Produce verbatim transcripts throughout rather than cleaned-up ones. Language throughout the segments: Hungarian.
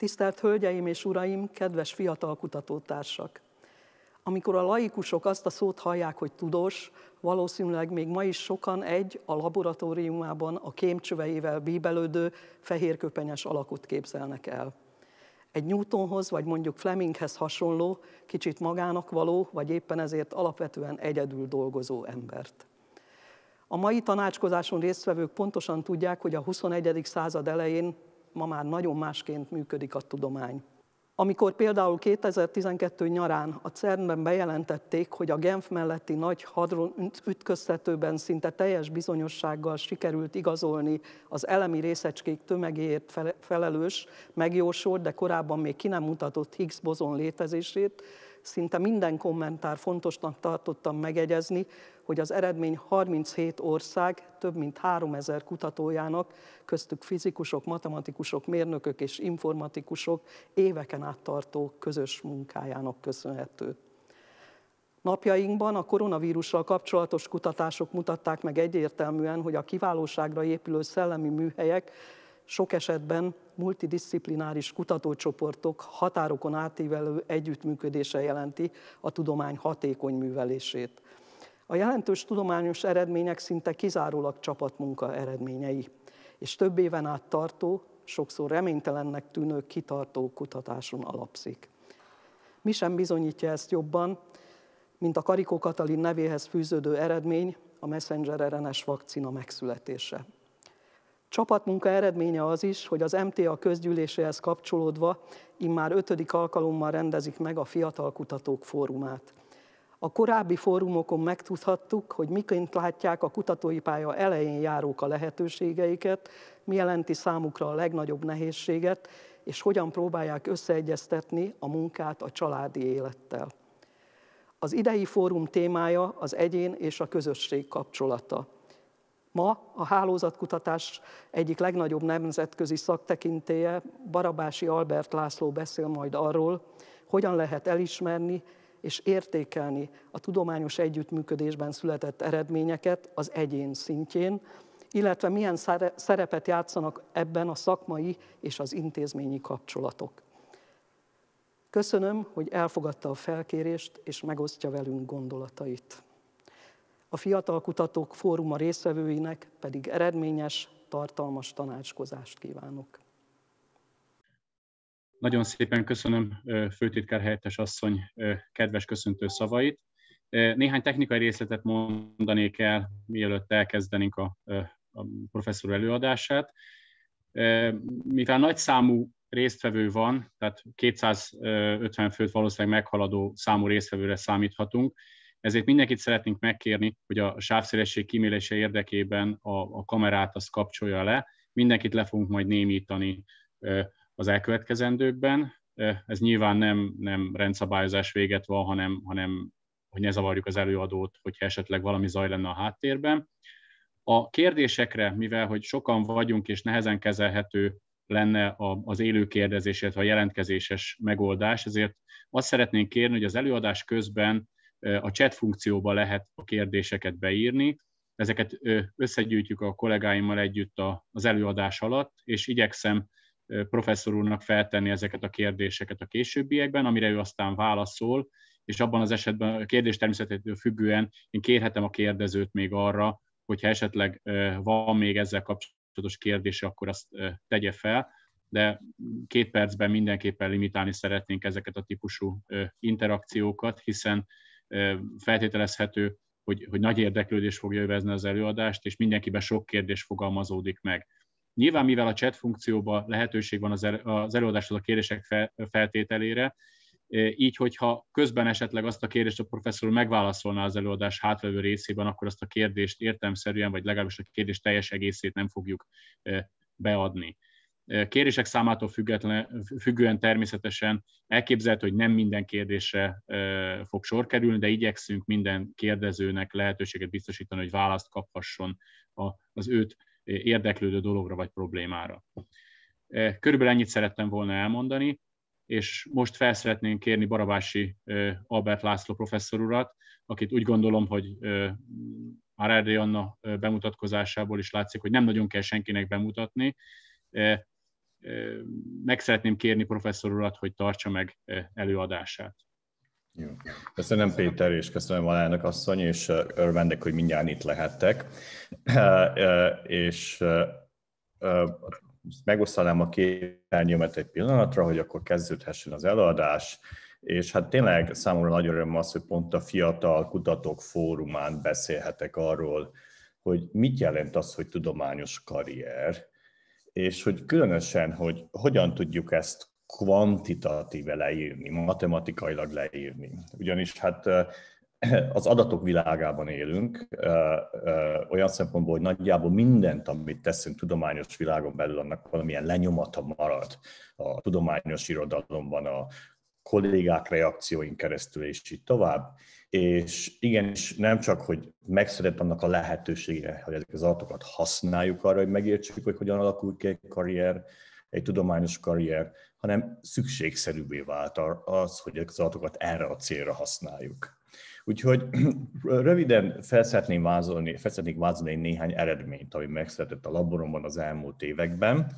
Tisztelt Hölgyeim és Uraim, kedves fiatal kutatótársak! Amikor a laikusok azt a szót hallják, hogy tudós, valószínűleg még ma is sokan egy a laboratóriumában a kémcsöveivel bíbelődő fehérköpenyes alakot képzelnek el. Egy Newtonhoz vagy mondjuk Fleminghez hasonló, kicsit magának való, vagy éppen ezért alapvetően egyedül dolgozó embert. A mai tanácskozáson résztvevők pontosan tudják, hogy a huszonegyedik század elején ma már nagyon másként működik a tudomány. Amikor például kétezer-tizenkettő nyarán a cernben bejelentették, hogy a Genf melletti nagy hadron ütköztetőben szinte teljes bizonyossággal sikerült igazolni az elemi részecskék tömegéért felelős, megjósolt, de korábban még ki nem mutatott Higgs bozon létezését, szinte minden kommentár fontosnak tartottam megegyezni, hogy az eredmény harminchét ország, több mint háromezer kutatójának, köztük fizikusok, matematikusok, mérnökök és informatikusok éveken át tartó közös munkájának köszönhető. Napjainkban a koronavírussal kapcsolatos kutatások mutatták meg egyértelműen, hogy a kiválóságra épülő szellemi műhelyek sok esetben multidisziplináris kutatócsoportok határokon átívelő együttműködése jelenti a tudomány hatékony művelését. A jelentős tudományos eredmények szinte kizárólag csapatmunka eredményei, és több éven át tartó, sokszor reménytelennek tűnő kitartó kutatáson alapszik. Mi sem bizonyítja ezt jobban, mint a Karikó Katalin nevéhez fűződő eredmény, a messenger er en es vakcina megszületése. Csapatmunka eredménye az is, hogy az em té á közgyűléséhez kapcsolódva immár ötödik alkalommal rendezik meg a Fiatal Kutatók Fórumát. A korábbi fórumokon megtudhattuk, hogy miként látják a kutatói pálya elején járók a lehetőségeiket, mi jelenti számukra a legnagyobb nehézséget, és hogyan próbálják összeegyeztetni a munkát a családi élettel. Az idei fórum témája az egyén és a közösség kapcsolata. Ma a hálózatkutatás egyik legnagyobb nemzetközi szaktekintélye, Barabási Albert László beszél majd arról, hogyan lehet elismerni és értékelni a tudományos együttműködésben született eredményeket az egyén szintjén, illetve milyen szerepet játszanak ebben a szakmai és az intézményi kapcsolatok. Köszönöm, hogy elfogadta a felkérést és megosztja velünk gondolatait. A Fiatal Kutatók Fóruma résztvevőinek pedig eredményes, tartalmas tanácskozást kívánok. Nagyon szépen köszönöm, főtitkár helyettes asszony kedves köszöntő szavait. Néhány technikai részletet mondanék el, mielőtt elkezdenénk a, a professzor előadását. Mivel nagyszámú résztvevő van, tehát kétszázötven főt valószínűleg meghaladó számú résztvevőre számíthatunk, ezért mindenkit szeretnénk megkérni, hogy a sávszélesség kímélése érdekében a, a kamerát azt kapcsolja le. Mindenkit le fogunk majd némítani az elkövetkezendőkben. Ez nyilván nem, nem rendszabályozás véget van, hanem, hanem hogy ne zavarjuk az előadót, hogyha esetleg valami zaj lenne a háttérben. A kérdésekre, mivel hogy sokan vagyunk és nehezen kezelhető lenne az élő kérdezés, illetve a jelentkezéses megoldás, ezért azt szeretnénk kérni, hogy az előadás közben a chat funkcióba lehet a kérdéseket beírni. Ezeket összegyűjtjük a kollégáimmal együtt az előadás alatt, és igyekszem professzor úrnak feltenni ezeket a kérdéseket a későbbiekben, amire ő aztán válaszol, és abban az esetben a kérdés természetétől függően én kérhetem a kérdezőt még arra, hogyha esetleg van még ezzel kapcsolatos kérdése, akkor azt tegye fel, de két percben mindenképpen limitálni szeretnénk ezeket a típusú interakciókat, hiszen feltételezhető, hogy, hogy nagy érdeklődés fogja övezni az előadást, és mindenkiben sok kérdés fogalmazódik meg. Nyilván, mivel a chat funkcióban lehetőség van az előadáshoz a kérdések feltételére, így, hogyha közben esetleg azt a kérdést a professzor megválaszolná az előadás hátralévő részében, akkor azt a kérdést értelemszerűen, vagy legalábbis a kérdés teljes egészét nem fogjuk beadni. Kérések számától függően természetesen elképzelhető, hogy nem minden kérdésre fog sor kerülni, de igyekszünk minden kérdezőnek lehetőséget biztosítani, hogy választ kaphasson az őt érdeklődő dologra vagy problémára. Körülbelül ennyit szerettem volna elmondani, és most fel szeretnénk kérni Barabási Albert László professzor urat, akit úgy gondolom, hogy már Erdélyi Anna bemutatkozásából is látszik, hogy nem nagyon kell senkinek bemutatni. meg szeretném kérni professzor urat, hogy tartsa meg előadását. Jó. Köszönöm Péter, és köszönöm alelnök asszony, és örvendek, hogy mindjárt itt lehettek. És megosztanám a képernyőmet egy pillanatra, hogy akkor kezdődhessen az előadás. És hát tényleg számomra nagy öröm az, hogy pont a Fiatal Kutatók Fórumán beszélhetek arról, hogy mit jelent az, hogy tudományos karrier, és hogy különösen, hogy hogyan tudjuk ezt kvantitatíve leírni, matematikailag leírni. Ugyanis hát az adatok világában élünk, olyan szempontból, hogy nagyjából mindent, amit teszünk tudományos világon belül, annak valamilyen lenyomata marad a tudományos irodalomban, a kollégák reakcióin keresztül, és így tovább. És igenis nem csak, hogy megszületett annak a lehetősége, hogy ezek az adatokat használjuk arra, hogy megértsük, hogy hogyan alakul ki egy karrier, egy tudományos karrier, hanem szükségszerűvé vált az, hogy ezek az adatokat erre a célra használjuk. Úgyhogy röviden fel szeretnék vázolni, fel szeretnék vázolni néhány eredményt, ami megszületett a laboromban az elmúlt években,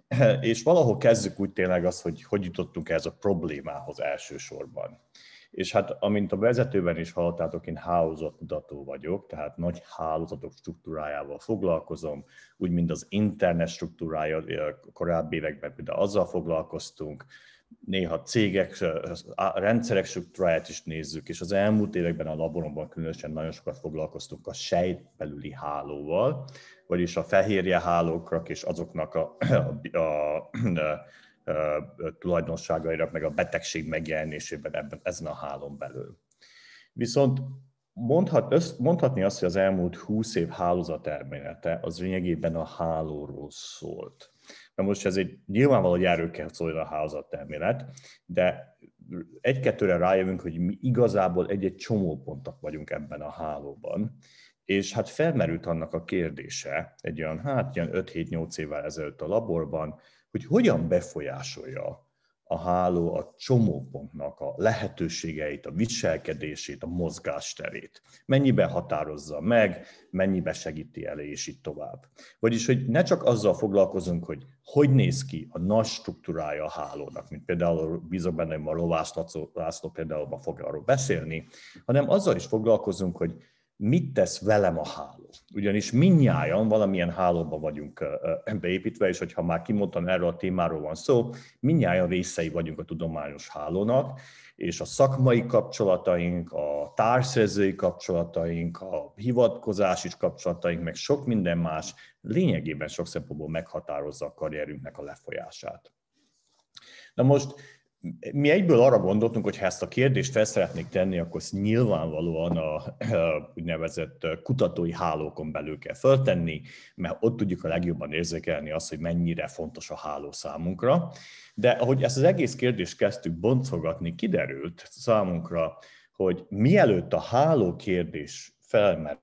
és valahol kezdjük úgy tényleg azt, hogy hogy jutottunk ez a problémához elsősorban. És hát, amint a vezetőben is hallottátok, én hálózatkutató vagyok, tehát nagy hálózatok struktúrájával foglalkozom, úgy, mint az internet struktúrája, korábbi években például azzal foglalkoztunk, néha cégek, a rendszerek struktúráját is nézzük, és az elmúlt években a laboromban különösen nagyon sokat foglalkoztunk a sejtbelüli hálóval, vagyis a fehérje hálóknak és azoknak a, a, a, a tulajdonságaira, meg a betegség megjelenésében ebben, ezen a hálón belül. Viszont mondhat, mondhatni azt, hogy az elmúlt húsz év hálózatelmélete az lényegében a hálóról szólt. Na most ez egy nyilvánvaló, hogy erről kell szólni a hálózatelmélet, de egy-kettőre rájövünk, hogy mi igazából egy-egy csomópontok vagyunk ebben a hálóban. És hát felmerült annak a kérdése egy olyan, hát ilyen öt-hét-nyolc évvel ezelőtt a laborban, hogy hogyan befolyásolja a háló a csomópontnak a lehetőségeit, a viselkedését, a mozgásterét. Mennyiben határozza meg, mennyiben segíti elő, és így tovább. Vagyis, hogy ne csak azzal foglalkozunk, hogy hogy néz ki a nagy struktúrája a hálónak, mint például bízok benne, hogy ma Lovász László például ma fog arról beszélni, hanem azzal is foglalkozunk, hogy mit tesz velem a háló. Ugyanis mindnyájan valamilyen hálóban vagyunk beépítve, és hogyha már kimondtam, erről a témáról van szó, mindnyájan részei vagyunk a tudományos hálónak, és a szakmai kapcsolataink, a társszerzői kapcsolataink, a hivatkozási kapcsolataink, meg sok minden más lényegében sok szempontból meghatározza a karrierünknek a lefolyását. Na most mi egyből arra gondoltunk, hogy ha ezt a kérdést fel szeretnék tenni, akkor ezt nyilvánvalóan a úgynevezett kutatói hálókon belül kell föltenni, mert ott tudjuk a legjobban érzékelni azt, hogy mennyire fontos a háló számunkra. De ahogy ezt az egész kérdést kezdtük boncolgatni, kiderült számunkra, hogy mielőtt a háló kérdés felmerülne,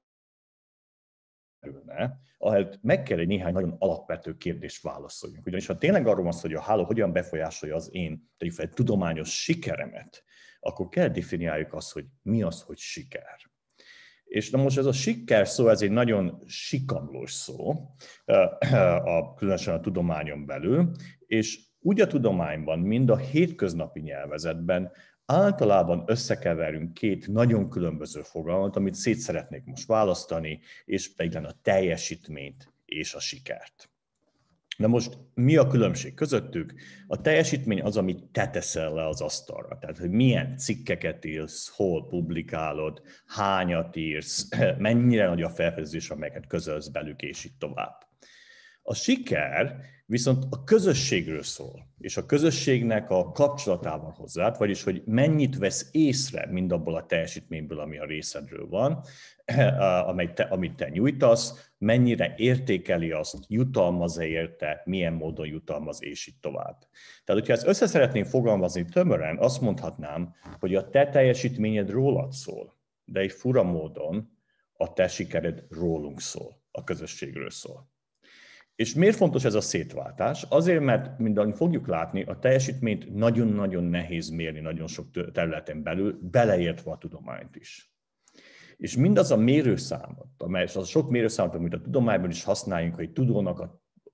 ahelyett meg kell egy néhány nagyon alapvető kérdést válaszoljunk. Ugyanis ha tényleg arról van szó, hogy a háló hogyan befolyásolja az én tegyük fel, tudományos sikeremet, akkor kell definiáljuk azt, hogy mi az, hogy siker. És na most ez a siker szó, ez egy nagyon sikamlós szó, a, különösen a tudományon belül, és úgy a tudományban, mind a hétköznapi nyelvezetben általában összekeverünk két nagyon különböző fogalmat, amit szét szeretnék most választani, és pedig a teljesítményt és a sikert. Na most mi a különbség közöttük? A teljesítmény az, amit te teszel le az asztalra. Tehát, hogy milyen cikkeket írsz, hol publikálod, hányat írsz, mennyire nagy a felfedezés, amelyeket közölsz belük, és így tovább. A siker viszont a közösségről szól, és a közösségnek a kapcsolatával hozzád, vagyis hogy mennyit vesz észre mindabból a teljesítményből, ami a részedről van, amit te, amit te nyújtasz, mennyire értékeli azt, jutalmaz-e érte, milyen módon jutalmaz, és így tovább. Tehát, hogyha ezt össze szeretném fogalmazni tömören, azt mondhatnám, hogy a te teljesítményed rólad szól, de egy fura módon a te sikered rólunk szól, a közösségről szól. És miért fontos ez a szétváltás? Azért, mert mindannyian fogjuk látni, a teljesítményt nagyon-nagyon nehéz mérni nagyon sok területen belül, beleértve a tudományt is. És mindaz a mérőszámot, amely az a sok mérőszámot, amit a tudományban is használjunk, hogy tudónak a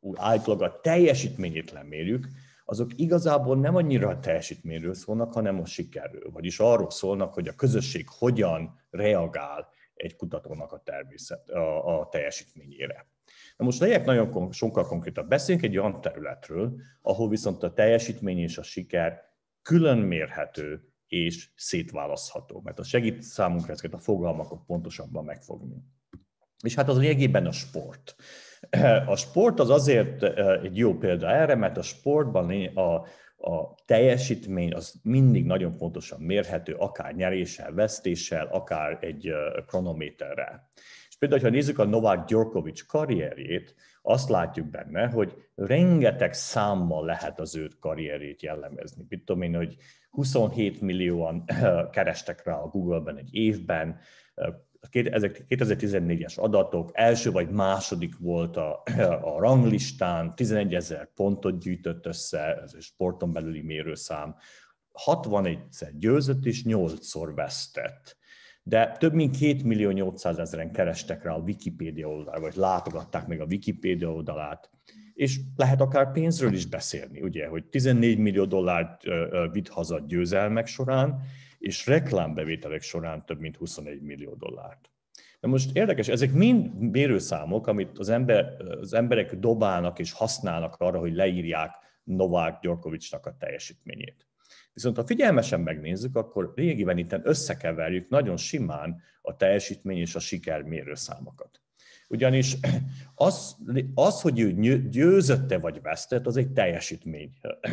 állítólag a teljesítményét lemérjük, azok igazából nem annyira a teljesítményről szólnak, hanem a sikerről. Vagyis arról szólnak, hogy a közösség hogyan reagál egy kutatónak a, természet, a, a teljesítményére. Na most legyek nagyon sokkal konkrétabb. Beszéljünk egy olyan területről, ahol viszont a teljesítmény és a siker külön mérhető és szétválasztható, mert az segít számunkra ezeket a fogalmakat pontosabban megfogni. És hát az lényegében a sport. A sport az azért egy jó példa erre, mert a sportban a, a teljesítmény az mindig nagyon pontosan mérhető, akár nyeréssel, vesztéssel, akár egy kronométerrel. És például, ha nézzük a Novák Djokovic karrierjét, azt látjuk benne, hogy rengeteg számmal lehet az ő karrierjét jellemezni. Mit tudom én, hogy huszonhét millióan kerestek rá a Google-ben egy évben, ezek kétezer-tizennégyes adatok, első vagy második volt a, a ranglistán, tizenegyezer pontot gyűjtött össze, ez egy sporton belüli mérőszám, hatvanegyszer győzött és nyolcszor vesztett. De több mint két millió nyolcszázezren kerestek rá a Wikipédia oldalra, vagy látogatták meg a Wikipédia oldalát, és lehet akár pénzről is beszélni, ugye, hogy tizennégy millió dollárt vitt haza győzelmek során, és reklámbevételek során több mint huszonegy millió dollárt. De most érdekes, ezek mind mérőszámok, amit az, ember, az emberek dobálnak és használnak arra, hogy leírják Novák Djokovicnak a teljesítményét. Viszont ha figyelmesen megnézzük, akkor lényegében itt összekeverjük nagyon simán a teljesítmény és a siker mérőszámokat. Ugyanis az, az, hogy ő győzötte vagy vesztett, az egy teljesítmény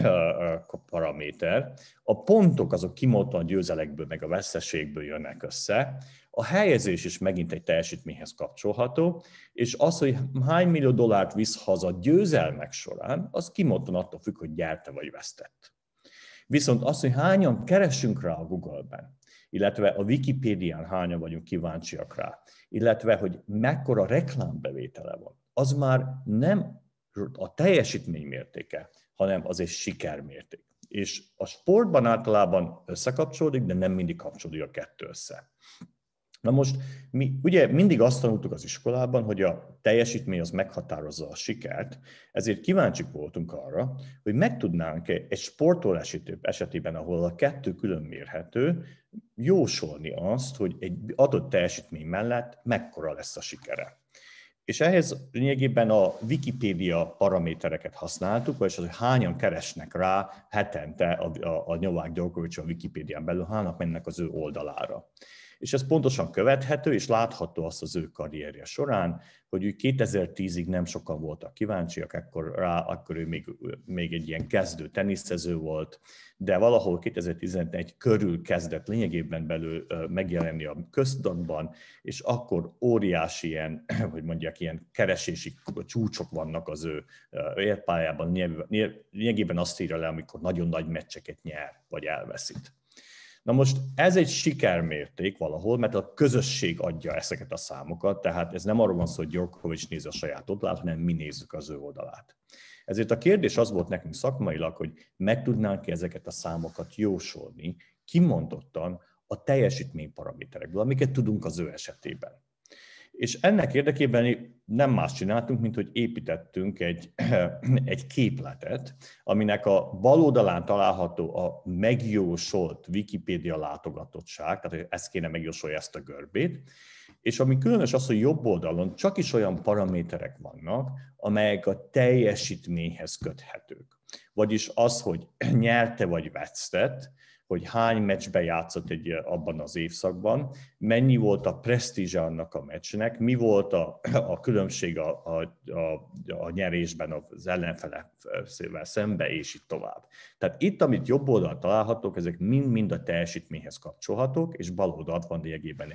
paraméter. A pontok azok kimondottan a győzelekből meg a veszteségből jönnek össze. A helyezés is megint egy teljesítményhez kapcsolható, és az, hogy hány millió dollárt visz haza győzelmek során, az kimondottan attól függ, hogy nyerte vagy vesztett. Viszont az, hogy hányan keresünk rá a Google-ben, illetve a Wikipédián hányan vagyunk kíváncsiak rá, illetve hogy mekkora reklámbevétele van, az már nem a teljesítmény mértéke, hanem az egy sikermérték. És a sportban általában összekapcsolódik, de nem mindig kapcsolódik a kettő össze. Na most, mi ugye mindig azt tanultuk az iskolában, hogy a teljesítmény az meghatározza a sikert, ezért kíváncsiak voltunk arra, hogy meg tudnánk egy sportolás esetében, ahol a kettő külön mérhető, jósolni azt, hogy egy adott teljesítmény mellett mekkora lesz a sikere. És ehhez lényegében a Wikipédia paramétereket használtuk, vagyis az, hogy hányan keresnek rá hetente a, a, a Novák Djokovic a Wikipédián belül, hányan mennek az ő oldalára. És ez pontosan követhető, és látható azt az ő karrierje során, hogy ő kétezer-tízig nem sokan voltak kíváncsiak, akkor rá, akkor ő még, még egy ilyen kezdő teniszező volt, de valahol kétezer-tizenegy körül kezdett lényegében belül megjelenni a köztudatban, és akkor óriási ilyen, hogy mondják, ilyen keresési csúcsok vannak az ő életpályában, lényegében azt írja le, amikor nagyon nagy meccseket nyer, vagy elveszít. Na most ez egy sikermérték valahol, mert a közösség adja ezeket a számokat, tehát ez nem arról van szó, hogy Djokovic nézi a saját oldalát, hanem mi nézzük az ő oldalát. Ezért a kérdés az volt nekünk szakmailag, hogy meg tudnánk ezeket a számokat jósolni, kimondottan a teljesítményparaméterekből, amiket tudunk az ő esetében. És ennek érdekében nem más csináltunk, mint hogy építettünk egy, egy képletet, aminek a bal oldalán található a megjósolt Wikipédia látogatottság, tehát ezt kéne megjósolni ezt a görbét, és ami különös az, hogy jobb oldalon csak is olyan paraméterek vannak, amelyek a teljesítményhez köthetők. Vagyis az, hogy nyerte vagy vesztett, hogy hány meccsben játszott egy, abban az évszakban, mennyi volt a presztízse annak a meccsnek, mi volt a, a különbség a, a, a, a nyerésben az ellenfelevel szembe, és így tovább. Tehát itt, amit jobb oldalt találhatók, ezek mind-mind a teljesítményhez kapcsolhatók, és bal oldalt van lényegében egy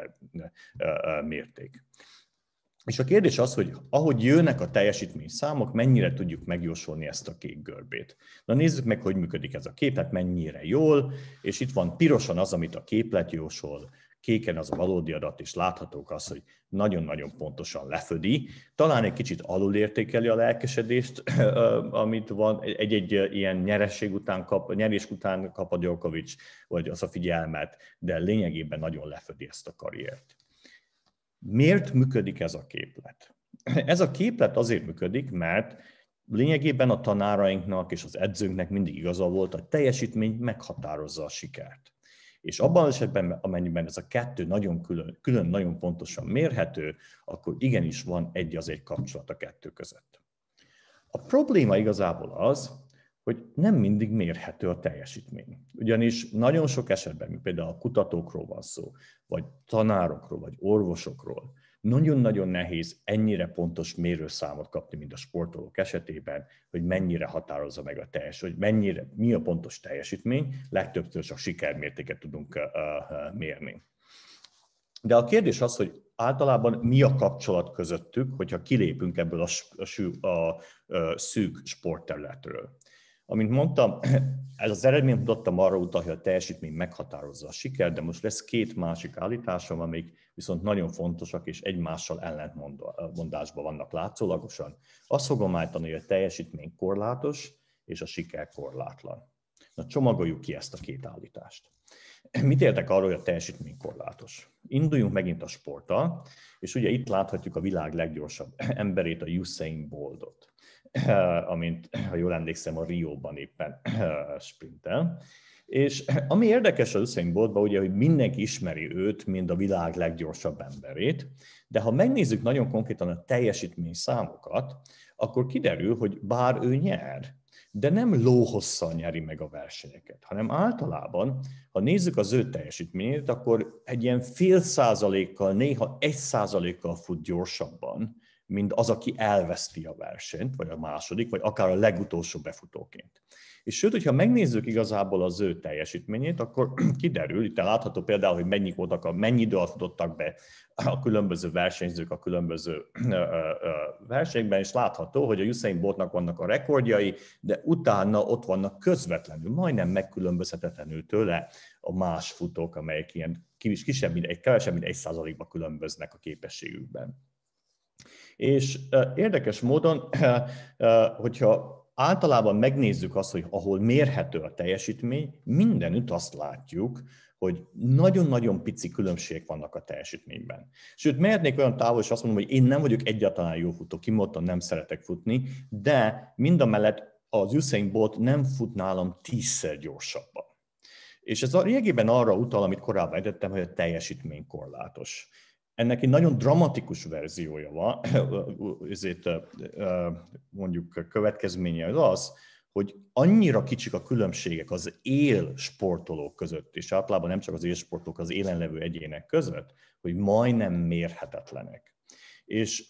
sikermérték. És a kérdés az, hogy ahogy jönnek a teljesítmény számok, mennyire tudjuk megjósolni ezt a kék görbét. Na nézzük meg, hogy működik ez a képlet, mennyire jól, és itt van pirosan az, amit a képlet jósol, kéken az a valódi adat, és láthatók az, hogy nagyon-nagyon pontosan lefödi. Talán egy kicsit alulértékeli a lelkesedést, amit van, egy-egy ilyen nyeresség után kap, nyerés után kap a Djokovic, vagy az a figyelmet, de lényegében nagyon lefödi ezt a karriert. Miért működik ez a képlet? Ez a képlet azért működik, mert lényegében a tanárainknak és az edzőnknek mindig igaza volt, a teljesítmény meghatározza a sikert. És abban az esetben, amennyiben ez a kettő nagyon külön, külön nagyon pontosan mérhető, akkor igenis van egy az egy kapcsolat a kettő között. A probléma igazából az, hogy nem mindig mérhető a teljesítmény. Ugyanis nagyon sok esetben, például a kutatókról van szó, vagy tanárokról, vagy orvosokról, nagyon-nagyon nehéz ennyire pontos mérőszámot kapni, mint a sportolók esetében, hogy mennyire határozza meg a teljes, hogy mennyire, mi a pontos teljesítmény, legtöbbször csak sikermértéket tudunk uh, uh, mérni. De a kérdés az, hogy általában mi a kapcsolat közöttük, hogyha kilépünk ebből a, a, a, a szűk sportterületről. Amint mondtam, ez az eredmény mutattam arra utal, hogy a teljesítmény meghatározza a sikert, de most lesz két másik állításom, amik viszont nagyon fontosak és egymással ellentmondásban vannak látszólagosan. Azt fogom állítani, hogy a teljesítmény korlátos és a siker korlátlan. Na, csomagoljuk ki ezt a két állítást. Mit értek arról, hogy a teljesítmény korlátos? Induljunk megint a sporttal, és ugye itt láthatjuk a világ leggyorsabb emberét, a Usain Boltot, amint, ha jól emlékszem, a Rióban éppen sprintel. És ami érdekes a Usain Boltban, ugye, hogy mindenki ismeri őt, mint a világ leggyorsabb emberét, de ha megnézzük nagyon konkrétan a teljesítmény számokat, akkor kiderül, hogy bár ő nyer, de nem lóhosszal nyeri meg a versenyeket, hanem általában, ha nézzük az ő teljesítményét, akkor egy ilyen fél százalékkal, néha egy százalékkal fut gyorsabban, mint az, aki elveszti a versenyt, vagy a második, vagy akár a legutolsó befutóként. És sőt, hogyha megnézzük igazából az ő teljesítményét, akkor kiderül, itt látható például, hogy mennyi, voltak a, mennyi idő alatt futottak be a különböző versenyzők a különböző versenyekben, és látható, hogy a Usain Boltnak vannak a rekordjai, de utána ott vannak közvetlenül, majdnem megkülönbözhetetlenül tőle a más futók, amelyek ilyen kisebb, mint egy, kevesebb, mint egy százalékban különböznek a képességükben. És érdekes módon, hogyha általában megnézzük azt, hogy ahol mérhető a teljesítmény, mindenütt azt látjuk, hogy nagyon-nagyon pici különbségek vannak a teljesítményben. Sőt, mehetnék olyan távol, és azt mondom, hogy én nem vagyok egyáltalán jó futó, kimondottan nem szeretek futni, de mindamellett az Usain Bolt nem fut nálam tízszer gyorsabban. És ez a lényegében arra utal, amit korábban említettem, hogy a teljesítmény korlátos. Ennek egy nagyon dramatikus verziója van, ezért mondjuk következménye az az, hogy annyira kicsik a különbségek az élsportolók között, és általában nem csak az élsportolók, az élen levő egyének között, hogy majdnem mérhetetlenek. És,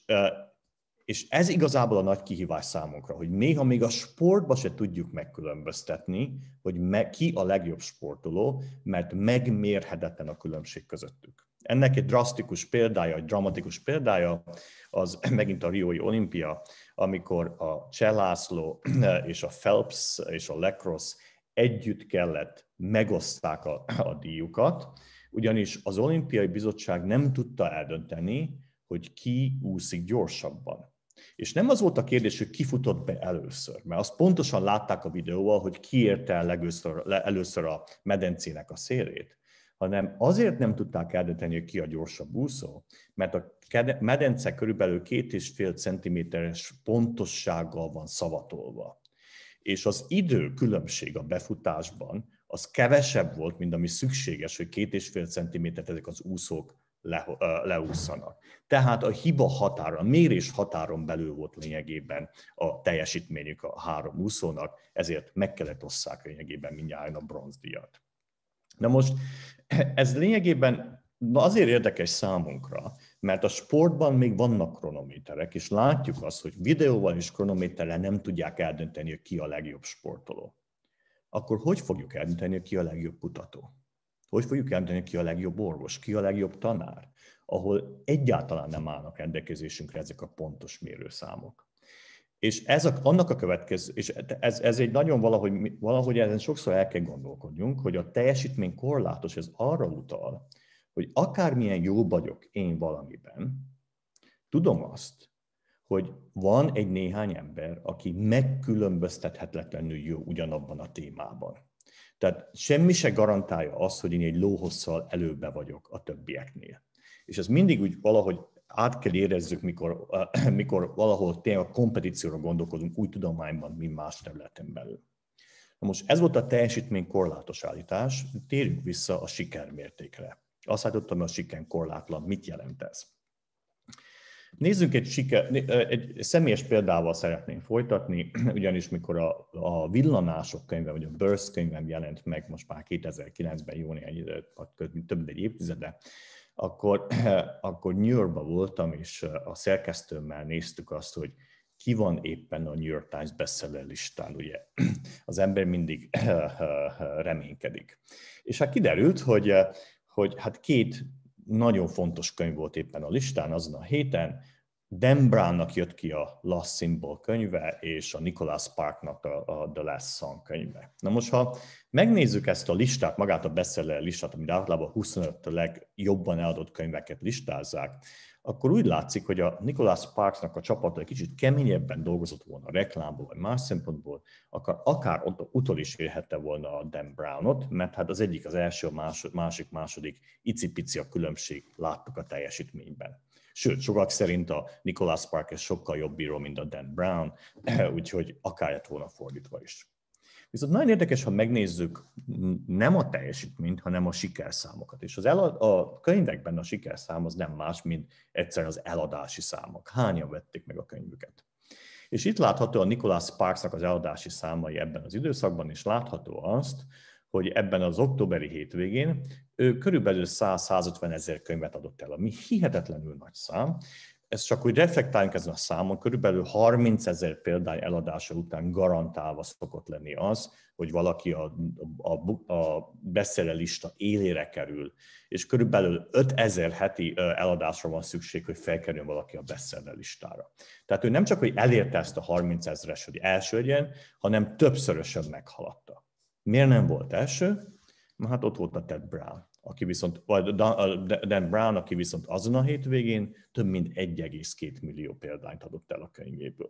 és ez igazából a nagy kihívás számunkra, hogy néha még a sportba se tudjuk megkülönböztetni, hogy ki a legjobb sportoló, mert megmérhetetlen a különbség közöttük. Ennek egy drasztikus példája, egy dramatikus példája az megint a Riói olimpia, amikor a Cseh László és a Phelps és a Lacrosse együtt kellett megoszták a, a díjukat, ugyanis az olimpiai bizottság nem tudta eldönteni, hogy ki úszik gyorsabban. És nem az volt a kérdés, hogy ki futott be először, mert azt pontosan látták a videóval, hogy ki érte el először, először a medencének a szélét, hanem azért nem tudták eldönteni, hogy ki a gyorsabb úszó, mert a medence körülbelül két és fél centiméteres pontossággal van szavatolva. És az idő különbség a befutásban az kevesebb volt, mint ami szükséges, hogy két és fél centimétert ezek az úszók le, leúszanak. Tehát a hiba határa, a mérés határon belül volt lényegében a teljesítményük a három úszónak, ezért meg kellett osszák lényegében mindjárt a bronzdíjat. Na most ez lényegében azért érdekes számunkra, mert a sportban még vannak kronométerek, és látjuk azt, hogy videóval és kronométerrel nem tudják eldönteni, hogy ki a legjobb sportoló. Akkor hogy fogjuk eldönteni, hogy ki a legjobb kutató? Hogy fogjuk eldönteni, ki a legjobb orvos, ki a legjobb tanár, ahol egyáltalán nem állnak rendelkezésünkre ezek a pontos mérőszámok. És ez a, annak a következő, és ez, ez egy nagyon valahogy, valahogy ezen sokszor el kell gondolkodjunk, hogy a teljesítmény korlátos, ez arra utal, hogy akármilyen jó vagyok én valamiben, tudom azt, hogy van egy néhány ember, aki megkülönböztethetetlenül jó ugyanabban a témában. Tehát semmi se garantálja azt, hogy én egy lóhosszal előbbre vagyok a többieknél. És ez mindig úgy valahogy át kell érezzük, mikor, mikor valahol tényleg a kompetícióra gondolkodunk új tudományban, mint más területen belül. Na most ez volt a teljesítménykorlátos állítás, térjünk vissza a sikermértékre. Azt állítottam, hogy a siker korlátlan, mit jelent ez? Nézzünk egy, siker, egy személyes példával szeretném folytatni, ugyanis mikor a, a villanások könyve, vagy a Burst könyvem jelent meg most már kétezer-kilencben, jó néhány, több mint egy évtizede, akkor, akkor New Yorkban voltam, és a szerkesztőmmel néztük azt, hogy ki van éppen a New York Times bestseller listán, ugye? Az ember mindig reménykedik. És hát kiderült, hogy, hogy hát két nagyon fontos könyv volt éppen a listán azon a héten. Dan Brownnak jött ki a Last Symbol könyve, és a Nicholas Sparknak a, a The Last Song könyve. Na most, ha megnézzük ezt a listát, magát a bestseller listát, amit általában huszonöt legjobban eladott könyveket listázzák, akkor úgy látszik, hogy a Nicholas Sparksnak a csapata egy kicsit keményebben dolgozott volna a reklámból, vagy más szempontból, akár, akár utol is érhette volna a Dan Brownot, mert hát az egyik az első, a másik második, icipici a különbség, láttuk a teljesítményben. Sőt, sokak szerint a Nicholas Sparks sokkal jobb bíró, mint a Dan Brown, úgyhogy akár lett volna fordítva is. Viszont nagyon érdekes, ha megnézzük nem a teljesítményt, hanem a sikerszámokat. És az elad, a könyvekben a sikerszám az nem más, mint egyszer az eladási számok. Hányan vették meg a könyvüket. És itt látható a Nicholas Sparksnak az eladási számai ebben az időszakban, és látható azt, hogy ebben az októberi hétvégén ő körülbelül száz-százötven ezer könyvet adott el, ami hihetetlenül nagy szám. Ez csak úgy reflektáljunk ezen a számon, körülbelül harminc ezer példány eladása után garantálva szokott lenni az, hogy valaki a, a, a bestseller lista élére kerül, és körülbelül ötezer heti eladásra van szükség, hogy felkerüljön valaki a bestseller listára. Tehát ő nem csak, hogy elérte ezt a harminc ezeres, hogy első legyen, hanem többszörösen meghaladta. Miért nem volt első? Hát ott volt a Ted Brown, aki viszont, vagy Dan Brown, aki viszont azon a hétvégén több mint egy egész két millió példányt adott el a könyvéből.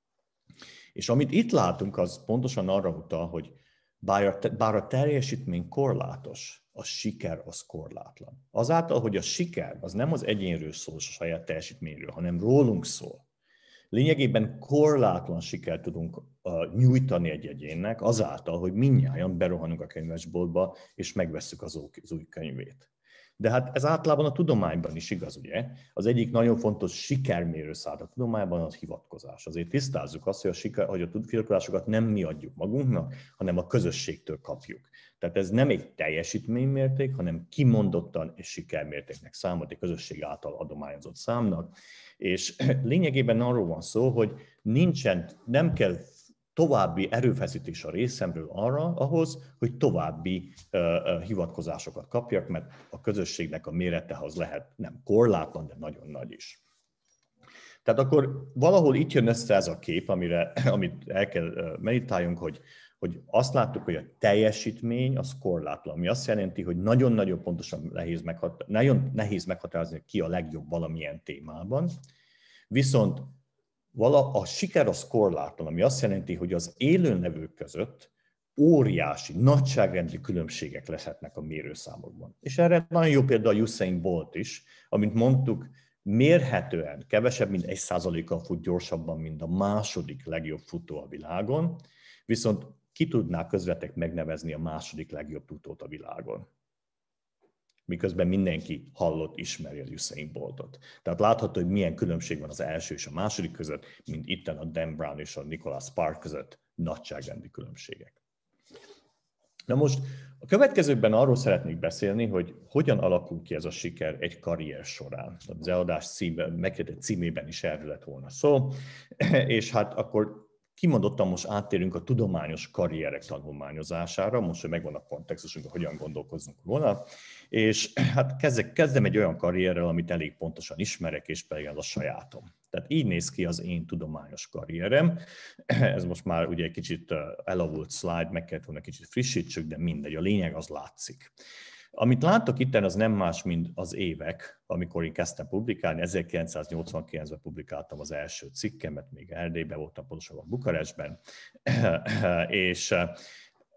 És amit itt látunk, az pontosan arra utal, hogy bár a teljesítmény korlátos, a siker az korlátlan. Azáltal, hogy a siker az nem az egyénről szól, a saját teljesítményről, hanem rólunk szól. Lényegében korlátlan sikert tudunk uh, nyújtani egy egyénnek azáltal, hogy mindnyájan berohanunk a könyvesboltba, és megvesszük az, az új könyvét. De hát ez általában a tudományban is igaz, ugye? Az egyik nagyon fontos sikermérőszám a tudományban az hivatkozás. Azért tisztázzuk azt, hogy a, siker, hogy a hivatkozásokat nem mi adjuk magunknak, hanem a közösségtől kapjuk. Tehát ez nem egy teljesítménymérték, hanem kimondottan egy sikermértéknek számot, egy közösség által adományozott számnak. És lényegében arról van szó, hogy nincsen, nem kell további erőfeszítés a részemről arra, ahhoz, hogy további uh, uh, hivatkozásokat kapjak, mert a közösségnek a mérete az lehet nem korlátlan, de nagyon nagy is. Tehát akkor valahol itt jön össze ez a kép, amire, amit el kell meditáljunk, hogy, hogy azt láttuk, hogy a teljesítmény az korlátlan, ami azt jelenti, hogy nagyon-nagyon pontosan nehéz, meghat- nagyon nehéz meghatározni, ki a legjobb valamilyen témában, viszont vala a siker az korlátlan, ami azt jelenti, hogy az élőnevők között óriási, nagyságrendi különbségek lehetnek a mérőszámokban. És erre nagyon jó példa a Usain Bolt is, amint mondtuk, mérhetően kevesebb, mint egy százalékkal fut gyorsabban, mint a második legjobb futó a világon, viszont ki tudná közvetek megnevezni a második legjobb futót a világon? Miközben mindenki hallott, ismeri az Usain Boltot. Tehát látható, hogy milyen különbség van az első és a második között, mint itten a Dan Brown és a Nicholas Sparks között, nagyságrendi különbségek. Na most a következőkben arról szeretnék beszélni, hogy hogyan alakul ki ez a siker egy karrier során. Az eladás címe, megkérdezett címében is erről lett volna szó, és hát akkor kimondottan most áttérünk a tudományos karrierek tanulmányozására, most, hogy megvan a kontextusunk, hogyan gondolkozzunk volna, és hát kezdek, kezdem egy olyan karrierrel, amit elég pontosan ismerek, és pedig az a sajátom. Tehát így néz ki az én tudományos karrierem. Ez most már ugye egy kicsit elavult slide, meg kellett volna kicsit frissítsük, de mindegy, a lényeg az látszik. Amit láttok itten, az nem más, mint az évek, amikor én kezdtem publikálni. ezerkilencszáznyolcvankilencben publikáltam az első cikkemet, még Erdélyben voltam, pontosabban Bukarestben, és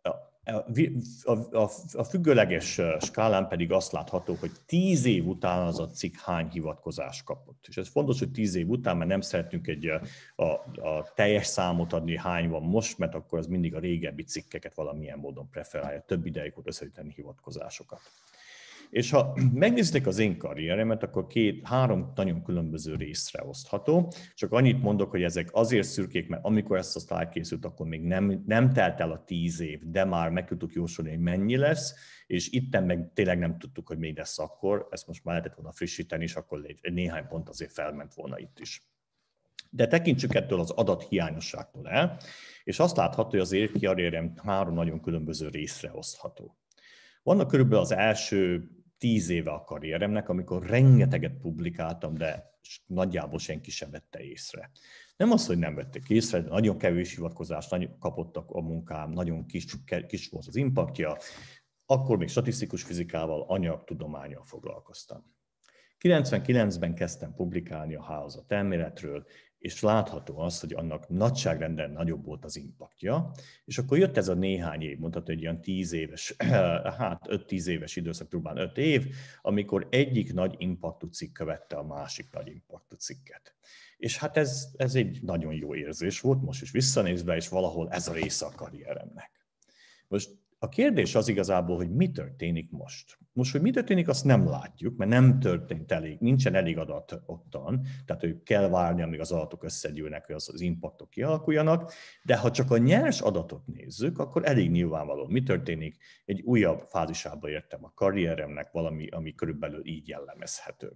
A, a, a függőleges skálán pedig azt látható, hogy tíz év után az a cikk hány hivatkozást kapott. És ez fontos, hogy tíz év után, mert nem szeretünk egy, a, a teljes számot adni, hány van most, mert akkor az mindig a régebbi cikkeket valamilyen módon preferálja, több ideig volt összeüteni hivatkozásokat. És ha megnézitek az én karrieremet, akkor két, három nagyon különböző részre osztható. Csak annyit mondok, hogy ezek azért szürkék, mert amikor ezt a szlájd készült, akkor még nem, nem telt el a tíz év, de már meg tudtuk jósolni, hogy mennyi lesz, és itten meg tényleg nem tudtuk, hogy még lesz akkor, ezt most már lehetett volna frissíteni, és akkor egy néhány pont azért felment volna itt is. De tekintsük ettől az adathiányosságtól el, és azt látható, hogy az én karrierem három nagyon különböző részre osztható. Vannak körülbelül az első tíz éve a karrieremnek, amikor rengeteget publikáltam, de nagyjából senki sem vette észre. Nem az, hogy nem vették észre, de nagyon kevés hivatkozást kapottak a munkám, nagyon kis, kis volt az impaktja, akkor még statisztikus fizikával, anyagtudománnyal foglalkoztam. kilencvenkilencben kezdtem publikálni a hálózat elméletről, és látható az, hogy annak nagyságrenden nagyobb volt az impaktja, és akkor jött ez a néhány év, mondható, hogy ilyen tíz éves, hát öt-tíz éves időszak, durván öt év, amikor egyik nagy impaktú cikk követte a másik nagy impaktú cikket. És hát ez, ez egy nagyon jó érzés volt, most is visszanézve, és valahol ez a része a karrieremnek. Most a kérdés az igazából, hogy mi történik most. Most, hogy mi történik, azt nem látjuk, mert nem történt elég, nincsen elég adat ottan, tehát hogy kell várni, amíg az adatok összegyűlnek, hogy az, az impaktok kialakuljanak, de ha csak a nyers adatot nézzük, akkor elég nyilvánvaló, mi történik. Egy újabb fázisába értem a karrieremnek, valami, ami körülbelül így jellemezhető.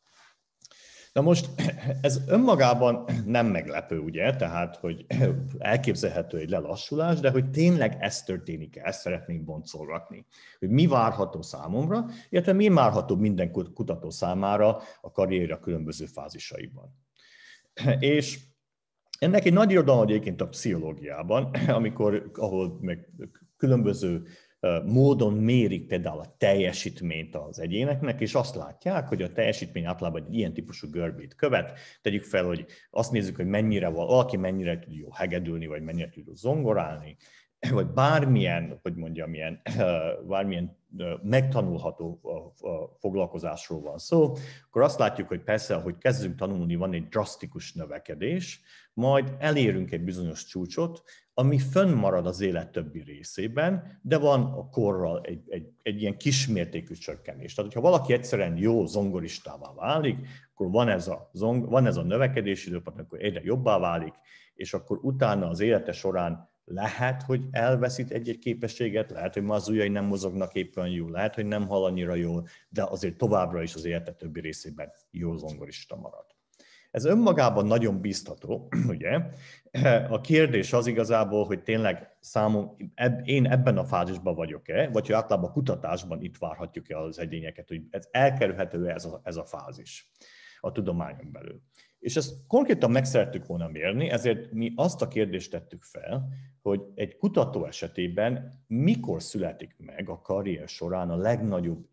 Na most ez önmagában nem meglepő, ugye, tehát, hogy elképzelhető egy lelassulás, de hogy tényleg ez történik, ezt szeretném boncolgatni. Hogy mi várható számomra, illetve mi várható minden kutató számára a karrierje különböző fázisaiban. És ennek egy nagy irodalom egyébként a pszichológiában, amikor, ahol meg különböző módon mérik például a teljesítményt az egyéneknek, és azt látják, hogy a teljesítmény általában egy ilyen típusú görbét követ. Tegyük fel, hogy azt nézzük, hogy mennyire valaki mennyire tud jó hegedülni, vagy mennyire tud zongorálni, vagy bármilyen, hogy mondjam, ilyen, bármilyen megtanulható foglalkozásról van szó, akkor azt látjuk, hogy persze, ahogy kezdünk tanulni, van egy drasztikus növekedés, majd elérünk egy bizonyos csúcsot, ami fönnmarad az élet többi részében, de van a korral egy, egy, egy ilyen kismértékű csökkenés. Tehát, hogyha valaki egyszerűen jó zongoristává válik, akkor van ez a, zong, van ez a növekedési időpont, akkor egyre jobbá válik, és akkor utána az élete során lehet, hogy elveszít egy-egy képességet, lehet, hogy már az ujjai nem mozognak éppen jól, lehet, hogy nem hall annyira jól, de azért továbbra is az élete többi részében jó zongorista marad. Ez önmagában nagyon bíztató, ugye? A kérdés az igazából, hogy tényleg számom, én ebben a fázisban vagyok-e, vagy hogy általában a kutatásban itt várhatjuk-e az egyéneket, hogy ez elkerülhető-e ez a, ez a fázis a tudományon belül. És ezt konkrétan meg szerettük volna mérni, ezért mi azt a kérdést tettük fel, hogy egy kutató esetében mikor születik meg a karrier során a legnagyobb.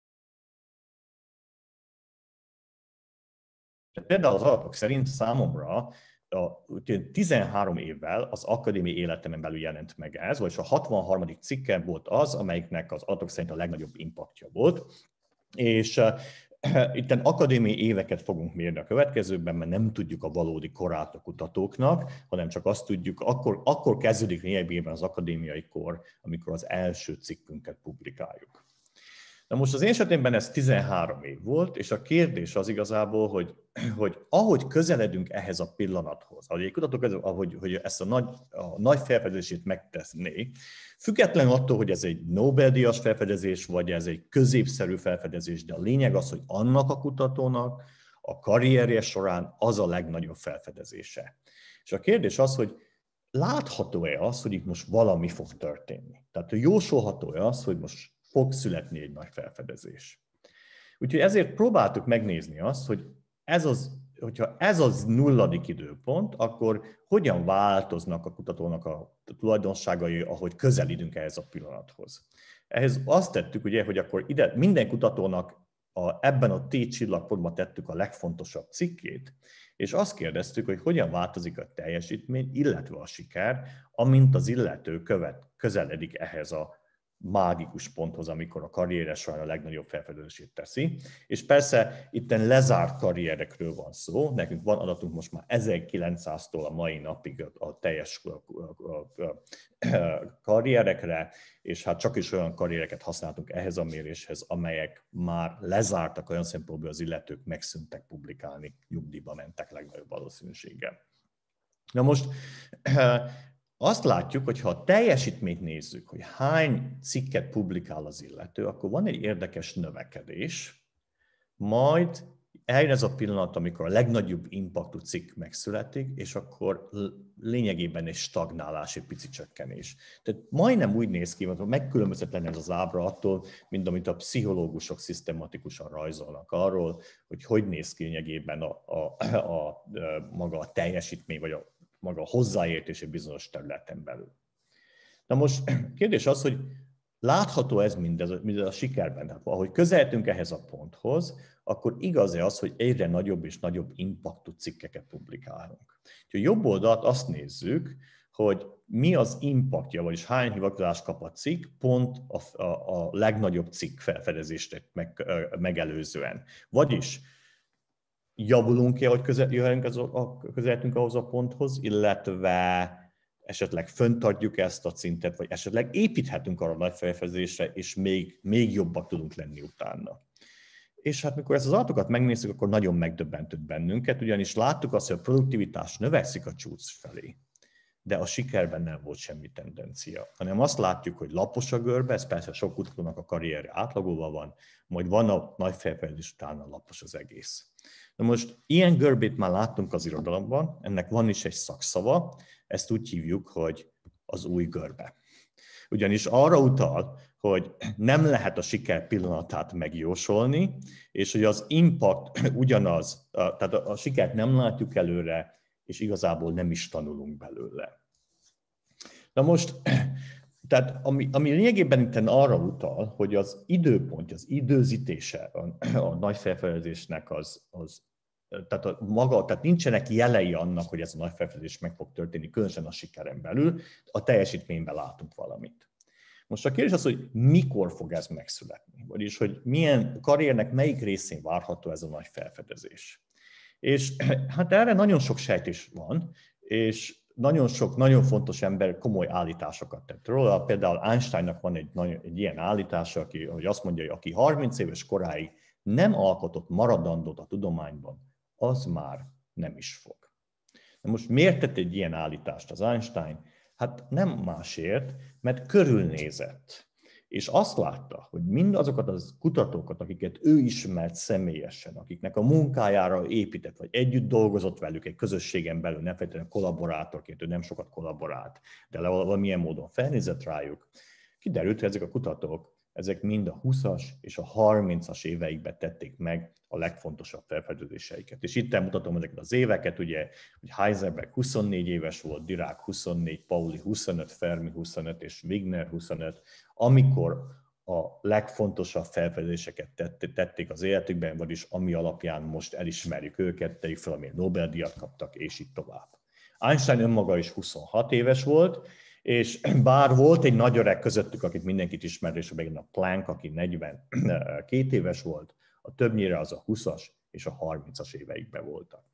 Például az adatok szerint számomra a tizenhárom évvel az akadémiai életemen belül jelent meg ez, vagyis a hatvanharmadik cikkem volt az, amelyiknek az adatok szerint a legnagyobb impaktja volt. És itt akadémiai éveket fogunk mérni a következőkben, mert nem tudjuk a valódi korát a kutatóknak, hanem csak azt tudjuk, akkor, akkor kezdődik lényegében az akadémiai kor, amikor az első cikkünket publikáljuk. Na most az én esetemben ez tizenhárom év volt, és a kérdés az igazából, hogy, hogy ahogy közeledünk ehhez a pillanathoz, ahogy egy kutatók ahogy, hogy ezt a nagy, a nagy felfedezését megteszné, függetlenül attól, hogy ez egy Nobel-díjas felfedezés, vagy ez egy középszerű felfedezés, de a lényeg az, hogy annak a kutatónak a karrierje során az a legnagyobb felfedezése. És a kérdés az, hogy látható-e az, hogy itt most valami fog történni? Tehát jósolható-e az, hogy most fog születni egy nagy felfedezés. Úgyhogy ezért próbáltuk megnézni azt, hogy ez az, hogyha ez az nulladik időpont, akkor hogyan változnak a kutatónak a tulajdonságai, ahogy közelítünk ehhez a pillanathoz. Ehhez azt tettük, ugye, hogy akkor ide minden kutatónak a, ebben a T-csillagpontban tettük a legfontosabb cikkét, és azt kérdeztük, hogy hogyan változik a teljesítmény, illetve a siker, amint az illető követ, közeledik ehhez a mágikus ponthoz, amikor a karrieres során a legnagyobb felfedezését teszi. És persze itten lezárt karrierekről van szó, nekünk van adatunk most már ezerkilencszáztól a mai napig a teljes karrierekre, és hát csak is olyan karriereket használtunk ehhez a méréshez, amelyek már lezártak olyan szempontból, az illetők megszűntek publikálni, nyugdíjba mentek legnagyobb valószínűséggel. Na most azt látjuk, hogy ha a teljesítményt nézzük, hogy hány cikket publikál az illető, akkor van egy érdekes növekedés, majd eljön ez a pillanat, amikor a legnagyobb impaktú cikk megszületik, és akkor lényegében egy stagnálás, egy pici csökkenés. Tehát majdnem úgy néz ki, hogy megkülönböztetlen ez az ábra attól, mint amit a pszichológusok szisztematikusan rajzolnak arról, hogy hogy néz ki lényegében a, a, a, a, maga a teljesítmény, vagy a maga a hozzáértés egy bizonyos területen belül. Na most kérdés az, hogy látható ez mindez, mindez a sikerben. Tehát, ahogy közeltünk ehhez a ponthoz, akkor igaz-e az, hogy egyre nagyobb és nagyobb impaktú cikkeket publikálunk. Úgyhogy jobb oldalt azt nézzük, hogy mi az impaktja, vagyis hány hivatkozást kap a cikk, pont a, a, a legnagyobb cikk felfedezést meg, megelőzően. Vagyis javulunk-e, hogy közelítünk ahhoz a ponthoz, illetve esetleg föntartjuk ezt a szintet, vagy esetleg építhetünk arra a nagy felfedezésre, és még, még jobbak tudunk lenni utána. És hát mikor ezt az adatokat megnézzük, akkor nagyon megdöbbentett bennünket, ugyanis láttuk azt, hogy a produktivitás növekszik a csúcs felé, de a sikerben nem volt semmi tendencia, hanem azt látjuk, hogy lapos a görbe, ez persze sok kutatónak a karrierje átlagolva van, majd van a nagy felfedezés utána lapos az egész. Na most ilyen görbét már láttunk az irodalomban, ennek van is egy szakszava, ezt úgy hívjuk, hogy az új görbe. Ugyanis arra utal, hogy nem lehet a siker pillanatát megjósolni, és hogy az impact ugyanaz, tehát a sikert nem látjuk előre, és igazából nem is tanulunk belőle. Na most, tehát ami, ami lényegében itt arra utal, hogy az időpontja, az időzítése a, a nagy felfedezésnek az, az tehát, a maga, tehát nincsenek jelei annak, hogy ez a nagy felfedezés meg fog történni, különösen a sikeren belül, a teljesítményben látunk valamit. Most a kérdés az, hogy mikor fog ez megszületni, vagyis hogy milyen karriernek melyik részén várható ez a nagy felfedezés. És hát erre nagyon sok sejtés van, és nagyon sok, nagyon fontos ember komoly állításokat tett róla. Például Einsteinnak van egy, egy ilyen állítása, aki, hogy azt mondja, hogy aki harminc éves koráig nem alkotott maradandót a tudományban, az már nem is fog. Na most miért tett egy ilyen állítást az Einstein? Hát nem másért, mert körülnézett. És azt látta, hogy mindazokat az kutatókat, akiket ő ismert személyesen, akiknek a munkájára épített, vagy együtt dolgozott velük egy közösségen belül, nem feltétlenül kollaborátorként, ő nem sokat kollaborált, de valamilyen módon felnézett rájuk, kiderült, hogy ezek a kutatók, ezek mind a húszas és a harmincas éveikben tették meg a legfontosabb felfedezéseiket. És itt mutatom ezeket az éveket, ugye, hogy Heisenberg huszonnégy éves volt, Dirac huszonnégy, Pauli huszonöt, Fermi huszonöt és Wigner huszonöt, amikor a legfontosabb felfedezéseket tették az életükben, vagyis ami alapján most elismerjük őket, tegyük fel, amilyen Nobel-díjat kaptak, és így tovább. Einstein önmaga is huszonhat éves volt, és bár volt egy nagy öreg közöttük, akit mindenkit ismer, és megint a Planck, aki negyvenkét éves volt, a többnyire az a húszas és a harmincas éveikben voltak.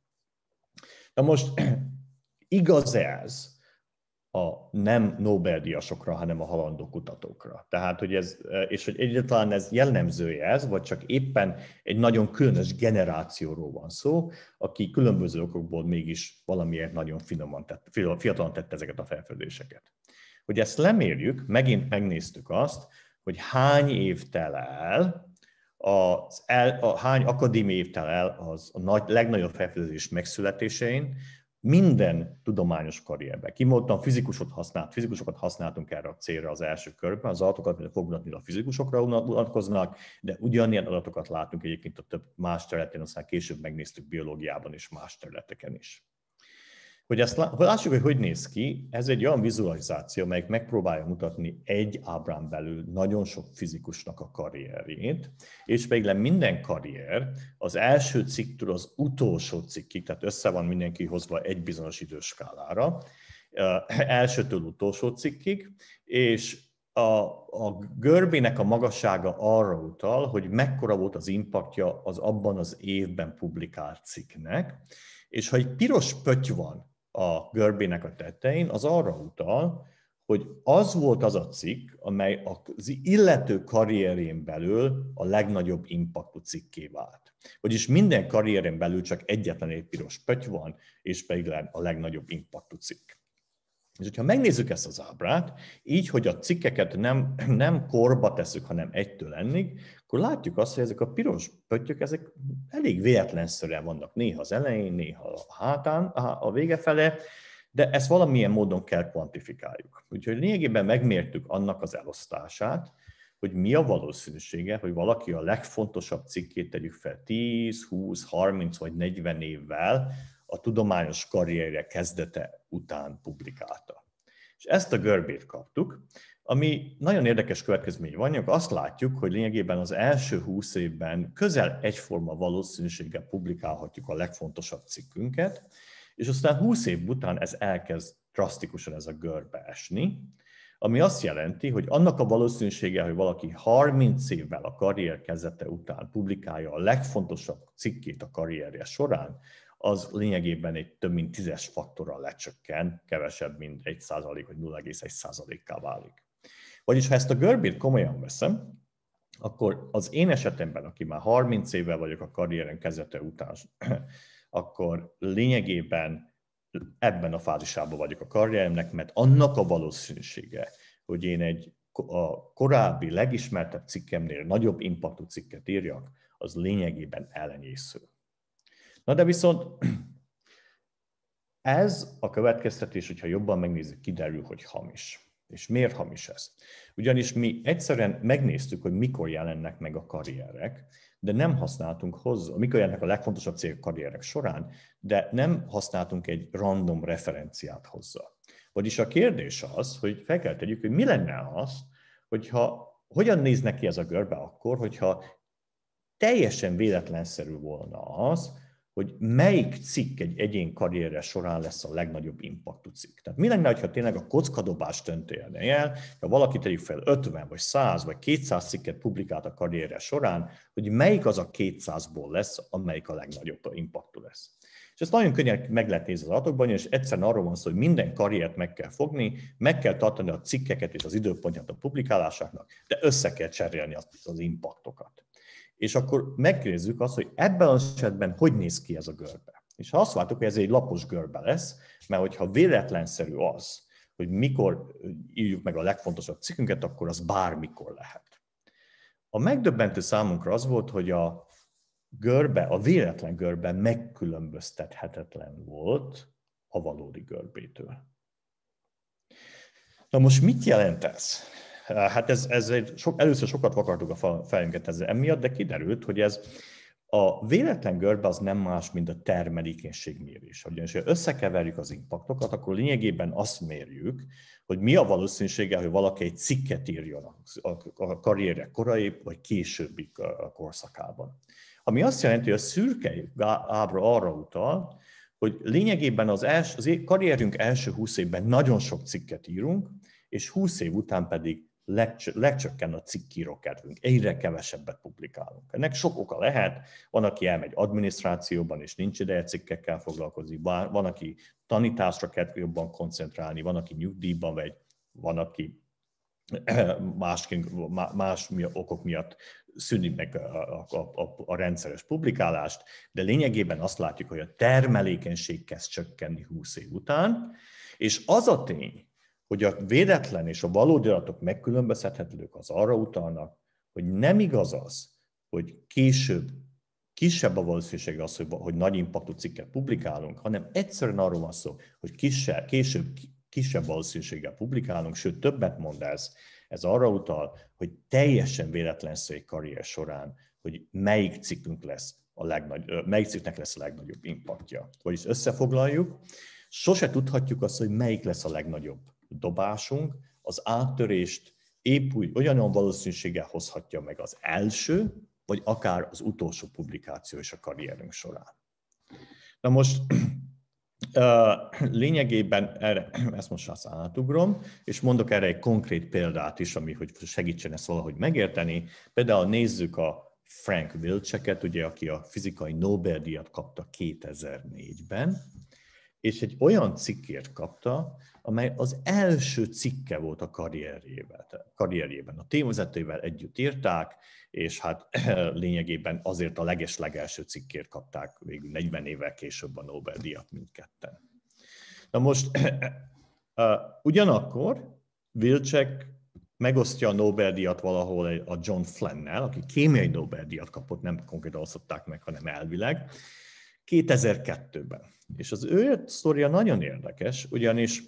Na most igaz ez a nem Nobel-díjasokra, hanem a halandó kutatókra. Tehát, hogy ez, és hogy egyáltalán ez jellemzője ez, vagy csak éppen egy nagyon különös generációról van szó, aki különböző okokból mégis valamiért nagyon finoman tett, fiatalon tette ezeket a felfedezéseket. Hogy ezt lemérjük, megint megnéztük azt, hogy hány év tel el, az el, a hány akadémiai év tel el az a nagy, legnagyobb felfedezés megszületésein, minden tudományos karrierben. Kimondottan fizikusokat használt, fizikusokat használtunk erre a célra az első körben, az adatokat fognatni a fizikusokra vonatkoznak, de ugyanilyen adatokat látunk egyébként a több más területen, aztán később megnéztük biológiában és más területeken is. Hogy ezt hogy lássuk, hogy hogy néz ki, ez egy olyan vizualizáció, amelyik megpróbálja mutatni egy ábrán belül nagyon sok fizikusnak a karrierjét, és végül minden karrier az első cikktől az utolsó cikkig, tehát össze van mindenki hozva egy bizonyos időskálára, elsőtől utolsó cikkig, és a, a görbének a magassága arra utal, hogy mekkora volt az impaktja az abban az évben publikált cikknek, és ha egy piros pötty van a görbének a tetején, az arra utal, hogy az volt az a cikk, amely az illető karrierjén belül a legnagyobb impaktú cikké vált. Vagyis minden karrierén belül csak egyetlen egy piros pötty van, és pedig a legnagyobb impaktú cikk. És hogyha megnézzük ezt az ábrát, így, hogy a cikkeket nem, nem korba tesszük, hanem egytől ennig, akkor látjuk azt, hogy ezek a piros pöttyök, ezek elég véletlenszerűen vannak, néha az elején, néha a hátán, a vége fele, de ezt valamilyen módon kell kvantifikáljuk. Úgyhogy lényegében megmértük annak az elosztását, hogy mi a valószínűsége, hogy valaki a legfontosabb cikkét tegyük fel tíz, húsz, harminc vagy negyven évvel, a tudományos karrierje kezdete után publikálta. És ezt a görbét kaptuk, ami nagyon érdekes következmény van, azt látjuk, hogy lényegében az első húsz évben közel egyforma valószínűséggel publikálhatjuk a legfontosabb cikkünket, és aztán húsz év után ez elkezd drasztikusan ez a görbe esni, ami azt jelenti, hogy annak a valószínűsége, hogy valaki harminc évvel a karrier kezdete után publikálja a legfontosabb cikkét a karrierje során, az lényegében egy több mint tízes faktorral lecsökken, kevesebb, mint egy százalék vagy nulla egész egy százalékká válik. Vagyis ha ezt a görbét komolyan veszem, akkor az én esetemben, aki már harminc évvel vagyok a karrierem kezdete után, akkor lényegében ebben a fázisában vagyok a karrieremnek, mert annak a valószínűsége, hogy én egy a korábbi, legismertebb cikkemnél nagyobb impaktú cikket írjak, az lényegében elenyésző. Na de viszont ez a következtetés, hogyha jobban megnézzük, kiderül, hogy hamis. És miért hamis ez? Ugyanis mi egyszerűen megnéztük, hogy mikor jelennek meg a karrierek, de nem használtunk hozzá, mikor jelennek a legfontosabb cégek karrierek során, de nem használtunk egy random referenciát hozzá. Vagyis a kérdés az, hogy fel kell tegyük, hogy mi lenne az, hogyha hogyan néz neki ez a görbe akkor, hogyha teljesen véletlenszerű volna az, hogy melyik cikk egy egyén karrierje során lesz a legnagyobb impaktú cikk. Tehát mi lenne, ha tényleg a kockadobást döntélne el, ha valaki tegyük fel ötven, vagy száz, vagy kétszáz cikket publikált a karrierje során, hogy melyik az a kétszázból lesz, amelyik a legnagyobb impaktú lesz. És ezt nagyon könnyen meg lehet nézni az adatokban, és egyszerűen arról van szó, hogy minden karriert meg kell fogni, meg kell tartani a cikkeket és az időpontját a publikálásának, de össze kell cserélni az, az impaktokat. És akkor megkérdezzük azt, hogy ebben az esetben hogy néz ki ez a görbe. És ha azt látjuk, hogy ez egy lapos görbe lesz, mert hogyha véletlenszerű az, hogy mikor írjuk meg a legfontosabb cikkünket, akkor az bármikor lehet. A megdöbbentő számunkra az volt, hogy a görbe, a véletlen görbe megkülönböztethetetlen volt a valódi görbétől. Na most mit jelent ez? Hát ez, ez egy, sok, először sokat vakartuk a fejünket ezzel emiatt, de kiderült, hogy ez a véletlen görbe az nem más, mint a termelékenység mérés. Ugyanis, ha összekeverjük az impaktokat, akkor lényegében azt mérjük, hogy mi a valószínűsége, hogy valaki egy cikket írjon a karrierje korai vagy későbbi korszakában. Ami azt jelenti, hogy a szürke ábra arra utal, hogy lényegében az, els, az karrierünk első húsz évben nagyon sok cikket írunk, és húsz év után pedig lecsökken a cikkíró kedvünk, egyre kevesebbet publikálunk. Ennek sok oka lehet, van, aki elmegy adminisztrációban, és nincs ideje cikkekkel foglalkozni, van, aki tanításra kell jobban koncentrálni, van, aki nyugdíjban megy, van, aki másként, más okok miatt szűnik meg a, a, a, a rendszeres publikálást, de lényegében azt látjuk, hogy a termelékenység kezd csökkenni húsz év után, és az a tény, hogy a véletlen és a valódi adatok megkülönböztethetők, az arra utalnak, hogy nem igaz az, hogy később kisebb a valószínűség az, hogy, hogy nagy impaktú cikket publikálunk, hanem egyszerűen arról van szó, hogy kisebb, később kisebb valószínűséggel publikálunk, sőt többet mond ez, ez arra utal, hogy teljesen véletlenszerű karrier során, hogy melyik cikkünk lesz a legnagy, melyik cikknek lesz a legnagyobb impaktja. Vagyis összefoglaljuk, Sose tudhatjuk azt, hogy melyik lesz a legnagyobb dobásunk, az áttörést épp úgy olyan valószínűséggel hozhatja meg az első, vagy akár az utolsó publikáció is a karrierünk során. Na most lényegében erre, ezt most azt átugrom, és mondok erre egy konkrét példát is, ami hogy segítsen ezt valahogy megérteni. Például nézzük a Frank Wilczeket, ugye, aki a fizikai Nobel-díjat kapta kétezer-négyben, és egy olyan cikkért kapta, amely az első cikke volt a karrierjében. karrierjében. A témavezetővel együtt írták, és hát lényegében azért a leges-legelső cikkért kapták végül negyven évvel később a Nobel-díjat mindketten. Na most ugyanakkor Wilczek megosztja a Nobel-díjat valahol a John Flannel, aki kémiai Nobel-díjat kapott, nem konkrétan osztották meg, hanem elvileg, kétezer-kettőben. És az ő sztoria nagyon érdekes, ugyanis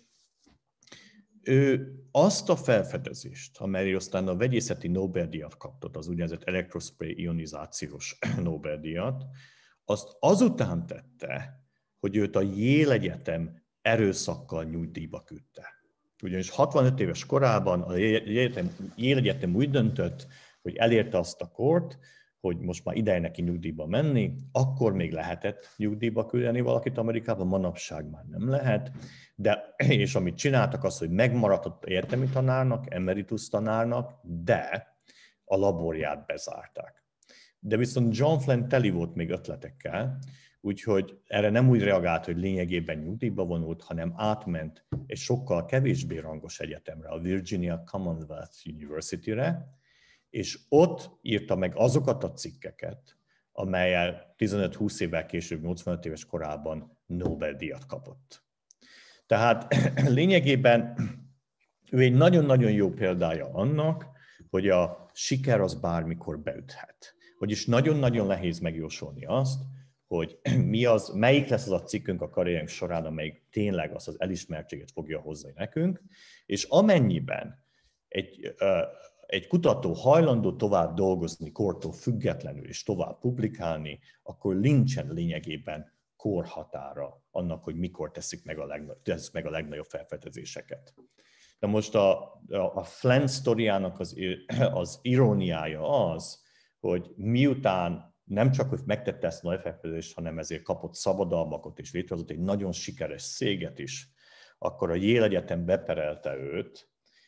ő azt a felfedezést, amely aztán a vegyészeti Nobel-díjat kapott, az úgynevezett elektrospray ionizációs Nobel-díjat, azt azután tette, hogy őt a Yale Egyetem erőszakkal nyugdíjba küldte. Ugyanis hatvanöt éves korában a Yale Egyetem úgy döntött, hogy elérte azt a kort, hogy most már ideje neki nyugdíjba menni, akkor még lehetett nyugdíjba küldeni valakit Amerikában, manapság már nem lehet, de, és amit csináltak az, hogy megmaradott egyetemi tanárnak, emeritus tanárnak, de a laborját bezárták. De viszont John Flynn teli volt még ötletekkel, úgyhogy erre nem úgy reagált, hogy lényegében nyugdíjba vonult, hanem átment egy sokkal kevésbé rangos egyetemre, a Virginia Commonwealth University-re, és ott írta meg azokat a cikkeket, amellyel tizenöt-húsz évvel később, nyolcvanöt éves korában Nobel-díjat kapott. Tehát lényegében ő egy nagyon-nagyon jó példája annak, hogy a siker az bármikor beüthet. Vagyis nagyon-nagyon nehéz megjósolni azt, hogy mi az, melyik lesz az a cikkünk a karrierünk során, amelyik tényleg azt az elismertséget fogja hozni nekünk, és amennyiben egy egy kutató hajlandó tovább dolgozni kortól függetlenül és tovább publikálni, akkor nincsen lényegében korhatára annak, hogy mikor teszik meg a, legnagyobb, teszik meg a legnagyobb felfedezéseket. De most a, a Flynn sztoriának az, az iróniája az, hogy miután nem csak, hogy megtette ezt a nagy felfedezést, hanem ezért kapott szabadalmakat és létrehozott egy nagyon sikeres céget is, akkor a Yale Egyetem beperelte őt,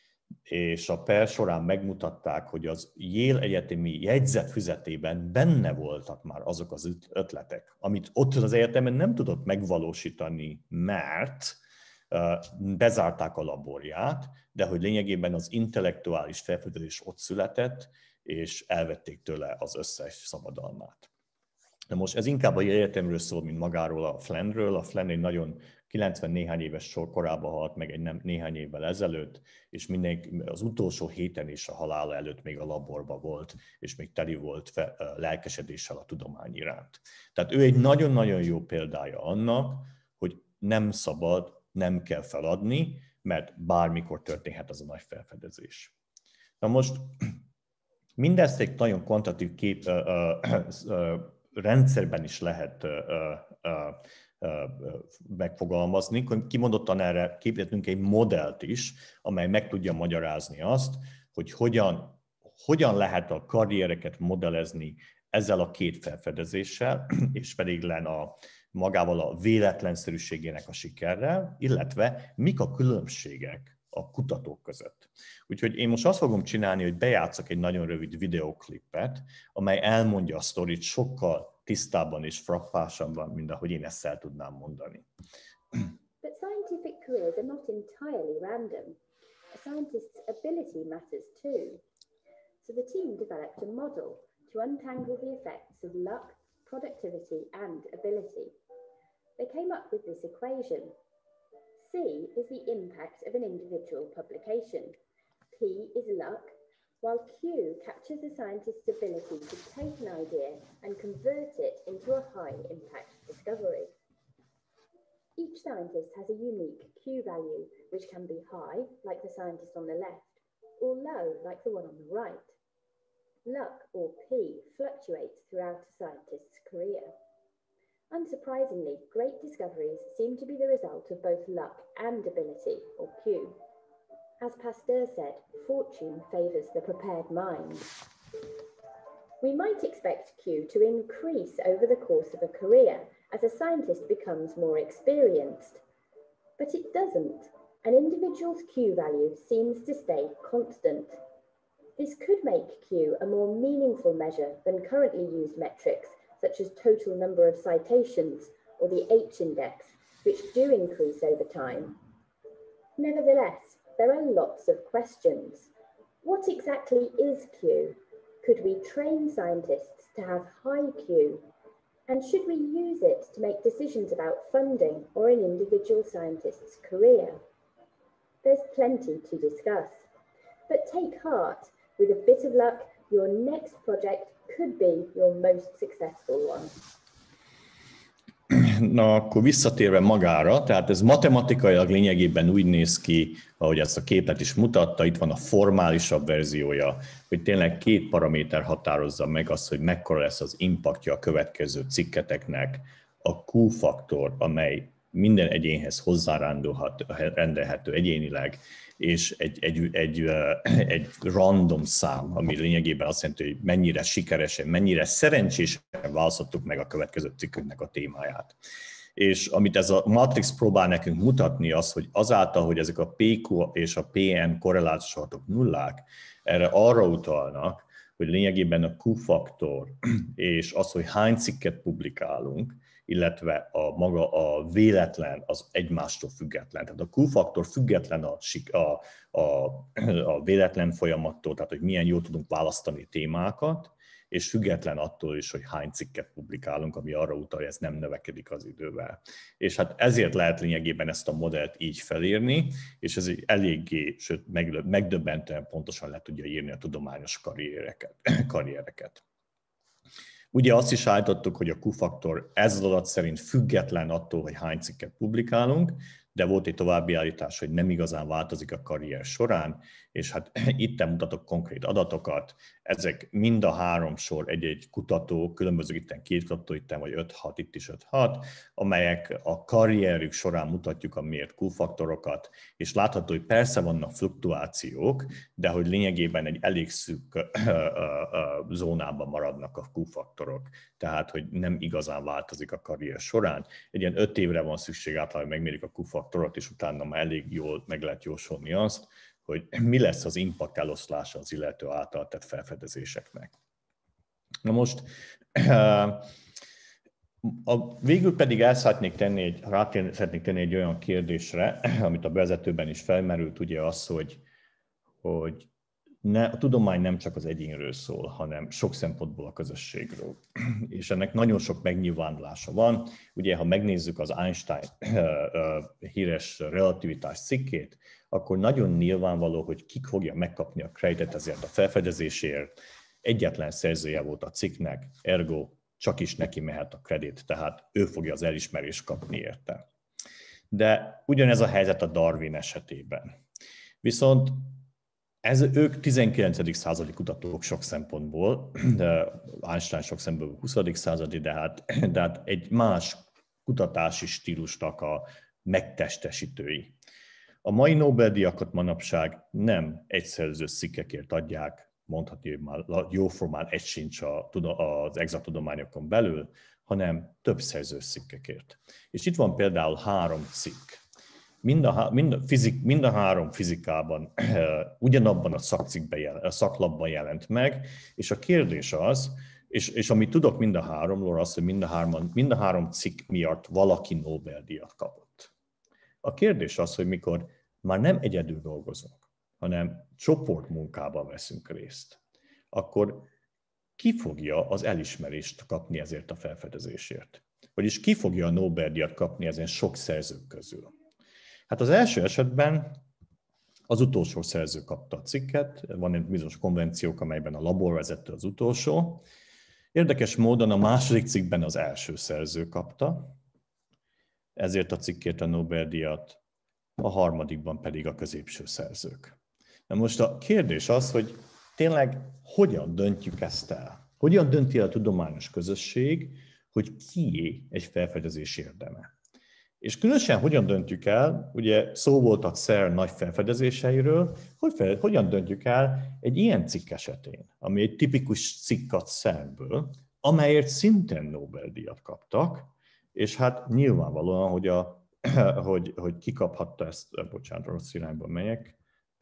és a per során megmutatták, hogy az Yale egyetemi jegyzetfüzetében benne voltak már azok az ötletek, amit ott az egyetemen nem tudott megvalósítani, mert bezárták a laborját, de hogy lényegében az intellektuális felfedezés ott született, és elvették tőle az összes szabadalmát. De most ez inkább a Yale Egyetemről szól, mint magáról a Flynnről. A Flynn egy nagyon kilencven néhány éves sor korában halt meg egy nem, néhány évvel ezelőtt, és mindenki, az utolsó héten is a halála előtt még a laborban volt, és még teli volt fe, lelkesedéssel a tudomány iránt. Tehát ő egy nagyon-nagyon jó példája annak, hogy nem szabad, nem kell feladni, mert bármikor történhet az a nagy felfedezés. Na most mindezt egy nagyon kvantitatív kép, ö, ö, ö, rendszerben is lehet ö, ö, megfogalmazni. Kimondottan erre képítettünk egy modellt is, amely meg tudja magyarázni azt, hogy hogyan, hogyan lehet a karriereket modellezni ezzel a két felfedezéssel, és pedig len a, magával a véletlenszerűségének a sikerrel, illetve mik a különbségek a kutatók között. Úgyhogy én most azt fogom csinálni, hogy bejátszok egy nagyon rövid videóklipet, amely elmondja a sztorit sokkal tisztában és frappásabban, mint ahogy én ezt el tudnám mondani. But scientific careers are not entirely random. A scientist's ability matters too. So the team developed a model to untangle the effects of luck, productivity, and ability. They came up with this equation. C is the impact of an individual publication. P is luck, while Q captures a scientist's ability to take an idea and convert it into a high-impact discovery. Each scientist has a unique Q value, which can be high, like the scientist on the left, or low, like the one on the right. Luck, or P, fluctuates throughout a scientist's career. Unsurprisingly, great discoveries seem to be the result of both luck and ability, or Q. As Pasteur said, fortune favours the prepared mind. We might expect Q to increase over the course of a career as a scientist becomes more experienced. But it doesn't. An individual's Q value seems to stay constant. This could make Q a more meaningful measure than currently used metrics such as total number of citations or the H-index, which do increase over time. Nevertheless, there are lots of questions. What exactly is Q? Could we train scientists to have high Q? And should we use it to make decisions about funding or an individual scientist's career? There's plenty to discuss. But take heart, with a bit of luck, your next project could be your most successful one. Na, akkor visszatérve magára, tehát ez matematikailag lényegében úgy néz ki, ahogy ezt a képlet is mutatta, itt van a formálisabb verziója, hogy tényleg két paraméter határozza meg azt, hogy mekkora lesz az impactja a következő cikketeknek, a Q-faktor, amely minden egyénhez hozzárendelhető egyénileg, és egy, egy, egy, egy random szám, ami lényegében azt jelenti, hogy mennyire sikeresen, mennyire szerencsésen választottuk meg a következő cikkünknek a témáját. És amit ez a matrix próbál nekünk mutatni, az, hogy azáltal, hogy ezek a pé kú és a pé en korrelációs adatok nullák, erre arra utalnak, hogy lényegében a Q-faktor és az, hogy hány cikket publikálunk, illetve a maga a véletlen az egymástól független. Tehát a Q-faktor független a, a, a, a véletlen folyamattól, tehát hogy milyen jól tudunk választani témákat, és független attól is, hogy hány cikket publikálunk, ami arra utal, hogy ez nem növekedik az idővel. És hát ezért lehet lényegében ezt a modellt így felírni, és ez egy eléggé, sőt megdöbbentően pontosan le tudja írni a tudományos karriereket. karriereket. Ugye azt is állítottuk, hogy a Q-faktor ez az adat szerint független attól, hogy hány cikket publikálunk, de volt egy további állítás, hogy nem igazán változik a karrier során, és hát itt mutatok konkrét adatokat, ezek mind a három sor egy-egy kutató, különböző itten két kutató, itten vagy öt-hat, itt is öt-hat, amelyek a karrierük során mutatjuk a mért Q-faktorokat, és látható, hogy persze vannak fluktuációk, de hogy lényegében egy elég szűk zónában maradnak a Q-faktorok, tehát hogy nem igazán változik a karrier során. Egy ilyen öt évre van szükség általában, hogy megmérjük a Q-faktorot, és utána már elég jól meg lehet jósolni azt, hogy mi lesz az impact eloszlása az illető által tett felfedezéseknek. Na most, a, végül pedig el szeretnék tenni egy, rá szeretnék tenni egy olyan kérdésre, amit a bevezetőben is felmerült, ugye az, hogy, hogy ne, a tudomány nem csak az egyénről szól, hanem sok szempontból a közösségről. És ennek nagyon sok megnyilvánulása van. Ugye, ha megnézzük az Einstein híres relativitás cikkét, akkor nagyon nyilvánvaló, hogy ki fogja megkapni a kreditet ezért a felfedezésért. Egyetlen szerzője volt a cikknek, ergo csak is neki mehet a kredit, tehát ő fogja az elismerést kapni érte. De ugyanez a helyzet a Darwin esetében. Viszont ez, ők tizenkilencedik századi kutatók sok szempontból, de Einstein sok szempontból huszadik századi, de hát, de hát egy más kutatási stílusnak a megtestesítői. A mai Nobel-díjakat manapság nem egyszerző cikkekért adják, mondhatni, hogy már jóformán egy sincs az exaktudományokon belül, hanem több szerzős cikkekért. És itt van például három cikk. Mind a, mind a, fizik, mind a három fizikában ugyanabban a szakcikkben, jelent, a szaklapban jelent meg, és a kérdés az, és, és amit tudok mind a háromról, az, hogy mind a, hárman, mind a három cikk miatt valaki Nobel-díjat kapott. A kérdés az, hogy mikor már nem egyedül dolgozunk, hanem csoportmunkában veszünk részt, akkor ki fogja az elismerést kapni ezért a felfedezésért? Vagyis ki fogja a Nobel-díjat kapni ezen sok szerzők közül? Hát az első esetben az utolsó szerző kapta a cikket, van egy bizonyos konvenciók, amelyben a laborvezető az utolsó. Érdekes módon a második cikkben az első szerző kapta, ezért a cikkért a Nobel-díjat, a harmadikban pedig a középső szerzők. Na most a kérdés az, hogy tényleg hogyan döntjük ezt el? Hogyan dönti el a tudományos közösség, hogy kié egy felfedezés érdeme. És különösen hogyan döntjük el, ugye szó volt a cern nagy felfedezéseiről, hogy fel, hogyan döntjük el egy ilyen cikk esetén, ami egy tipikus cikk a cernből, amelyért szintén Nobel-díjat kaptak, és hát nyilvánvalóan, hogy, a, hogy, hogy kikaphatta ezt, bocsánat, rossz irányba megyek,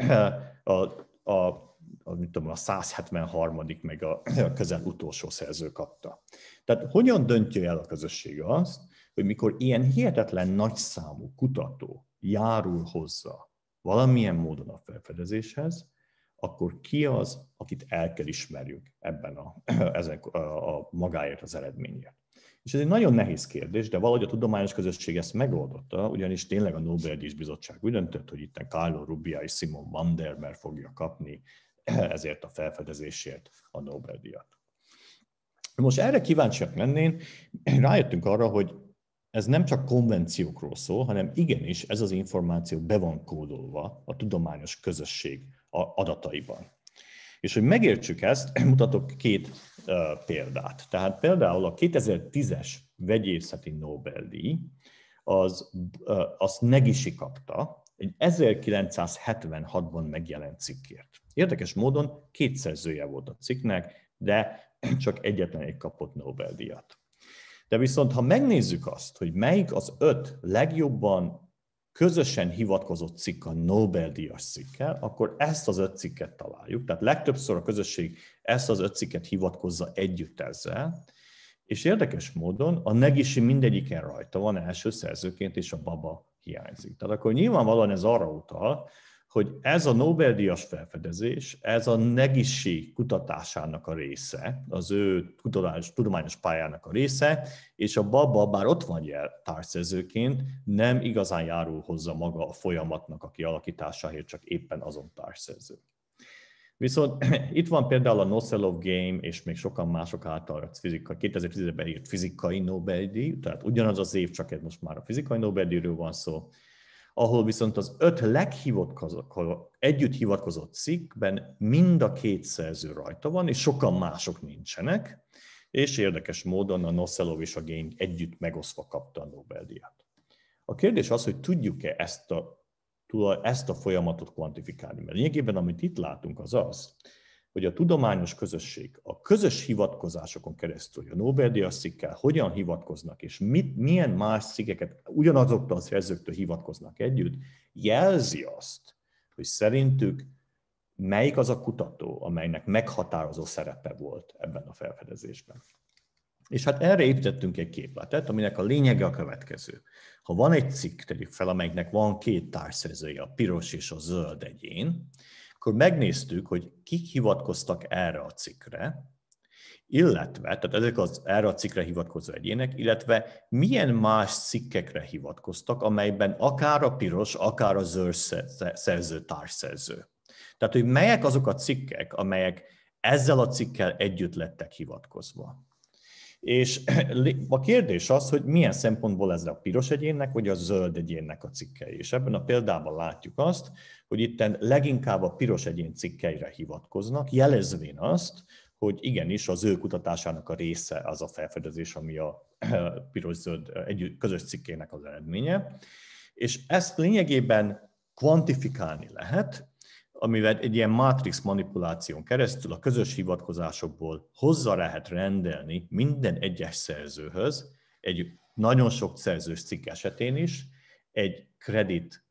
a, a, a, mit tudom, a száz hetvenharmadik meg a, a közel utolsó szerző kapta. Tehát hogyan döntje el a közösség azt, hogy mikor ilyen hihetetlen nagyszámú kutató járul hozzá valamilyen módon a felfedezéshez, akkor ki az, akit el kell ismerjünk ebben a, ezek a, a magáért az eredményért. És ez egy nagyon nehéz kérdés, de valahogy a tudományos közösség ezt megoldotta, ugyanis tényleg a Nobel-díjas bizottság úgy döntött, hogy itt Carlo Rubbia és Simon van der Mer fogja kapni ezért a felfedezésért a Nobel-díjat. Most erre kíváncsiak lennénk, rájöttünk arra, hogy ez nem csak konvenciókról szól, hanem igenis ez az információ be van kódolva a tudományos közösség adataiban. És hogy megértsük ezt, mutatok két uh, példát. Tehát például a kétezer-tízes vegyészeti Nobel-díj, az, uh, azt Negisi kapta egy ezerkilencszázhetvenhatban megjelent cikkért. Érdekes módon két szerzője volt a cikknek, de csak egyetlen egy kapott Nobel-díjat. De viszont, ha megnézzük azt, hogy melyik az öt legjobban közösen hivatkozott cikk a Nobel-díjas cikkel, akkor ezt az öt cikket találjuk. Tehát legtöbbször a közösség ezt az öt cikket hivatkozza együtt ezzel, és érdekes módon a Negisi mindegyiken rajta van első szerzőként, és a Baba hiányzik. Tehát akkor nyilvánvalóan ez arra utal, hogy ez a Nobel-díjas felfedezés, ez a Negisi kutatásának a része, az ő tudományos, tudományos pályának a része, és a Baba, bár ott van jel társszerzőként, nem igazán járul hozzá maga a folyamatnak a kialakításáért, csak éppen azon társszerző. Viszont itt van például a Noselov Game, és még sokan mások által kétezer-tízben írt fizikai Nobel-díj, tehát ugyanaz az év, csak ez most már a fizikai Nobel-díjról van szó, ahol viszont az öt leghivatkozott, együtt hivatkozott cikkben mind a két szerző rajta van, és sokan mások nincsenek, és érdekes módon a Noselov és a Game együtt megosztva kapta a Nobel-díjat. A kérdés az, hogy tudjuk-e ezt a, ezt a folyamatot kvantifikálni, mert lényegében amit itt látunk az az, hogy a tudományos közösség a közös hivatkozásokon keresztül, a Nobel-díjas cikkel hogyan hivatkoznak, és mit, milyen más cikkeket ugyanazoktól a szerzőktől hivatkoznak együtt, jelzi azt, hogy szerintük melyik az a kutató, amelynek meghatározó szerepe volt ebben a felfedezésben. És hát erre építettünk egy képletet, aminek a lényege a következő. Ha van egy cikk, tegyük fel, amelynek van két társszerzője, a piros és a zöld egyén, akkor megnéztük, hogy kik hivatkoztak erre a cikkre, illetve, tehát ezek az erre a cikkre hivatkozó egyének, illetve milyen más cikkekre hivatkoztak, amelyben akár a piros, akár a zöld szerző társszerző. Tehát, hogy melyek azok a cikkek, amelyek ezzel a cikkel együtt lettek hivatkozva. És a kérdés az, hogy milyen szempontból ez a piros egyénnek, vagy a zöld egyénnek a cikkei. És ebben a példában látjuk azt, hogy itt leginkább a piros egyén cikkeire hivatkoznak, jelezvén azt, hogy igenis az ő kutatásának a része az a felfedezés, ami a piros-zöld együtt közös cikkének az eredménye. És ezt lényegében kvantifikálni lehet, amivel egy ilyen mátrix manipuláción keresztül a közös hivatkozásokból hozzá lehet rendelni minden egyes szerzőhöz, egy nagyon sok szerzős cikk esetén is, egy kredit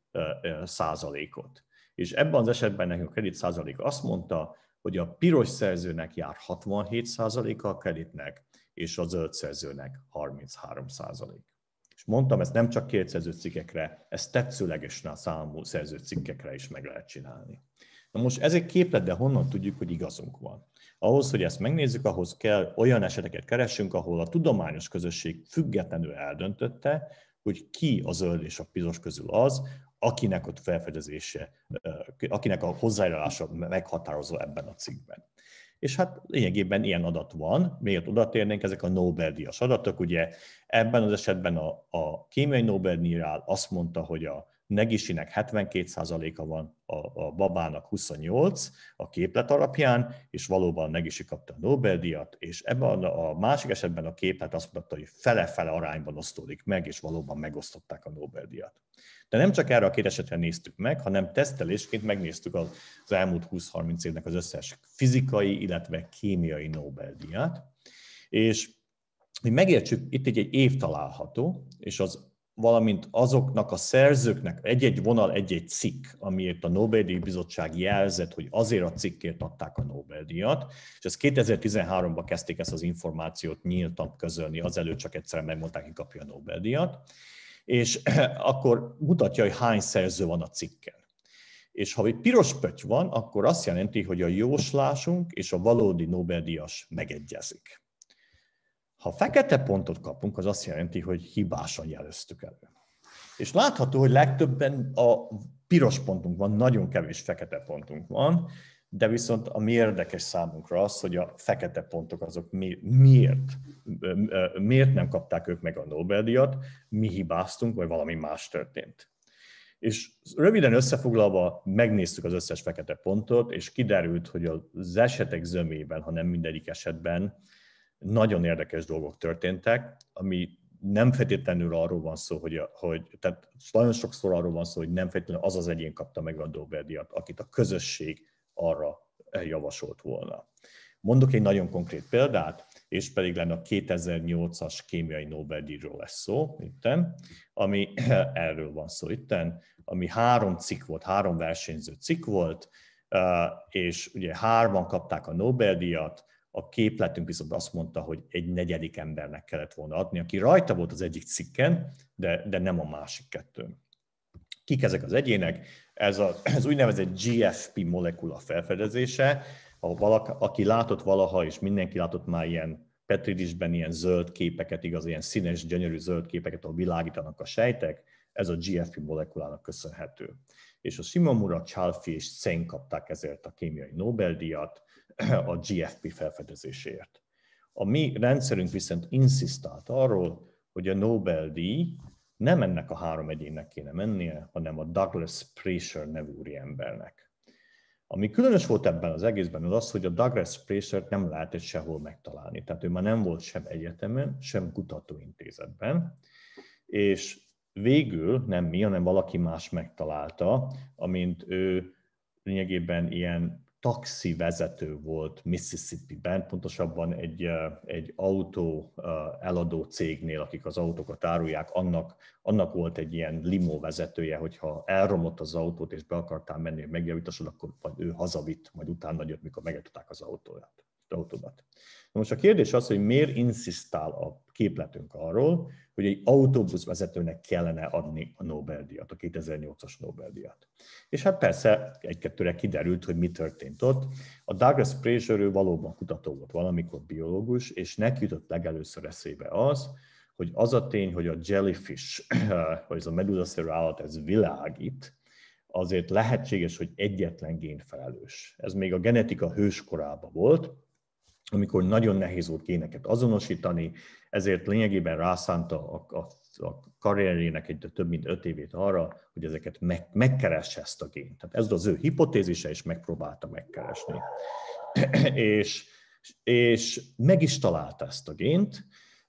százalékot. És ebben az esetben nekünk a kredit százalék azt mondta, hogy a piros szerzőnek jár hatvanhét százaléka a kreditnek, és a zöld szerzőnek harminchárom százalék. És mondtam, ezt nem csak két szerző cikkekre, ezt tetszőleges számú szerző cikkekre is meg lehet csinálni. Na most ez egy képlet, de honnan tudjuk, hogy igazunk van? Ahhoz, hogy ezt megnézzük, ahhoz kell olyan eseteket keressünk, ahol a tudományos közösség függetlenül eldöntötte, hogy ki a zöld és a piros közül az, akinek a felfedezése, akinek a hozzájárulása meghatározó ebben a cikkben. És hát lényegében ilyen adat van, miért odatérnénk, ezek a Nobel-díjas adatok, ugye ebben az esetben a, a kémiai Nobel-díjnál azt mondta, hogy a Negisinek hetvenkét százaléka van, a, a babának huszonnyolc a képlet alapján, és valóban Negisi kapta a Nobel-díjat, és ebben a, a másik esetben a képlet azt mutatta, hogy fele-fele arányban osztódik meg, és valóban megosztották a Nobel-díjat. De nem csak erre a két esetre néztük meg, hanem tesztelésként megnéztük az elmúlt húsz-harminc évnek az összes fizikai, illetve kémiai Nobel-díját, és hogy megértsük, itt egy, egy év található, és az valamint azoknak a szerzőknek egy-egy vonal, egy-egy cikk, amiért a Nobel-díj bizottság jelzett, hogy azért a cikkért adták a Nobel-díjat, és ezt kétezer-tizenháromban kezdték ezt az információt nyíltan közölni, azelőtt csak egyszer megmondták, ki kapja a Nobel-díjat, és akkor mutatja, hogy hány szerző van a cikken. És ha egy piros pötty van, akkor azt jelenti, hogy a jóslásunk és a valódi Nobel-díjas megegyezik. Ha fekete pontot kapunk, az azt jelenti, hogy hibásan jelöztük elő. És látható, hogy legtöbben a piros pontunk van, nagyon kevés fekete pontunk van, de viszont ami érdekes számunkra az, hogy a fekete pontok azok mi, miért, miért nem kapták ők meg a Nobel-díjat, mi hibáztunk, vagy valami más történt. És röviden összefoglalva megnéztük az összes fekete pontot, és kiderült, hogy az esetek zömében, ha nem mindegyik esetben, nagyon érdekes dolgok történtek, ami nem feltétlenül arról van szó, hogy, hogy tehát nagyon sokszor arról van szó, hogy nem feltétlenül az az egyén kapta meg a Nobel-díjat, akit a közösség arra javasolt volna. Mondok egy nagyon konkrét példát, és pedig lenne a kétezer-nyolcas kémiai Nobel-díjról lesz szó, itten, ami erről van szó itten, ami három cikk volt, három versenyző cikk volt, és ugye hárman kapták a Nobel-díjat. A képletünk viszont azt mondta, hogy egy negyedik embernek kellett volna adni, aki rajta volt az egyik cikken, de, de nem a másik kettőn. Kik ezek az egyének? Ez az úgynevezett gé ef pé molekula felfedezése, ahol valaki, aki látott valaha, és mindenki látott már ilyen petridisben ilyen zöld képeket, igaz, ilyen színes, gyönyörű zöld képeket, ahol világítanak a sejtek, ez a gé ef pé molekulának köszönhető. És a Shimomura, Chalfie és Tseng kapták ezért a kémiai Nobel-díjat, a gé ef pé felfedezéséért. A mi rendszerünk viszont inszisztált arról, hogy a Nobel-díj nem ennek a három egyénnek kéne mennie, hanem a Douglas Praser nevű úriembernek. Ami különös volt ebben az egészben az az, hogy a Douglas Prasert nem lehetett sehol megtalálni. Tehát ő már nem volt sem egyetemen, sem kutatóintézetben, és végül nem mi, hanem valaki más megtalálta, amint ő lényegében ilyen taxi vezető volt Mississippiben, pontosabban egy, egy autó eladó cégnél, akik az autókat árulják, annak, annak volt egy ilyen limó vezetője, hogyha elromlott az autót és be akartál menni, hogy megjavítassad, akkor majd ő hazavitt, majd utána jött, mikor megjavították az autóját, autódat. Most a kérdés az, hogy miért inszisztál a képletünk arról, hogy egy autóbuszvezetőnek kellene adni a Nobel-díjat, a kétezer-nyolcas Nobel-díjat. És hát persze egy-kettőre kiderült, hogy mi történt ott. A Douglas Praser ő valóban kutató volt valamikor, biológus, és neki jutott legelőször eszébe az, hogy az a tény, hogy a jellyfish, vagy ez a meduzaszerű állat, ez világít, azért lehetséges, hogy egyetlen gén felelős. Ez még a genetika hőskorában volt, amikor nagyon nehéz volt géneket azonosítani, ezért lényegében rászánta a, a, a karrierjének egy több mint öt évét arra, hogy ezeket meg, megkeresse ezt a gént. Tehát ez az ő hipotézise, és megpróbálta megkeresni. és, és meg is találta ezt a gént,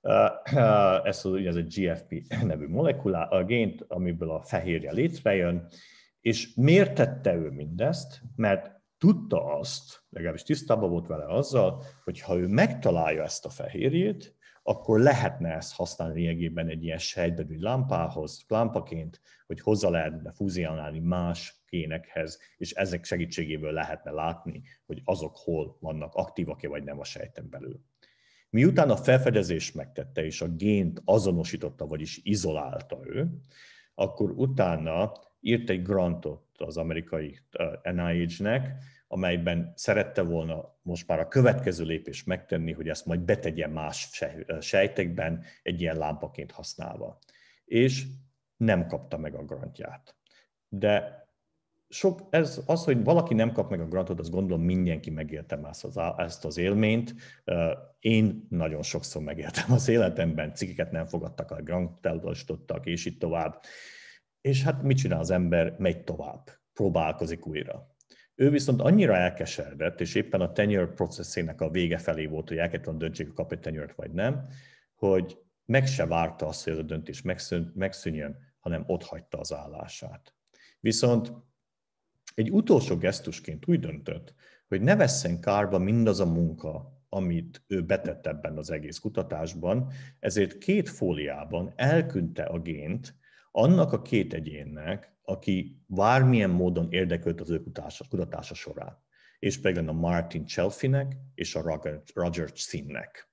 ezt az ez a gé ef pé nevű molekulá, a gént, amiből a fehérje létrejön, és miért tette ő mindezt? Mert tudta azt, legalábbis tisztában volt vele azzal, hogy ha ő megtalálja ezt a fehérjét, akkor lehetne ezt használni lényegében egy ilyen sejtbeli lámpához, lámpaként, hogy hozzá lehetne fúzionálni más génekhez, és ezek segítségével lehetne látni, hogy azok hol vannak aktívak-e vagy nem a sejten belül. Miután a felfedezést megtette, és a gént azonosította, vagyis izolálta ő, akkor utána írt egy grantot az amerikai en i há-nek, amelyben szerette volna most már a következő lépést megtenni, hogy ezt majd betegye más sejtekben egy ilyen lámpaként használva. És nem kapta meg a grantját. De sok, ez, az, hogy valaki nem kap meg a grantot, azt gondolom mindenki megéltem ezt az élményt. Én nagyon sokszor megéltem az életemben, cikkeket nem fogadtak, a grantot elutasítottak, és így tovább. És hát mit csinál az ember? Megy tovább, próbálkozik újra. Ő viszont annyira elkeseredett, és éppen a tenure processzének a vége felé volt, hogy el kellett volna döntsék, hogy kap egy tenure-t vagy nem, hogy meg se várta azt, hogy ez a döntés megszűn, megszűnjön, hanem otthagyta az állását. Viszont egy utolsó gesztusként úgy döntött, hogy ne vesszen kárba mindaz a munka, amit ő betett ebben az egész kutatásban, ezért két fóliában elküldte a gént annak a két egyénnek, aki bármilyen módon érdekült az ő kutatása, kutatása során, és pedig a Martin Chelfie-nek és a Roger, Roger Tsin-nek.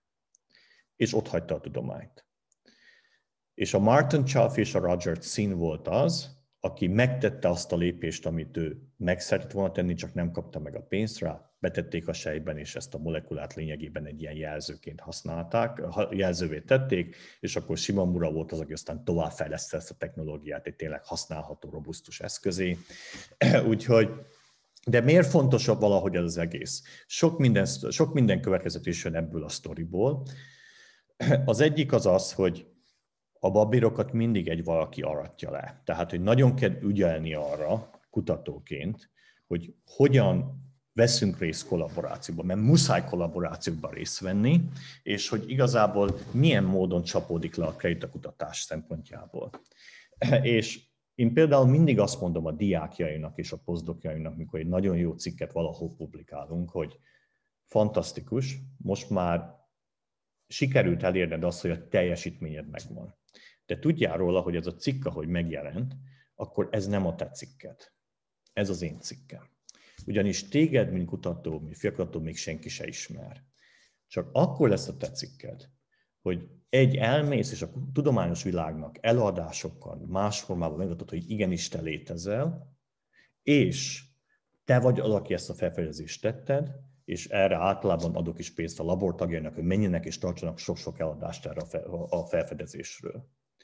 És ott hagyta a tudományt. És a Martin Chelfie és a Roger Tsin volt az, aki megtette azt a lépést, amit ő meg szeretett volna tenni, csak nem kapta meg a pénzt rá, betették a sejben, és ezt a molekulát lényegében egy ilyen jelzőként használták, jelzővé tették, és akkor Shimamura volt az, aki aztán továbbfejlesztette ezt a technológiát egy tényleg használható, robusztus eszközé. Úgyhogy, de miért fontosabb valahogy ez az egész? Sok minden, sok minden következetés jön ebből a sztoriból. Az egyik az az, hogy a babírokat mindig egy valaki aratja le. Tehát, hogy nagyon kell ügyelni arra kutatóként, hogy hogyan veszünk részt kollaborációban, mert muszáj kollaborációban részt venni, és hogy igazából milyen módon csapódik le a kredit a kutatás szempontjából. És én például mindig azt mondom a diákjainak és a posztdokjainak, mikor egy nagyon jó cikket valahol publikálunk, hogy fantasztikus, most már sikerült elérned azt, hogy a teljesítményed megvan. De tudjál róla, hogy ez a cikk, ahogy megjelent, akkor ez nem a te cikked. Ez az én cikkem. Ugyanis téged, mint kutató, mint fiatalkutató még senki se ismer. Csak akkor lesz a te cikked, hogy egy elmész, és a tudományos világnak eladásokkal, más formában megmutatod, hogy igenis te létezel, és te vagy az, aki ezt a felfedezést tetted, és erre általában adok is pénzt a labortagjainak, hogy menjenek és tartsanak sok-sok eladást erre a felfedezésről.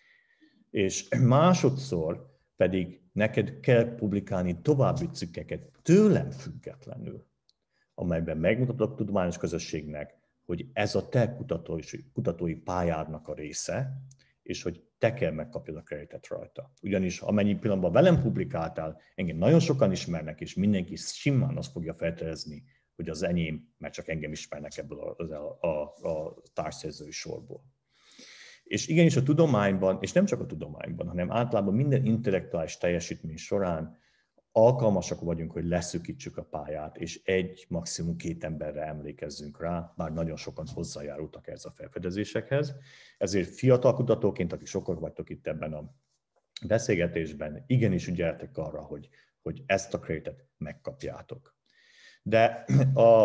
És másodszor pedig neked kell publikálni további cikkeket tőlem függetlenül, amelyben megmutatod a tudományos közösségnek, hogy ez a te kutatói, kutatói pályádnak a része, és hogy te kell megkapjad a kreditet rajta. Ugyanis amennyi pillanatban velem publikáltál, engem nagyon sokan ismernek, és mindenki simán azt fogja feltételezni, hogy az enyém, mert csak engem ismernek ebből a, a, a, a társszerzői sorból. És igenis a tudományban, és nem csak a tudományban, hanem általában minden intellektuális teljesítmény során alkalmasak vagyunk, hogy leszűkítsük a pályát, és egy, maximum két emberre emlékezzünk rá, bár nagyon sokan hozzájárultak ez a felfedezésekhez. Ezért fiatal kutatóként, akik sokan vagytok itt ebben a beszélgetésben, igenis ügyeltek arra, hogy, hogy ezt a kreditet megkapjátok. De a,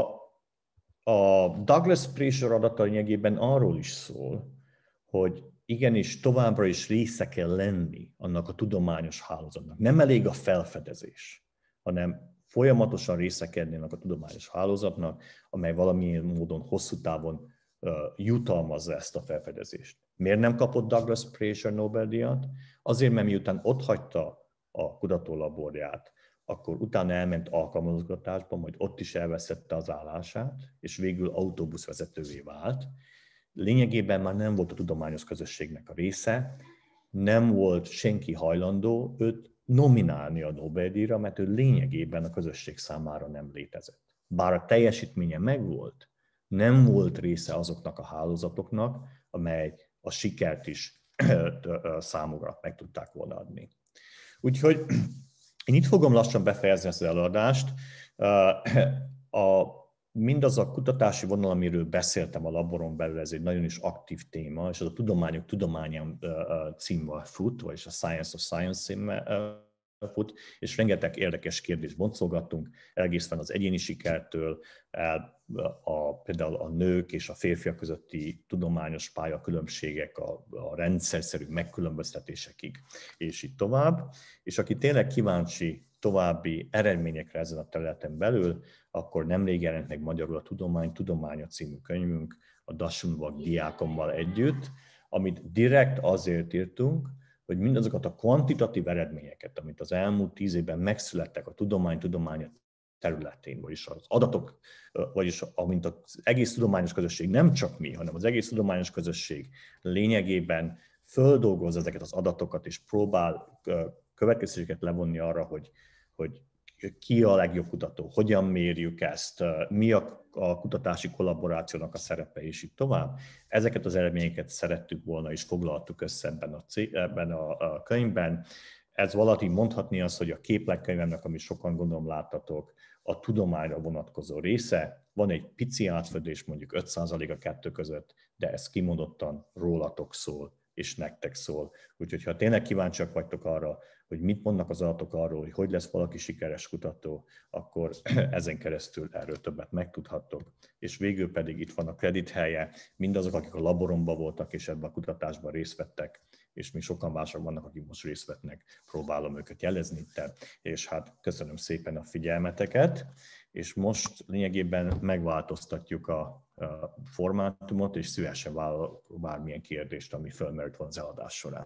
a Douglas Fraser adata lényegében arról is szól, hogy igenis továbbra is része kell lenni annak a tudományos hálózatnak. Nem elég a felfedezés, hanem folyamatosan része kell lenni annak a tudományos hálózatnak, amely valamilyen módon hosszú távon uh, jutalmazza ezt a felfedezést. Miért nem kapott Douglas Fraser Nobel-díjat? Azért, mert miután otthagyta a kutatólaborját, akkor utána elment alkalmazatkutatásba, majd ott is elveszette az állását, és végül autóbuszvezetővé vált. Lényegében már nem volt a tudományos közösségnek a része, nem volt senki hajlandó őt nominálni a Nobel-díjra, mert ő lényegében a közösség számára nem létezett. Bár a teljesítménye megvolt, nem volt része azoknak a hálózatoknak, amely a sikert is számukra meg tudták volna adni. Úgyhogy én itt fogom lassan befejezni ezt az előadást. A Mindaz a kutatási vonal, amiről beszéltem a laboron belül, ez egy nagyon is aktív téma, és az a Tudományok Tudományán címmel fut, vagyis a Science of Science címmel fut, és rengeteg érdekes kérdést boncolgattunk, egészen az egyéni sikertől, a, például a nők és a férfiak közötti tudományos pályakülönbségek, a, a rendszerszerű megkülönböztetésekig, és így tovább. És aki tényleg kíváncsi további eredményekre ezen a területen belül, akkor nemrég jelent meg magyarul a Tudomány Tudománya című könyvünk a Dasunvag diákommal együtt, amit direkt azért írtunk, hogy mindazokat a kvantitatív eredményeket, amit az elmúlt tíz évben megszülettek a tudomány tudománya területén, vagyis az adatok, vagyis amint az egész tudományos közösség, nem csak mi, hanem az egész tudományos közösség lényegében földolgoz ezeket az adatokat, és próbál következtetéseket levonni arra, hogy, hogy ki a legjobb kutató, hogyan mérjük ezt, mi a, a kutatási kollaborációnak a szerepe, és így tovább. Ezeket az eredményeket szerettük volna, és foglaltuk össze ebben a, ebben a, a könyvben. Ez valaki mondhatni azt, hogy a képletkönyvemnek, amit sokan gondolom láttatok, a tudományra vonatkozó része. Van egy pici átfedés, mondjuk öt százalék a kettő között, de ez kimondottan rólatok szól, és nektek szól. Úgyhogy ha tényleg kíváncsiak vagytok arra, hogy mit mondnak az adatok arról, hogy hogy lesz valaki sikeres kutató, akkor ezen keresztül erről többet megtudhattok. És végül pedig itt van a kredit helye, mindazok, akik a laboromban voltak és ebben a kutatásban részt vettek, és még sokan mások vannak, akik most részt vettnek, próbálom őket jelezni itt. És hát köszönöm szépen a figyelmeteket, és most lényegében megváltoztatjuk a, a formátumot, és szívesen vállalok bármilyen kérdést, ami fölmerült van az eladás során.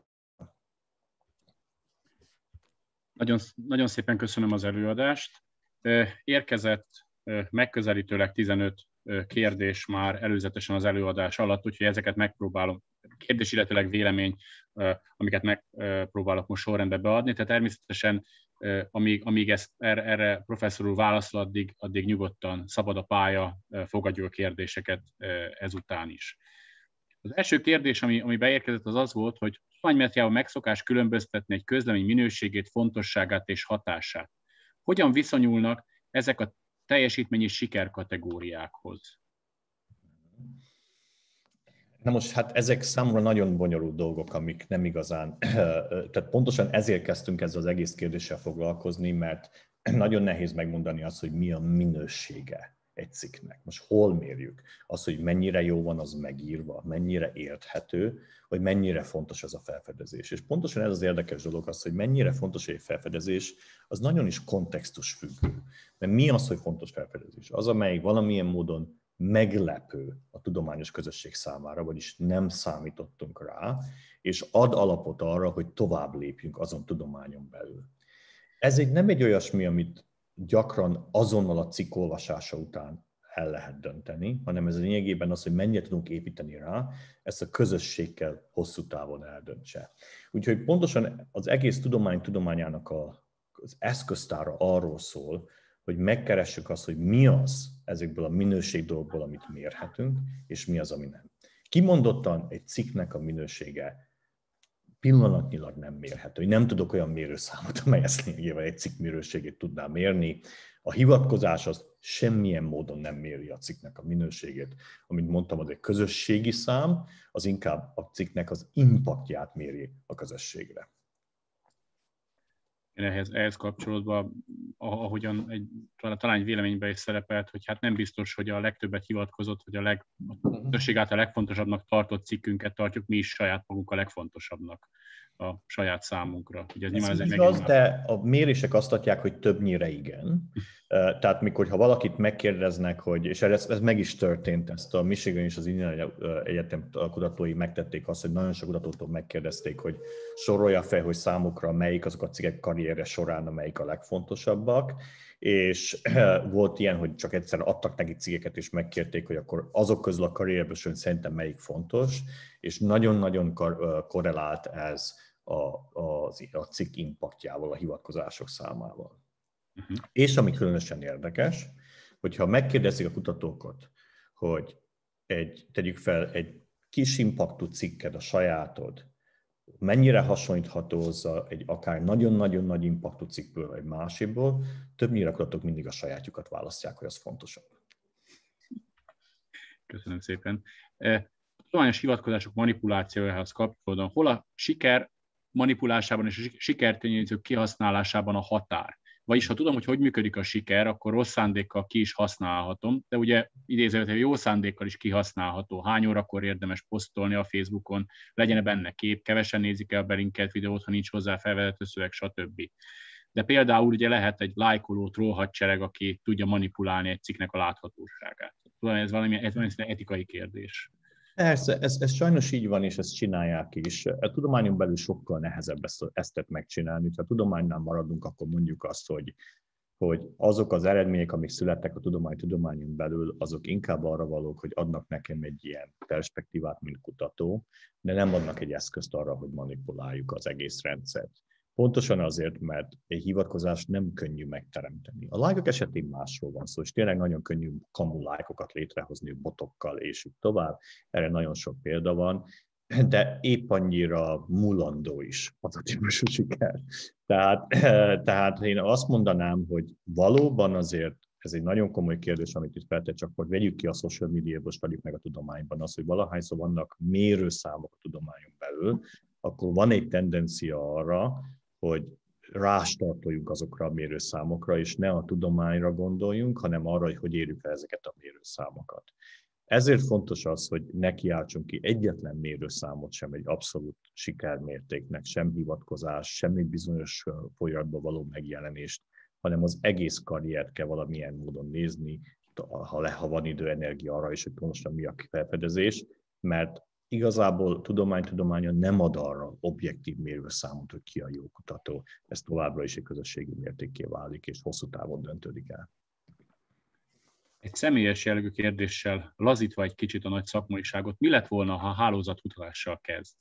Nagyon, nagyon szépen köszönöm az előadást. Érkezett megközelítőleg tizenöt kérdés már előzetesen az előadás alatt, úgyhogy ezeket megpróbálom, kérdés, illetőleg vélemény, amiket megpróbálok most sorrendbe beadni. Tehát természetesen, amíg, amíg ezt, erre, erre professzor úr válaszol, addig, addig nyugodtan szabad a pálya, fogadjuk a kérdéseket ezután is. Az első kérdés, ami, ami beérkezett, az az volt, hogy tudománymetriában megszokás különböztetni egy közlemény minőségét, fontosságát és hatását. Hogyan viszonyulnak ezek a teljesítményi sikerkategóriákhoz? Na most hát ezek számomra nagyon bonyolult dolgok, amik nem igazán, tehát pontosan ezért kezdtünk ezzel az egész kérdéssel foglalkozni, mert nagyon nehéz megmondani azt, hogy mi a minősége egy cikknek. Most hol mérjük? Az, hogy mennyire jó van az megírva, mennyire érthető, hogy mennyire fontos ez a felfedezés. És pontosan ez az érdekes dolog az, hogy mennyire fontos egy felfedezés, az nagyon is kontextus függő. Mert mi az, hogy fontos felfedezés? Az, amelyik valamilyen módon meglepő a tudományos közösség számára, vagyis nem számítottunk rá, és ad alapot arra, hogy tovább lépjünk azon tudományon belül. Ez egy, nem egy olyasmi, amit gyakran azonnal a cikk olvasása után el lehet dönteni, hanem ez lényegében az, hogy mennyire tudunk építeni rá, ezt a közösség kell hosszú távon eldöntse. Úgyhogy pontosan az egész tudomány tudományának a, az eszköztára arról szól, hogy megkeressük azt, hogy mi az ezekből a minőség dolgokból, amit mérhetünk, és mi az, ami nem. Kimondottan egy cikknek a minősége pillanatnyilag nem mérhető. Nem tudok olyan mérőszámot, amely ezt lényegében egy cikk minőségét tudná mérni. A hivatkozás az semmilyen módon nem méri a cikknek a minőségét. Amit mondtam, az egy közösségi szám, az inkább a cikknek az impaktját méri a közösségre. Ehhez, ehhez kapcsolódva, ahogyan egy, talán egy véleményben is szerepelt, hogy hát nem biztos, hogy a legtöbbet hivatkozott, hogy a, leg, a közösség által legfontosabbnak tartott cikkünket tartjuk mi is saját magunk a legfontosabbnak a saját számunkra. Ugye ez, ez, ez igaz, de a mérések azt adják, hogy többnyire igen. Tehát mikor, ha valakit megkérdeznek, hogy, és ez, ez meg is történt, ezt a Michigan és az Indiana Egyetem kutatói megtették azt, hogy nagyon sok kutatótól megkérdezték, hogy sorolja fel, hogy számukra melyik azok a cikkek karrierje során, amelyik a legfontosabbak, és volt ilyen, hogy csak egyszer adtak neki cikkeket, és megkérték, hogy akkor azok közül a karrierből szerintem melyik fontos, és nagyon-nagyon korrelált ez a, a, a cikk impaktjával, a hivatkozások számával. Uh-huh. És ami különösen érdekes, hogyha megkérdezik a kutatókat, hogy egy, tegyük fel, egy kis impaktú cikked, a sajátod, mennyire hasonlítható hozzá egy akár nagyon-nagyon nagy impaktú cikkből vagy másikból, többnyire a kutatók mindig a sajátjukat választják, hogy az fontosabb. Köszönöm szépen. A tudományos hivatkozások manipulációjához kapcsolódóan, hol a siker manipulásában és a sikertényezők kihasználásában a határ? Vagyis ha tudom, hogy hogy működik a siker, akkor rossz szándékkal ki is használhatom, de ugye idézőjelben jó szándékkal is kihasználható. Hány órakor érdemes posztolni a Facebookon, legyen benne kép, kevesen nézik el a belinkelt videót, ha nincs hozzá felvezető szöveg, stb. De például ugye lehet egy lájkoló trollhadsereg, aki tudja manipulálni egy cikknek a láthatóságát. Tudom, ez valami, ez valami etikai kérdés. Persze, ez, ez sajnos így van, és ezt csinálják is. A tudományon belül sokkal nehezebb ezt, ezt megcsinálni. Ha a tudománynál maradunk, akkor mondjuk azt, hogy, hogy azok az eredmények, amik születtek a tudomány tudományon belül, azok inkább arra valók, hogy adnak nekem egy ilyen perspektívát, mint kutató, de nem adnak egy eszközt arra, hogy manipuláljuk az egész rendszert. Pontosan azért, mert egy hivatkozást nem könnyű megteremteni. A lájkok esetén másról van szó, és tényleg nagyon könnyű kamu lájkokat létrehozni botokkal, és így tovább. Erre nagyon sok példa van, de épp annyira mulandó is az a típusú siker. Tehát, tehát én azt mondanám, hogy valóban azért ez egy nagyon komoly kérdés, amit itt feltett, csak hogy vegyük ki a social médiából, és vegyük meg a tudományban az, hogy valahányszor vannak mérőszámok a tudományon belül, akkor van egy tendencia arra, hogy rástartoljunk azokra a mérőszámokra, és ne a tudományra gondoljunk, hanem arra, hogy hogy érjük el ezeket a mérőszámokat. Ezért fontos az, hogy ne kiáltsunk ki egyetlen mérőszámot sem egy abszolút sikermértéknek, sem hivatkozás, semmi bizonyos folyamatban való megjelenést, hanem az egész karriert kell valamilyen módon nézni, ha, le, ha van idő, energia arra is, hogy pontosan mi a felfedezés, mert igazából tudománytudománya nem ad arra objektív mérőszámot, hogy ki a jó kutató. Ez továbbra is egy közösségi mértékké válik, és hosszú távon döntődik el. Egy személyes jellegű kérdéssel lazítva egy kicsit a nagy szakmaiságot, mi lett volna, ha hálózatkutatással kezd?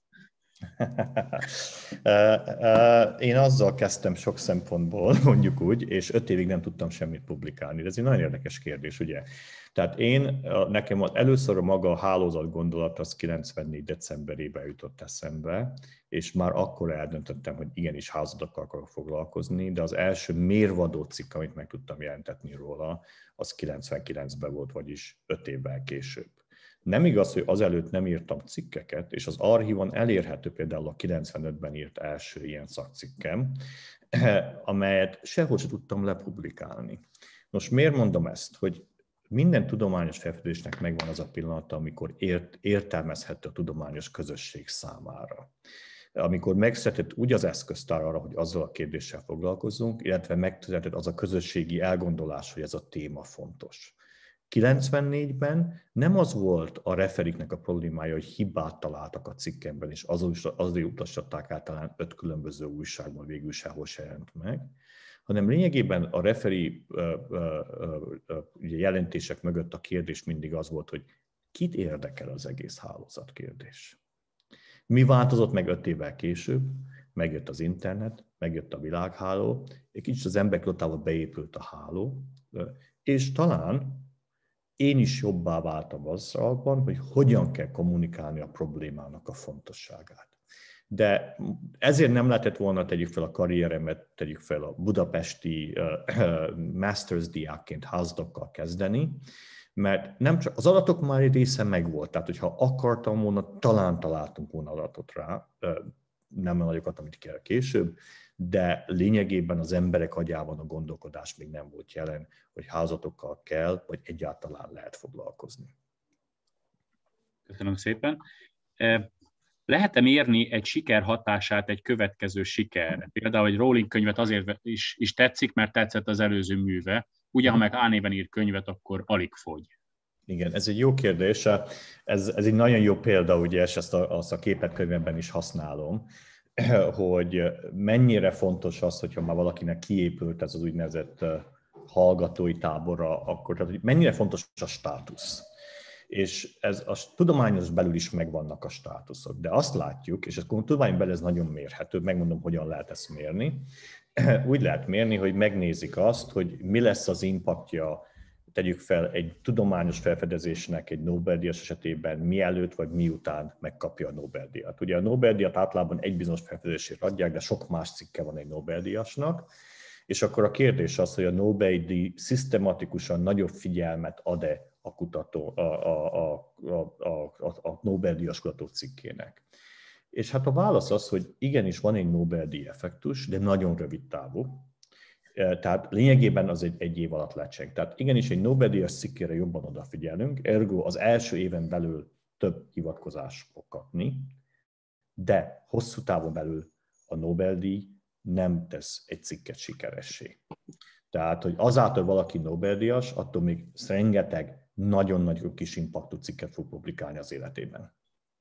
Én azzal kezdtem sok szempontból, mondjuk úgy, és öt évig nem tudtam semmit publikálni. De ez egy nagyon érdekes kérdés, ugye? Tehát én, nekem az először a maga a hálózat gondolat az kilencvennégy decemberében jutott eszembe, és már akkor eldöntöttem, hogy igenis hálózatokkal akarok foglalkozni, de az első mérvadó cikk, amit meg tudtam jelentetni róla, az kilencvenkilencben volt, vagyis öt évvel később. Nem igaz, hogy azelőtt nem írtam cikkeket, és az archívon elérhető például a kilencvenötben írt első ilyen szakcikkem, amelyet sehol sem tudtam lepublikálni. Most miért mondom ezt? Hogy minden tudományos felfedezésnek megvan az a pillanata, amikor ért, értelmezhető a tudományos közösség számára. Amikor megszületett úgy az eszköztár arra, hogy azzal a kérdéssel foglalkozzunk, illetve megszületett az a közösségi elgondolás, hogy ez a téma fontos. kilencvennégyben nem az volt a referiknek a problémája, hogy hibát találtak a cikkemben, és azért utasították át talán öt különböző újságban, végül sehol se jelent meg, hanem lényegében a referi uh, uh, uh, jelentések mögött a kérdés mindig az volt, hogy kit érdekel az egész hálózat kérdés. Mi változott meg öt évvel később? Megjött az internet, megjött a világháló, egy kicsit az emberek tudatába beépült a háló, és talán én is jobbá váltam azzal, hogy hogyan kell kommunikálni a problémának a fontosságát. De ezért nem lehetett volna, tegyük fel a karrieremet, tegyük fel a budapesti uh, masters diákként házdokkal kezdeni, mert nem csak, az adatok már egy része megvolt, tehát hogyha akartam volna, talán találtunk volna adatot rá, uh, nem nagyokat, amit kell később, de lényegében az emberek agyában a gondolkodás még nem volt jelen, hogy házatokkal kell, vagy egyáltalán lehet foglalkozni. Köszönöm szépen. Lehet-e mérni egy siker hatását egy következő sikerre? Például egy Rowling könyvet azért is, is tetszik, mert tetszett az előző műve. Ugye, ha meg álnéven ír könyvet, akkor alig fogy. Igen, ez egy jó kérdés. Ez, ez egy nagyon jó példa, ugye, és ezt a, azt a képet könyvemben is használom, hogy mennyire fontos az, hogyha már valakinek kiépült ez az úgynevezett hallgatói tábora, akkor tehát, hogy mennyire fontos a státusz. És ez a tudományos belül is megvannak a státuszok, de azt látjuk, és ez a tudomány belül ez nagyon mérhető, megmondom, hogyan lehet ezt mérni. Úgy lehet mérni, hogy megnézik azt, hogy mi lesz az impaktja, tegyük fel egy tudományos felfedezésnek egy Nobel-díjas esetében mielőtt vagy miután megkapja a Nobel-díjat. Ugye a Nobel-díjat általában egy bizonyos felfedezésért adják, de sok más cikke van egy Nobel-díjasnak, és akkor a kérdés az, hogy a Nobel-díj szisztematikusan nagyobb figyelmet ad-e a kutató, a, a, a, a, a, a Nobel-díjas kutató cikkének. És hát a válasz az, hogy igenis van egy Nobel-díj effektus, de nagyon rövid távú. Tehát lényegében az egy, egy év alatt lecseng. Tehát igenis egy Nobel-díjas cikkére jobban odafigyelünk, ergo az első éven belül több hivatkozást fog kapni, de hosszú távon belül a Nobel-díj nem tesz egy cikket sikeressé. Tehát, hogy azáltal valaki Nobel-díjas, attól még rengeteg nagyon-nagyon kis impaktú cikket fog publikálni az életében.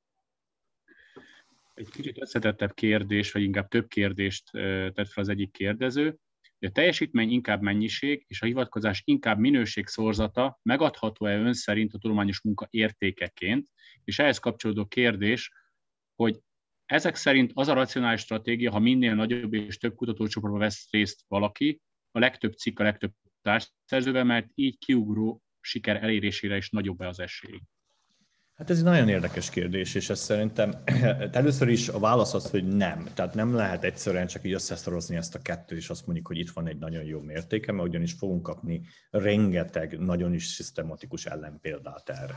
Egy kicsit összetettebb kérdés, vagy inkább több kérdést tett fel az egyik kérdező. A teljesítmény inkább mennyiség, és a hivatkozás inkább minőség szorzata megadható-e ön szerint a tudományos munka értékeként? És ehhez kapcsolódó kérdés, hogy Ezek szerint az a racionális stratégia, ha minél nagyobb és több kutatócsoportban vesz részt valaki, a legtöbb cikk, a legtöbb társszerzővel, mert így kiugró siker elérésére is nagyobb az esély. Hát ez egy nagyon érdekes kérdés, és ez szerintem először is a válasz az, hogy nem. Tehát nem lehet egyszerűen csak így összeszorozni ezt a kettőt, és azt mondjuk, hogy itt van egy nagyon jó mértéke, mert ugyanis fogunk kapni rengeteg nagyon is szisztematikus ellenpéldát erre.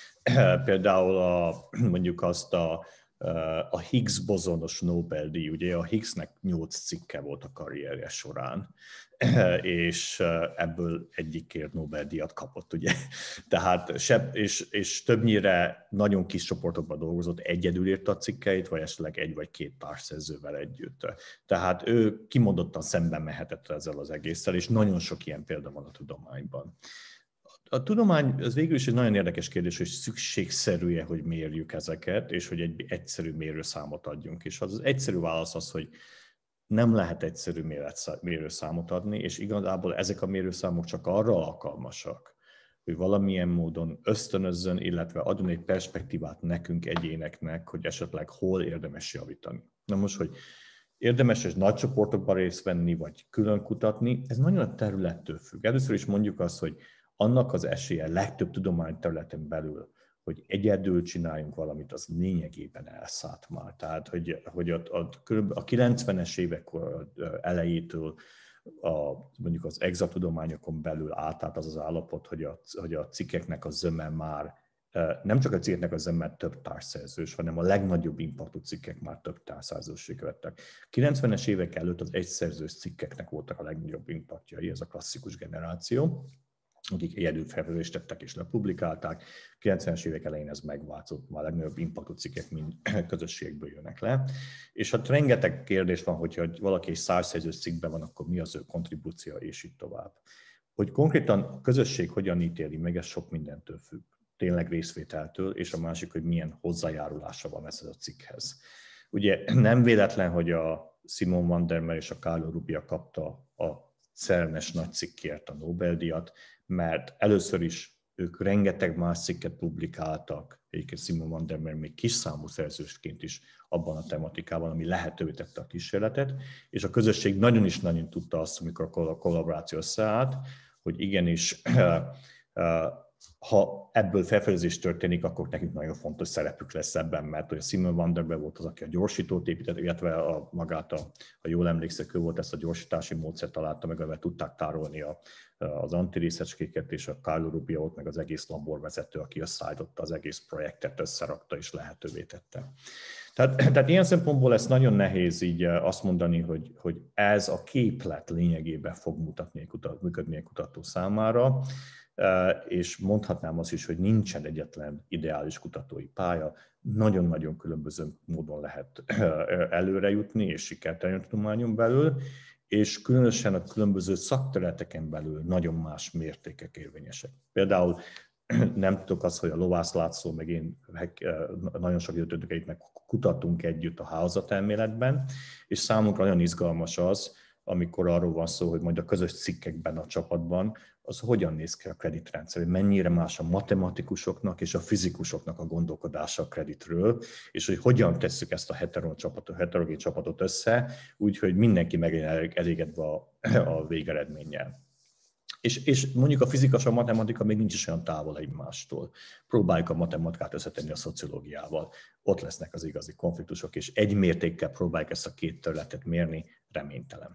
Például a, mondjuk azt a, a Higgs bozonos Nobel-díj, ugye a Higgsnek nyolc cikke volt a karrierje során, és ebből egyikért Nobel-díjat kapott, ugye. Tehát se, és, és többnyire nagyon kis csoportokban dolgozott, egyedül írta a cikkeit, vagy esetleg egy vagy két társszerzővel együtt. Tehát ő kimondottan szemben mehetett ezzel az egésszel, és nagyon sok ilyen példa van a tudományban. A tudomány, ez végül is egy nagyon érdekes kérdés, hogy szükségszerű-e, hogy mérjük ezeket, és hogy egy egyszerű mérőszámot adjunk. És az, az egyszerű válasz az, hogy nem lehet egyszerű mérőszámot adni, és igazából ezek a mérőszámok csak arra alkalmasak, hogy valamilyen módon ösztönözzön, illetve adjon egy perspektívát nekünk, egyéneknek, hogy esetleg hol érdemes javítani. Na most, hogy érdemes és nagy csoportokban részt venni, vagy külön kutatni, ez nagyon a területtől függ. Először is mondjuk azt, hogy annak az esélye legtöbb tudományterületen belül, hogy egyedül csináljunk valamit, az lényegében elszállt már. Tehát, hogy, hogy a, a, a kilencvenes évek elejétől a, mondjuk az exatudományokon belül átállt az az állapot, hogy a, hogy a cikkeknek a zöme már, nem csak a cikkeknek a zöme több társszerzős, hanem a legnagyobb impactú cikkek már több társszerzőség vettek. kilencvenes évek előtt az egyszerzős cikkeknek voltak a legnagyobb impactjai, ez a klasszikus generáció, akik egyedül felfedezést tettek és lepublikálták. kilencvenes évek elején ez megváltozott, már a legnagyobb impactú cikkek mind közösségből jönnek le. És hát rengeteg kérdés van, hogyha valaki egy százszerzős cikkben van, akkor mi az ő kontribúció, és így tovább. Hogy konkrétan a közösség hogyan ítéli meg, ez sok mindentől függ. Tényleg részvételtől, és a másik, hogy milyen hozzájárulása van ez a cikkhez. Ugye nem véletlen, hogy a Simon van der Meer és a Carlo Rubbia kapta a CERN-es nagy cikkért a Nobel-díjat, mert először is ők rengeteg más cikket publikáltak, egyébként Simon van der Meer még kis számú szerzősként is abban a tematikában, ami lehetővé tette a kísérletet, és a közösség nagyon is nagyon tudta azt, amikor a kollaboráció összeállt, hogy igenis, ha ebből felfedezés történik, akkor nekünk nagyon fontos szerepük lesz ebben, mert hogy a Simon van der Meer volt az, aki a gyorsítót épített, illetve a, magát, a, ha jól emlékszek, ő volt, ezt a gyorsítási módszert találta meg, amivel tudták tárolni a, az antirészecskéket, és a Carlo Rubbia volt meg az egész laborvezető, aki összeállította az egész projektet, összerakta és lehetővé tette. Tehát, tehát ilyen szempontból ez nagyon nehéz így azt mondani, hogy, hogy ez a képlet lényegében fog mutatni egy kutat, működni egy kutató számára, és mondhatnám azt is, hogy nincsen egyetlen ideális kutatói pálya, nagyon-nagyon különböző módon lehet előre jutni és sikert elérni a tudományon belül, és különösen a különböző szakterületeken belül nagyon más mértékek érvényesek. Például nem tudok azt, hogy a lovászlátszó, meg én nagyon sok időt töltök együtt, meg kutatunk együtt a hálózatelméletben, és számunkra nagyon izgalmas az, amikor arról van szó, hogy majd a közös cikkekben a csapatban, az hogyan néz ki a kreditrendszer, hogy mennyire más a matematikusoknak és a fizikusoknak a gondolkodása a kreditről, és hogy hogyan tesszük ezt a heterogén csapatot, heterogén csapatot össze, úgyhogy mindenki meglegyen elégedve a, a végeredménnyel. És, és mondjuk a fizika és a matematika még nincs is olyan távol egymástól. Próbáljuk a matematikát összetenni a szociológiával. Ott lesznek az igazi konfliktusok, és egy mértékkel próbáljuk ezt a két területet mérni, reménytelen.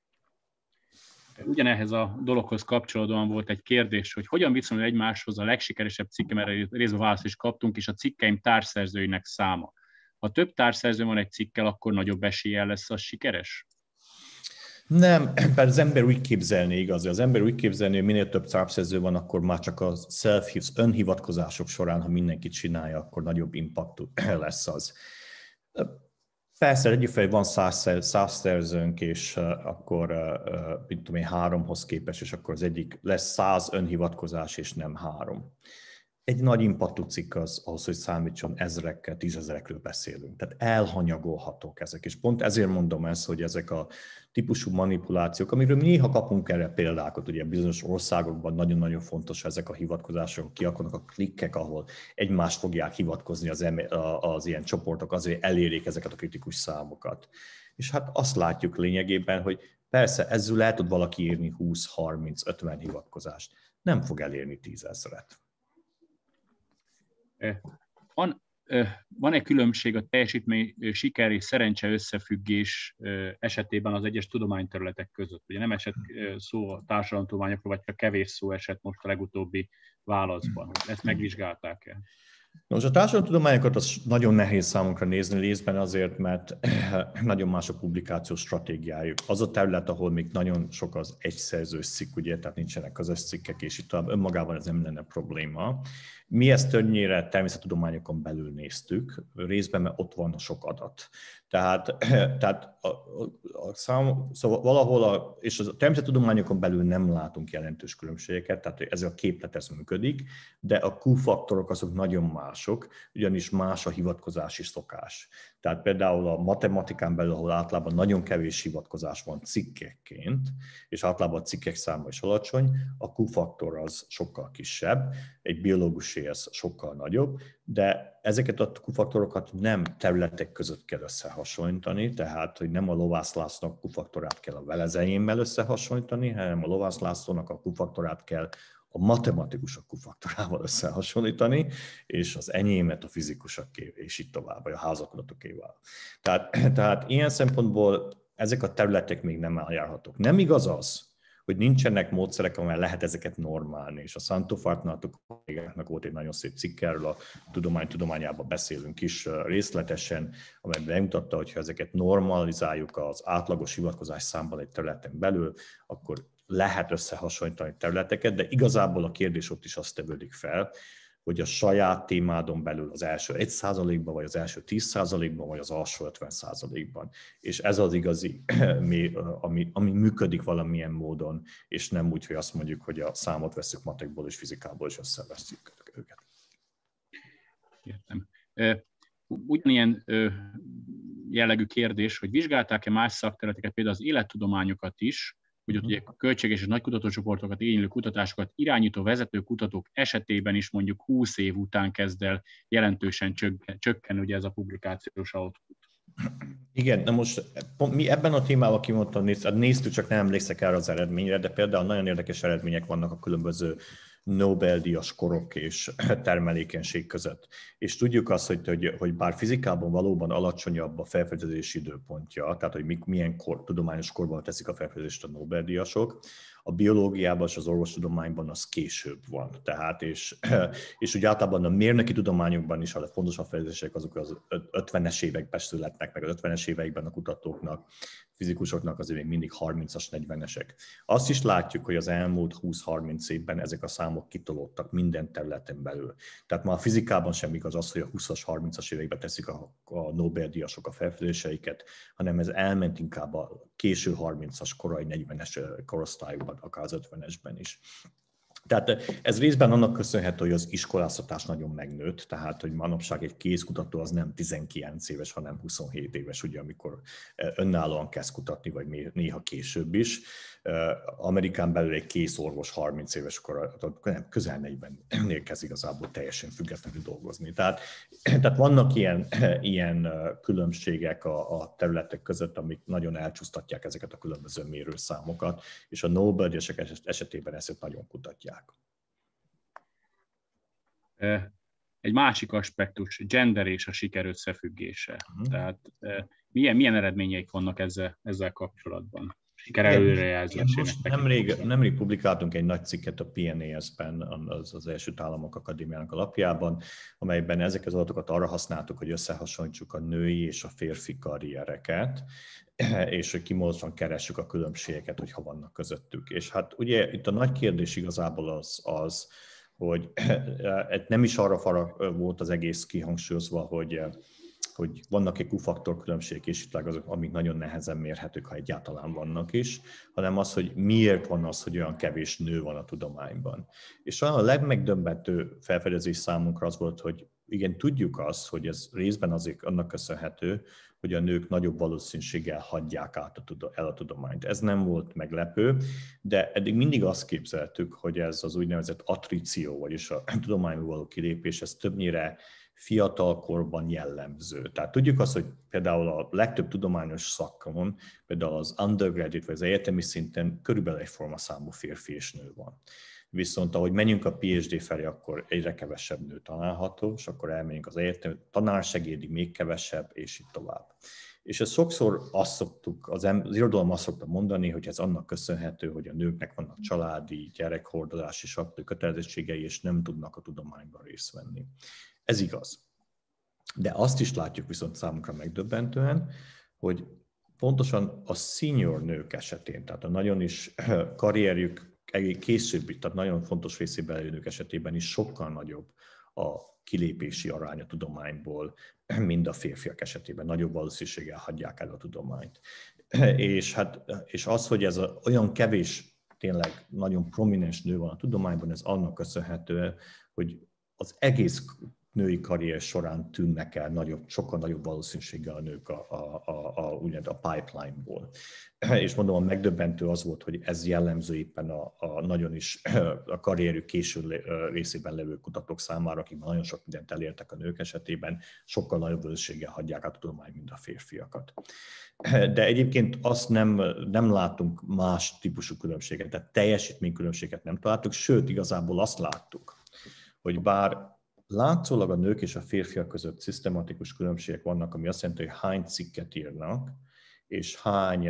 Ugyanehhez a dologhoz kapcsolódóan volt egy kérdés, hogy hogyan viszonyul egymáshoz a legsikeresebb cikkem, erre részben választ is kaptunk, és a cikkeim társszerzőinek száma. Ha több társszerző van egy cikkel, akkor nagyobb eséllyel lesz az sikeres? Nem, mert az ember úgy képzelni, igaz, az ember úgy képzelni, hogy minél több társszerző van, akkor már csak a self önhivatkozások során, ha mindenki csinálja, akkor nagyobb impactú lesz az. Persze, egyébként van száz szerzőnk, és uh, akkor, uh, mit tudom én, háromhoz képest, és akkor az egyik lesz száz önhivatkozás, és nem három. egy nagy impactú cikk az ahhoz, hogy számítson ezrekkel, tízezerekről beszélünk. Tehát elhanyagolhatók ezek. És pont ezért mondom ezt, hogy ezek a típusú manipulációk, amiről mi néha kapunk erre példákat, ugye bizonyos országokban nagyon-nagyon fontos ezek a hivatkozások, ki akarnak a klikkek, ahol egymást fogják hivatkozni az, az ilyen csoportok azért, hogy elérjék ezeket a kritikus számokat. És hát azt látjuk lényegében, hogy persze ezzel el tud valaki írni húsz, harminc, ötven hivatkozást, nem fog elérni tízezret. Van, van egy különbség a teljesítmény, siker és szerencse összefüggés esetében az egyes tudományterületek között? Ugye nem esett szó a társadalomtudományokról, vagy csak kevés szó esett most a legutóbbi válaszban. Ezt megvizsgálták-e? Nos, a társadalomtudományokat az nagyon nehéz számunkra nézni részben azért, mert nagyon más a publikációs stratégiájuk. Az a terület, ahol még nagyon sok az egyszerzős cikk, ugye, tehát nincsenek közös cikkek, és itt önmagában ez nem lenne probléma. Mi ezt többnyire természettudományokon belül néztük, részben, mert ott van sok adat. Tehát, tehát a, a, a szám, szóval valahol, a, és a természettudományokon belül nem látunk jelentős különbségeket, tehát ez a képlet ez működik, de a Q-faktorok azok nagyon mások, ugyanis más a hivatkozási szokás. Tehát például a matematikán belül, ahol általában nagyon kevés hivatkozás van cikkekként, és általában a cikkek száma is alacsony, a Q-faktor az sokkal kisebb, egy biológusé ez sokkal nagyobb, de ezeket a Q-faktorokat nem területek között kell összehasonlítani, tehát hogy nem a Lovász Lászlónak Q-faktorát kell a velezejémmel összehasonlítani, hanem a Lovász Lászlónak a Q-faktorát kell a matematikusok Q-faktorával összehasonlítani, és az enyémet a fizikusoké, és így tovább, vagy a házakudatokéval. Tehát, tehát ilyen szempontból ezek a területek még nem eljárhatók. Nem igaz az, hogy nincsenek módszerek, amelyek lehet ezeket normálni, és a Santofartnál a kollégáknak volt egy nagyon szép cikk erről, a tudomány tudományában beszélünk is részletesen, amelyben bemutatta, hogy ha ezeket normalizáljuk az átlagos hivatkozás számban egy területen belül, akkor lehet összehasonlítani területeket, de igazából a kérdés ott is azt tevődik fel, hogy a saját témádon belül az első egy százalékban, vagy az első tíz százalékban, vagy az alsó ötven százalékban. És ez az igazi, ami, ami működik valamilyen módon, és nem úgy, hogy azt mondjuk, hogy a számot veszük matekból és fizikából, és összeveszünk őket. Értem. Ugyanilyen jellegű kérdés, hogy vizsgálták-e más szakterületeket, például az élettudományokat is, hogy ott ugye költséges és nagy kutatócsoportokat igénylő kutatásokat irányító vezető kutatók esetében is mondjuk húsz év után kezd el jelentősen csökken, csökken ugye ez a publikációs output. Igen, na most pont mi ebben a témában kimondtam, néztük, csak nem emlékszek erre az eredményre, de például nagyon érdekes eredmények vannak a különböző Nobel-díjas korok és termelékenység között. És tudjuk azt, hogy, hogy, hogy bár fizikában valóban alacsonyabb a felfedezési időpontja, tehát hogy milyen kor, tudományos korban teszik a felfedezést a Nobel-díjasok, a biológiában és az orvostudományban az később van. Tehát, és, és úgy általában a mérnöki tudományokban is a fontosabb fejlesztések azok az ötvenes években születnek, meg az ötvenes években a kutatóknak, fizikusoknak azért még mindig harmincas, negyvenesek. Azt is látjuk, hogy az elmúlt húsz-harminc évben ezek a számok kitolódtak minden területen belül. Tehát már a fizikában sem igaz az, hogy a húszas, harmincas években teszik a, a Nobel-díjasok a felfedezéseiket, hanem ez elment inkább a késő harmincas, korai negyvenes korosztályokban, akár az ötvenesben is. Tehát ez részben annak köszönhető, hogy az iskoláztatás nagyon megnőtt, tehát hogy manapság egy kézkutató az nem tizenkilenc éves, hanem huszonhét éves, ugye, amikor önállóan kezd kutatni, vagy néha később is. Amerikán belül egy készorvos harminc éves kor, nem, közel negyvennél kezd igazából teljesen függetlenül dolgozni. Tehát, tehát vannak ilyen, ilyen különbségek a, a területek között, amik nagyon elcsúsztatják ezeket a különböző mérőszámokat, és a Nobel-díjasok esetében ezt nagyon kutatják. Egy másik aspektus, gender és a siker összefüggése. Uh-huh. Tehát milyen, milyen eredményeik vannak ezzel, ezzel kapcsolatban? Siker előrejelzésének. Nemrég, nemrég publikáltunk egy nagy cikket a P N A S-ben, az, az Egyesült Államok Akadémiának a lapjában, amelyben ezeket az adatokat arra használtuk, hogy összehasonlítsuk a női és a férfi karriereket, és hogy kimódottan keressük a különbségeket, hogyha vannak közöttük. És hát ugye itt a nagy kérdés igazából az, az hogy nem is arra volt az egész kihangsúlyozva, hogy hogy vannak-e Q-faktor különbségek, és itt azok, amik nagyon nehezen mérhetők, ha egyáltalán vannak is, hanem az, hogy miért van az, hogy olyan kevés nő van a tudományban. És a legmegdöbbentő felfedezés számunkra az volt, hogy igen, tudjuk azt, hogy ez részben azért annak köszönhető, hogy a nők nagyobb valószínűséggel hagyják át a, el a tudományt. Ez nem volt meglepő, de eddig mindig azt képzeltük, hogy ez az úgynevezett attríció, vagyis a tudományból való kilépés, ez többnyire fiatalkorban jellemző. Tehát tudjuk azt, hogy például a legtöbb tudományos szakon, például az undergraduate vagy az egyetemi szinten körülbelül egyforma számú férfi és nő van. Viszont ahogy menjünk a PhD felé, akkor egyre kevesebb nő található, és akkor elmegyünk az egyetem, tanársegédig még kevesebb, és így tovább. És ez sokszor azt szoktuk, az, az irodalom azt szokta mondani, hogy ez annak köszönhető, hogy a nőknek vannak családi, gyerekhordozási, stb. Kötelezettségei, és nem tudnak a tudományban részt venni. Ez igaz. De azt is látjuk viszont számunkra megdöbbentően, hogy pontosan a senior nők esetén, tehát a nagyon is karrierjük későbbi, tehát nagyon fontos részében elő nők esetében is sokkal nagyobb a kilépési arány a tudományból, mint a férfiak esetében. Nagyobb valószínűséggel hagyják el a tudományt. És, hát, és az, hogy ez a, olyan kevés, tényleg nagyon prominens nő van a tudományban, ez annak köszönhető, hogy az egész női karrier során tűnnek el nagyobb, sokkal nagyobb valószínűséggel a nők a, a, a, a, a pipeline-ból. És mondom, a megdöbbentő az volt, hogy ez jellemző éppen a, a nagyon is a karrierük késő részében levő kutatók számára, akik nagyon sok mindent elértek a nők esetében, sokkal nagyobb valószínűséggel hagyják át a tudományt, mint a férfiakat. De egyébként azt nem, nem látunk más típusú különbséget, tehát teljesítménykülönbséget nem találtuk, sőt, igazából azt láttuk, hogy bár látszólag a nők és a férfiak között szisztematikus különbségek vannak, ami azt jelenti, hogy hány cikket írnak, és hány,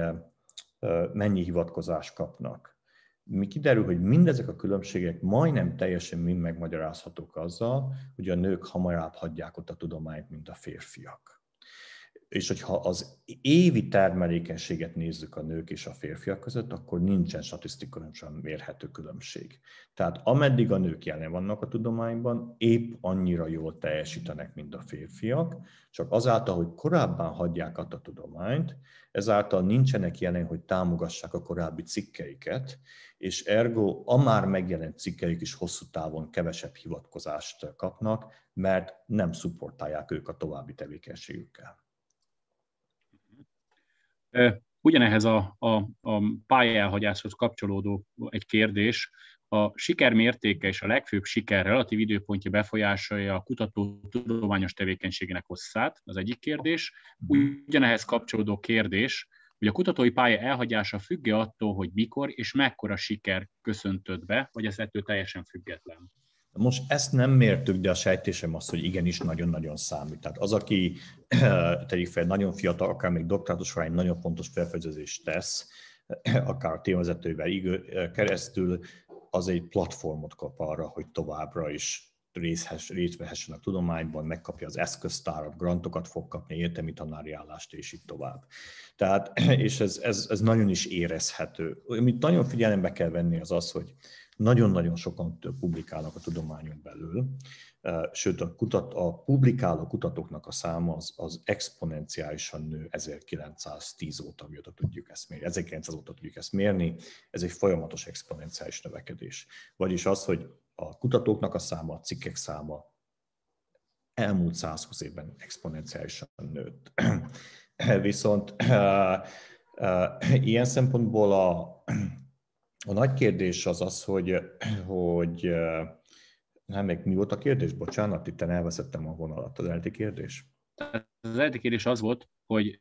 mennyi hivatkozást kapnak. Mi kiderül, hogy mindezek a különbségek majdnem teljesen mind megmagyarázhatók azzal, hogy a nők hamarabb hagyják ott a tudományt, mint a férfiak. És hogyha az évi termelékenységet nézzük a nők és a férfiak között, akkor nincsen statisztikusan mérhető különbség. Tehát ameddig a nők jelen vannak a tudományban, épp annyira jól teljesítenek, mint a férfiak, csak azáltal, hogy korábban hagyják át a tudományt, ezáltal nincsenek jelen, hogy támogassák a korábbi cikkeiket, és ergo a már megjelent cikkeik is hosszú távon kevesebb hivatkozást kapnak, mert nem szupportálják ők a további tevékenységükkel. Ugyanehhez a, a, a pályelhagyáshoz kapcsolódó egy kérdés. A siker mértéke és a legfőbb siker relatív időpontja befolyásolja a kutató tudományos tevékenységének hosszát, az egyik kérdés. Ugyanehhez kapcsolódó kérdés, hogy a kutatói pálya elhagyása függ-e attól, hogy mikor és mekkora siker köszöntött be, vagy ez ettől teljesen független? Most ezt nem mértük, de a sejtésem az, hogy igenis nagyon-nagyon számít. Tehát az, aki tegyük fel nagyon fiatal, akár még doktorátus során nagyon fontos felfedezést tesz, akár a témavezetővel keresztül, az egy platformot kap arra, hogy továbbra is részt vehessen a tudományban, megkapja az eszköztárat, grantokat fog kapni, egyetemi tanári állást, és így tovább. Tehát, és ez, ez, ez nagyon is érezhető. Amit nagyon figyelembe kell venni az az, hogy nagyon-nagyon sokan publikálnak a tudományon belül, sőt a, kutat, a publikáló kutatóknak a száma az, az exponenciálisan nő ezerkilencszáztíz óta, mióta tudjuk ezt mérni, ezerkilencszáz óta tudjuk ezt mérni, ez egy folyamatos exponenciális növekedés. Vagyis az, hogy a kutatóknak a száma, a cikkek száma elmúlt százhúsz évben exponenciálisan nőtt. Viszont ilyen szempontból a, a nagy kérdés az az, hogy, hogy nem, még mi volt a kérdés? Bocsánat, itt elveszettem a vonalat. Az eredeti kérdés? Az eredeti kérdés az volt, hogy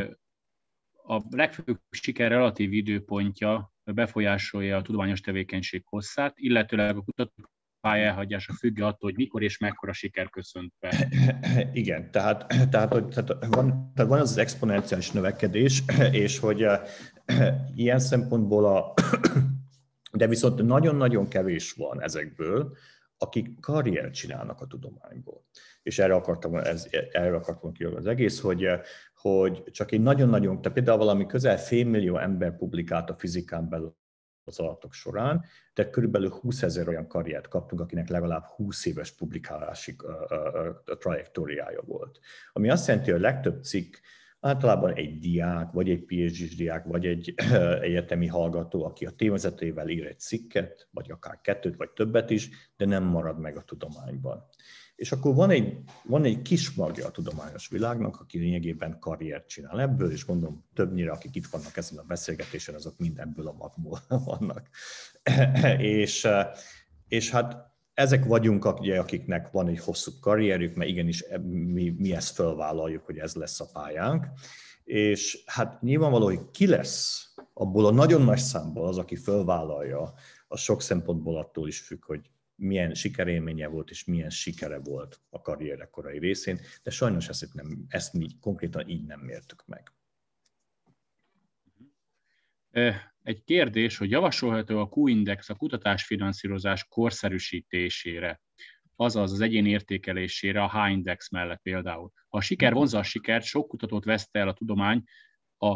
a legfőbb siker relatív időpontja befolyásolja a tudományos tevékenység hosszát, illetőleg a kutatók pályelhagyása függ attól, hogy mikor és mekkora siker köszönt be. Igen, tehát, tehát, hogy, tehát, van, tehát van az, az exponenciális növekedés, és hogy ilyen szempontból a... De viszont nagyon-nagyon kevés van ezekből, akik karriert csinálnak a tudományból. És erre akartam, ez, erre akartam kijönni az egész, hogy, hogy csak egy nagyon-nagyon, tehát például valami közel félmillió ember publikált a fizikán belül tapasztalatok során, de körülbelül húszezer olyan karriert kaptunk, akinek legalább húsz éves publikálási trajektóriája volt. Ami azt jelenti, hogy a legtöbb cikk általában egy diák, vagy egy PhD-s diák, vagy egy egyetemi hallgató, aki a témavezetőjével ír egy cikket, vagy akár kettőt, vagy többet is, de nem marad meg a tudományban. És akkor van egy, van egy kis magja a tudományos világnak, aki lényegében karriert csinál ebből, és gondolom többnyire, akik itt vannak ezen a beszélgetésen, azok mind ebből a magból vannak. és, és hát ezek vagyunk, akiknek van egy hosszú karrierjük, mert igenis mi, mi ezt felvállaljuk, hogy ez lesz a pályánk. És hát nyilvánvaló, hogy ki lesz abból a nagyon nagy számból az, aki felvállalja, az sok szempontból attól is függ, hogy milyen sikerélménye volt, és milyen sikere volt a karriere korai részén, de sajnos ezt, nem, ezt mi konkrétan így nem mértük meg. Egy kérdés, hogy javasolható a Q-index a kutatásfinanszírozás korszerűsítésére, azaz az egyéni értékelésére a H-index mellett például. Ha a siker vonzza a sikert, sok kutatót veszte el a tudomány a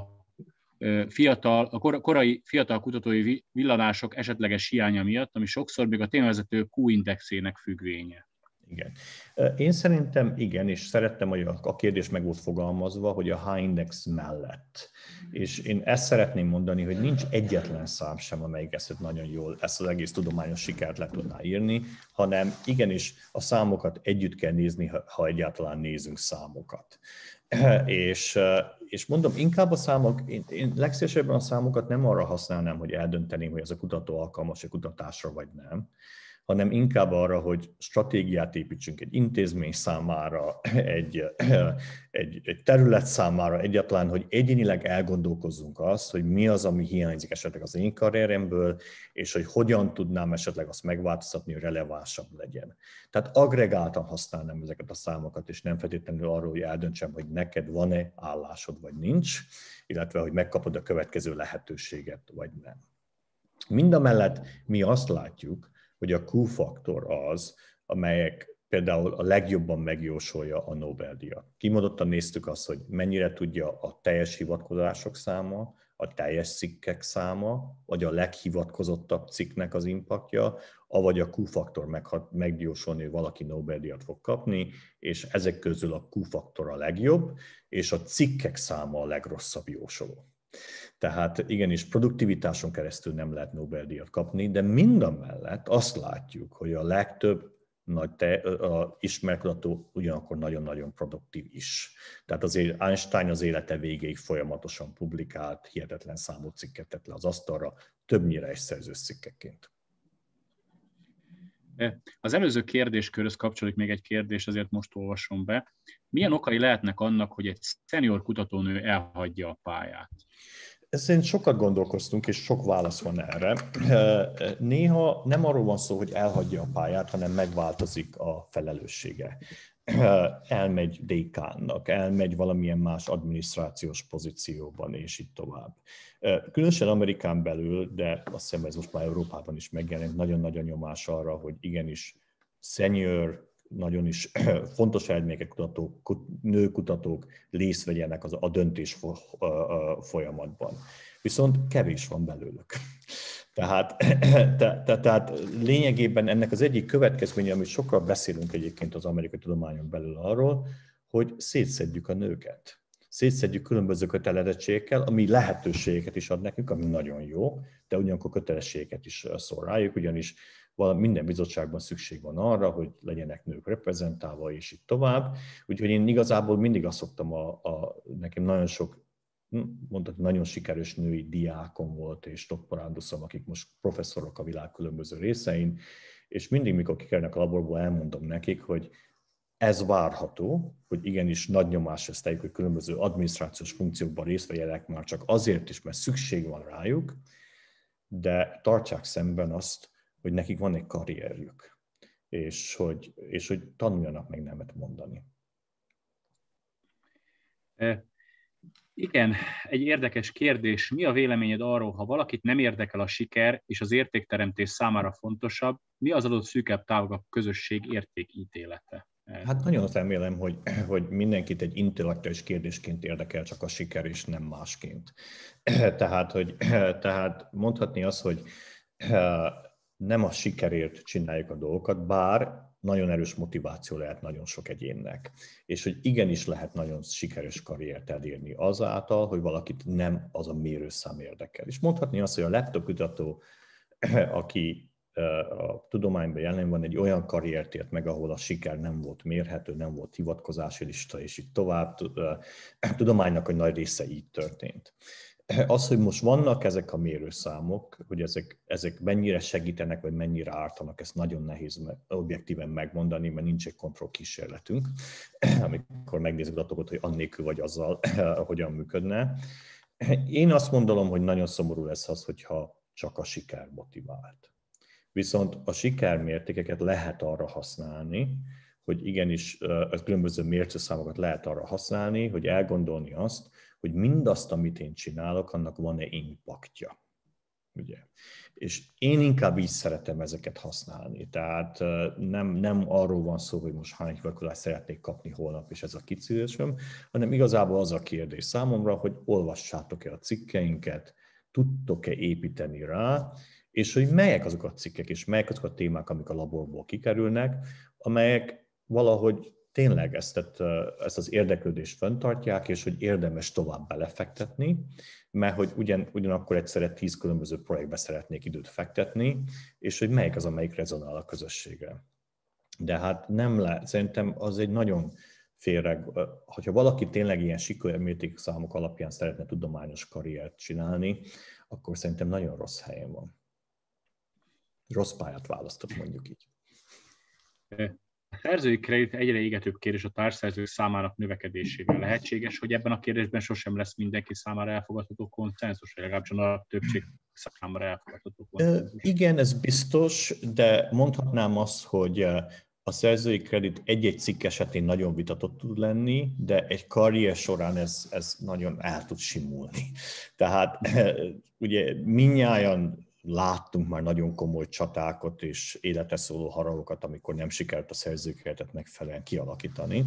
fiatal, a korai fiatal kutatói villanások esetleges hiánya miatt, ami sokszor még a témavezető Q-indexének függvénye. Igen. Én szerintem igen, és szerettem, hogy a kérdés meg volt fogalmazva, hogy a H-index mellett. És én ezt szeretném mondani, hogy nincs egyetlen szám sem, amelyik ezt nagyon jól, ezt az egész tudományos sikert le tudná írni, hanem igenis a számokat együtt kell nézni, ha egyáltalán nézünk számokat. És, és mondom, inkább a számok, én, én legszívesebben a számokat nem arra használnám, hogy eldönteném, hogy ez a kutató alkalmas a kutatásra vagy nem, hanem inkább arra, hogy stratégiát építsünk egy intézmény számára, egy, egy, egy terület számára, egyáltalán, hogy egyénileg elgondolkozzunk azt, hogy mi az, ami hiányzik esetleg az én karrieremből, és hogy hogyan tudnám esetleg azt megváltoztatni, hogy relevánsabb legyen. Tehát agregáltan használnám ezeket a számokat, és nem feltétlenül arról, hogy eldöntsem, hogy neked van-e állásod, vagy nincs, illetve, hogy megkapod a következő lehetőséget, vagy nem. Mindamellett mi azt látjuk, hogy a Q-faktor az, amelyek például a legjobban megjósolja a Nobel-díjat. Kimondottan néztük azt, hogy mennyire tudja a teljes hivatkozások száma, a teljes cikkek száma, vagy a leghivatkozottabb cikknek az impaktja, avagy a Q-faktor megjósolni, hogy valaki Nobel-díjat fog kapni, és ezek közül a Q-faktor a legjobb, és a cikkek száma a legrosszabb jósoló. Tehát igenis produktivitáson keresztül nem lehet Nobel-díjat kapni, de mindamellett azt látjuk, hogy a legtöbb nagy te, a ismertkutató ugyanakkor nagyon-nagyon produktív is. Tehát azért Einstein az élete végéig folyamatosan publikált, hihetetlen számú cikket tett le az asztalra, többnyire is szerzős cikkekként. Az előző kérdéskörhöz kapcsolódik még egy kérdés, azért most olvasom be. Milyen okai lehetnek annak, hogy egy szenior kutatónő elhagyja a pályát? Ezen sokat gondolkoztunk, és sok válasz van erre. Néha nem arról van szó, hogy elhagyja a pályát, hanem megváltozik a felelőssége. Elmegy dékánnak, elmegy valamilyen más adminisztrációs pozícióban, és így tovább. Különösen Amerikán belül, de azt hiszem ez most már Európában is megjelent, nagyon-nagyon nyomás arra, hogy igenis senior, nagyon is fontos eredményeket kutatók, nőkutatók részt vegyenek az, a döntés folyamatban. Viszont kevés van belőlük. Tehát, te, te, tehát lényegében ennek az egyik következménye, amit sokkal beszélünk egyébként az amerikai tudományon belül arról, hogy szétszedjük a nőket. Szétszedjük különböző kötelezettségekkel, ami lehetőségeket is ad nekünk, ami nagyon jó, de ugyanakkor kötelességeket is szól rájuk, ugyanis minden bizottságban szükség van arra, hogy legyenek nők reprezentálva, és így tovább. Úgyhogy én igazából mindig azt szoktam, a, a, nekem nagyon sok, mondhatni, nagyon sikeres női diákom volt, és doktoránduszom, akik most professzorok a világ különböző részein, és mindig, mikor kikerülnek a laborból, elmondom nekik, hogy ez várható, hogy igenis nagy nyomás lesz rájuk, hogy különböző adminisztrációs funkciókban részt vegyenek már csak azért is, mert szükség van rájuk, de tartsák szemben azt, hogy nekik van egy karrierjük, és hogy, és hogy tanuljanak meg nemet mondani. E, igen, egy érdekes kérdés. Mi a véleményed arról, ha valakit nem érdekel a siker, és az értékteremtés számára fontosabb, mi az adott szűkebb, tágabb közösség értékítélete? Hát nagyon remélem, hogy, hogy mindenkit egy intellektuális kérdésként érdekel csak a siker, és nem másként. Tehát, hogy, tehát mondhatni azt, hogy nem a sikerért csináljuk a dolgokat, bár nagyon erős motiváció lehet nagyon sok egyénnek. És hogy igenis lehet nagyon sikeres karriert elérni azáltal, hogy valakit nem az a mérőszám érdekel. És mondhatni azt, hogy a laptopkutató, aki a tudományban jelen van, egy olyan karriert ért meg, ahol a siker nem volt mérhető, nem volt hivatkozási lista, és így tovább. A tudománynak egy nagy része így történt. Az, hogy most vannak ezek a mérőszámok, hogy ezek, ezek mennyire segítenek, vagy mennyire ártanak, ezt nagyon nehéz objektíven megmondani, mert nincs egy kontrollkísérletünk, amikor megnézzük adatokat, hogy annélkül vagy azzal hogyan működne. Én azt mondom, hogy nagyon szomorú lesz az, hogyha csak a siker motivált. Viszont a sikermértékeket lehet arra használni, hogy igenis a különböző mércőszámokat lehet arra használni, hogy elgondolni azt, hogy mindazt, amit én csinálok, annak van-e impaktja. Ugye? És én inkább így szeretem ezeket használni. Tehát nem, nem arról van szó, hogy most hány hivatkozást szeretnék kapni holnap, és ez a kicélésem, hanem igazából az a kérdés számomra, hogy olvassátok-e a cikkeinket, tudtok-e építeni rá, és hogy melyek azok a cikkek, és melyek azok a témák, amik a laborból kikerülnek, amelyek valahogy tényleg ezt, ezt az érdeklődést fenntartják, és hogy érdemes tovább belefektetni, mert hogy ugyan, ugyanakkor egyszerre tíz különböző projektbe szeretnék időt fektetni, és hogy melyik az, amelyik rezonál a közösségre. De hát nem lehet, szerintem az egy nagyon félre, hogyha valaki tényleg ilyen sikermértékű számok alapján szeretne tudományos karriert csinálni, akkor szerintem nagyon rossz helyen van. Rossz pályát választott, mondjuk így. A szerzői kredit egyre égetőbb kérdés a társszerzők számának növekedésével. Lehetséges, hogy ebben a kérdésben sosem lesz mindenki számára elfogadható konszenzus, vagy legalábbis a többség számára elfogadható konszenzus. Igen, ez biztos, de mondhatnám azt, hogy a szerzői kredit egy-egy cikk esetén nagyon vitatott tud lenni, de egy karrier során ez, ez nagyon el tud simulni. Tehát ugye mindnyájan láttunk már nagyon komoly csatákat és életre szóló haragokat, amikor nem sikerült a szerzőkeretet megfelelően kialakítani,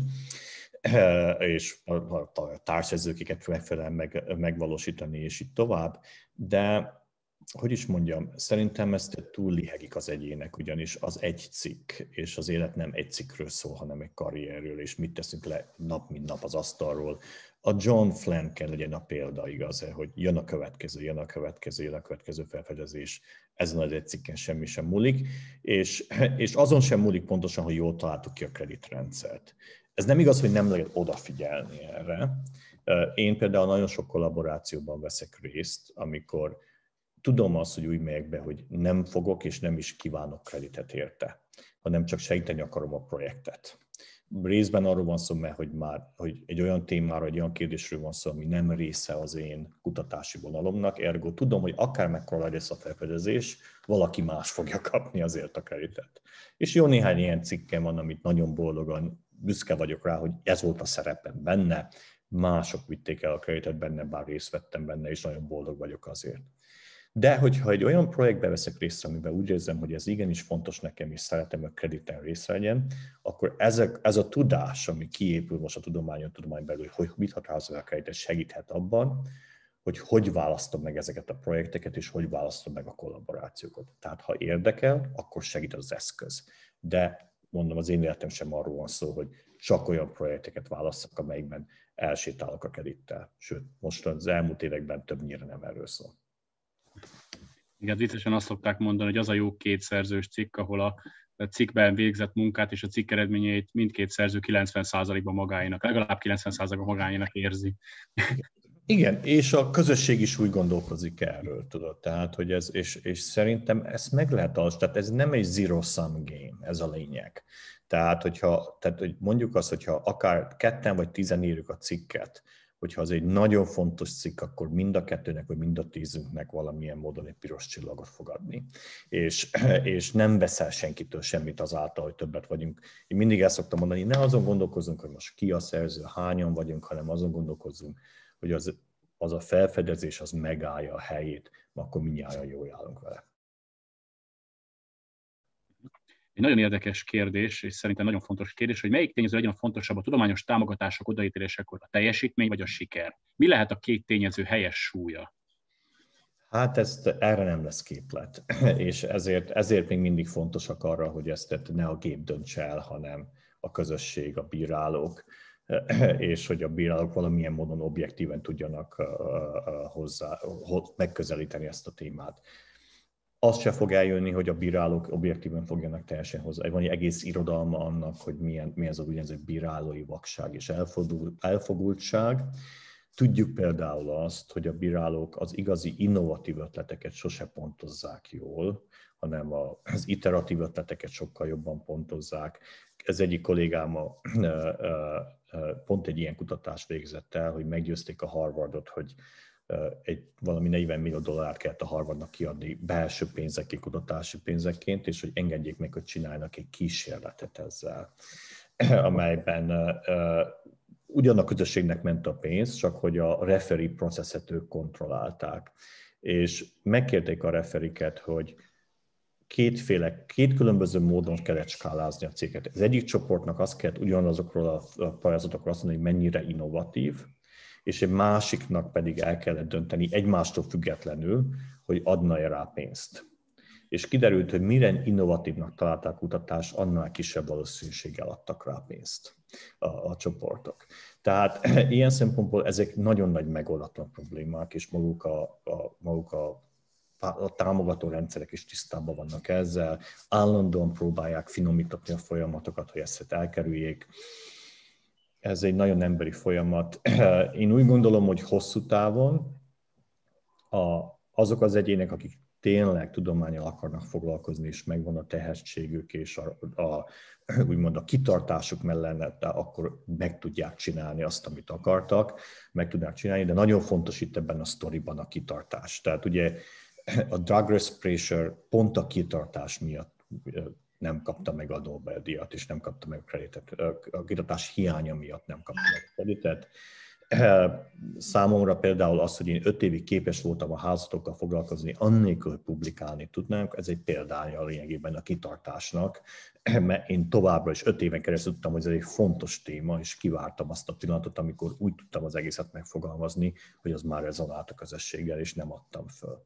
és a társszerzőket megfelelően meg, megvalósítani, és így tovább. De hogy is mondjam, szerintem ezt túl lihegik az egyének, ugyanis az egy cikk, és az élet nem egy cikkről szól, hanem egy karrierről, és mit teszünk le nap, mint nap az asztalról. A John Flynn kell legyen a példa, igaz, hogy jön a következő, jön a következő, jön a következő felfedezés. Ezen az egy cikken semmi sem múlik, és, és azon sem múlik pontosan, hogy jól találtuk ki a kreditrendszert. Ez nem igaz, hogy nem lehet odafigyelni erre. Én például nagyon sok kollaborációban veszek részt, amikor tudom azt, hogy úgy megyek be, hogy nem fogok és nem is kívánok kreditet érte, hanem csak segíteni akarom a projektet. Részben arról van szó, mert hogy már hogy egy olyan témára, egy olyan kérdésről van szó, ami nem része az én kutatási vonalomnak, ergo tudom, hogy akár mekkora lesz a felfedezés, valaki más fogja kapni azért a kreditet. És jó néhány ilyen cikkem van, amit nagyon boldogan büszke vagyok rá, hogy ez volt a szerepem benne, mások vitték el a kreditet benne, bár részt vettem benne, és nagyon boldog vagyok azért. De hogyha egy olyan projektbe veszek részt, amiben úgy érzem, hogy ez igenis fontos nekem, és szeretem, hogy krediten részt legyen, akkor ezek, ez a tudás, ami kiépül most a tudományon, tudomány belül, hogy mit határozza a kreditet, segíthet abban, hogy hogy választom meg ezeket a projekteket, és hogy választom meg a kollaborációkat. Tehát ha érdekel, akkor segít az eszköz. De mondom, az én életem sem arról van szó, hogy csak olyan projekteket választok, amelyikben elsétálok a kredittel. Sőt, most az elmúlt években többnyire nem erről szól. Igen, viccesen azt szokták mondani, hogy az a jó két szerzős cikk, ahol a cikkben végzett munkát és a cikk eredményeit mindkét szerző kilencven százalékban magáénak, legalább kilencven százalékban magáénak érzi. Igen, és a közösség is úgy gondolkozik erről, tudod, tehát, hogy ez, és, és szerintem ezt meg lehet alapítani, tehát ez nem egy zero-sum game, ez a lényeg. Tehát, hogyha, tehát hogy mondjuk azt, hogyha akár ketten vagy tizen írjuk a cikket, hogyha az egy nagyon fontos cikk, akkor mind a kettőnek, vagy mind a tízünknek valamilyen módon egy piros csillagot fog adni. És, és nem veszel senkitől semmit azáltal, hogy többet vagyunk. Én mindig el szoktam mondani, ne azon gondolkozzunk, hogy most ki a szerző, hányan vagyunk, hanem azon gondolkozzunk, hogy az, az a felfedezés az megállja a helyét, akkor mindjárt jól állunk vele. egy nagyon érdekes kérdés, és szerintem nagyon fontos kérdés, hogy melyik tényező legyen a fontosabb a tudományos támogatások odaítélésekor, a teljesítmény vagy a siker? Mi lehet a két tényező helyes súlya? Hát ezt, erre nem lesz képlet, és ezért, ezért még mindig fontosak arra, hogy ezt ne a gép döntse el, hanem a közösség, a bírálók, és hogy a bírálók valamilyen módon objektíven tudjanak hozzá, megközelíteni ezt a témát. Az se fog eljönni, hogy a bírálók objektíven fogjanak teljesen hozzá. Van egy egész irodalma annak, hogy milyen, mi az a úgynevezett bírálói vakság és elfogultság. Tudjuk például azt, hogy a bírálók az igazi innovatív ötleteket sose pontozzák jól, hanem az iteratív ötleteket sokkal jobban pontozzák. Ez egyik kollégám a, pont egy ilyen kutatást végzett el, hogy meggyőzték a Harvardot, hogy egy valami negyven millió dollárt kellett a Harvardnak kiadni belső pénzekként, kutatási pénzekként, és hogy engedjék meg, hogy csináljanak egy kísérletet ezzel, amelyben ugyan a közösségnek ment a pénz, csak hogy a referee processzet ők kontrollálták. És megkérték a referiket, hogy kétféle, két különböző módon kellett skálázni a céget. Az egyik csoportnak azt kellett ugyanazokról a pályázatokról azt mondani, hogy mennyire innovatív, és egy másiknak pedig el kellett dönteni egymástól függetlenül, hogy adna-e rá pénzt. És kiderült, hogy mire innovatívnak találták kutatást, annál kisebb valószínűséggel adtak rá pénzt a, a csoportok. Tehát ilyen szempontból ezek nagyon nagy megoldatlan problémák, és maguk a, a, maguk a a támogató rendszerek is tisztában vannak ezzel, állandóan próbálják finomítani a folyamatokat, hogy ezt elkerüljék. Ez egy nagyon emberi folyamat. Én úgy gondolom, hogy hosszú távon a, azok az egyének, akik tényleg tudománnyal akarnak foglalkozni, és megvan a tehetségük, és a, a, úgymond a kitartásuk mellett, akkor meg tudják csinálni azt, amit akartak, meg tudják csinálni, de nagyon fontos itt ebben a sztoriban a kitartás. Tehát ugye a Douglas Pressure pont a kitartás miatt nem kapta meg a Nobel-díjat, és nem kapta meg a kreditet. A kitartás hiánya miatt nem kapta meg a kreditet. Számomra például az, hogy én öt évig képes voltam a házatokkal foglalkozni, annélkül, hogy publikálni tudnánk, ez egy példája a lényegében a kitartásnak, mert én továbbra is öt éven keresztül tudtam, hogy ez egy fontos téma, és kivártam azt a pillanatot, amikor úgy tudtam az egészet megfogalmazni, hogy az már rezonált a közösséggel, és nem adtam föl.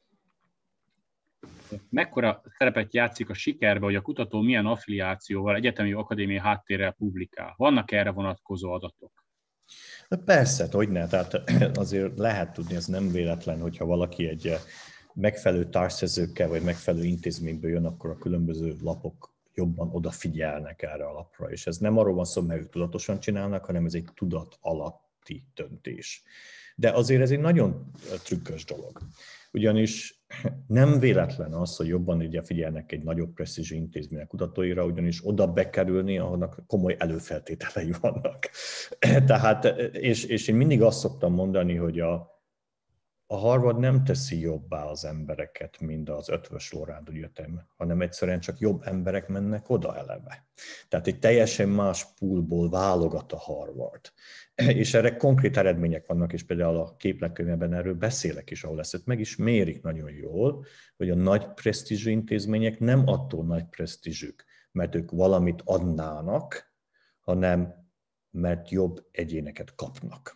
Mekkora szerepet játszik a sikerbe, hogy a kutató milyen affiliációval, egyetemi akadémiai háttérrel publikál? Vannak erre vonatkozó adatok? Persze, hogyne. Tehát azért lehet tudni, ez nem véletlen, hogyha valaki egy megfelelő társszerzőkkel vagy megfelelő intézményből jön, akkor a különböző lapok jobban odafigyelnek erre a lapra. És ez nem arról van szó, mert ők tudatosan csinálnak, hanem ez egy tudat alatti döntés. De azért ez egy nagyon trükkös dolog. Ugyanis nem véletlen az, hogy jobban ugye figyelnek egy nagyobb presztízsű intézmények kutatóira, ugyanis oda bekerülni, annak komoly előfeltételei vannak. Tehát, és, és én mindig azt szoktam mondani, hogy a, a Harvard nem teszi jobbá az embereket, mint az Eötvös Loránd Egyetem, hanem egyszerűen csak jobb emberek mennek oda eleve. Tehát egy teljesen más poolból válogat a Harvard. És erre konkrét eredmények vannak, és például a képletkönyvben erről beszélek is, ahol ezt meg is mérik nagyon jól, hogy a nagy presztízsű intézmények nem attól nagy presztízsük, mert ők valamit adnának, hanem mert jobb egyéneket kapnak.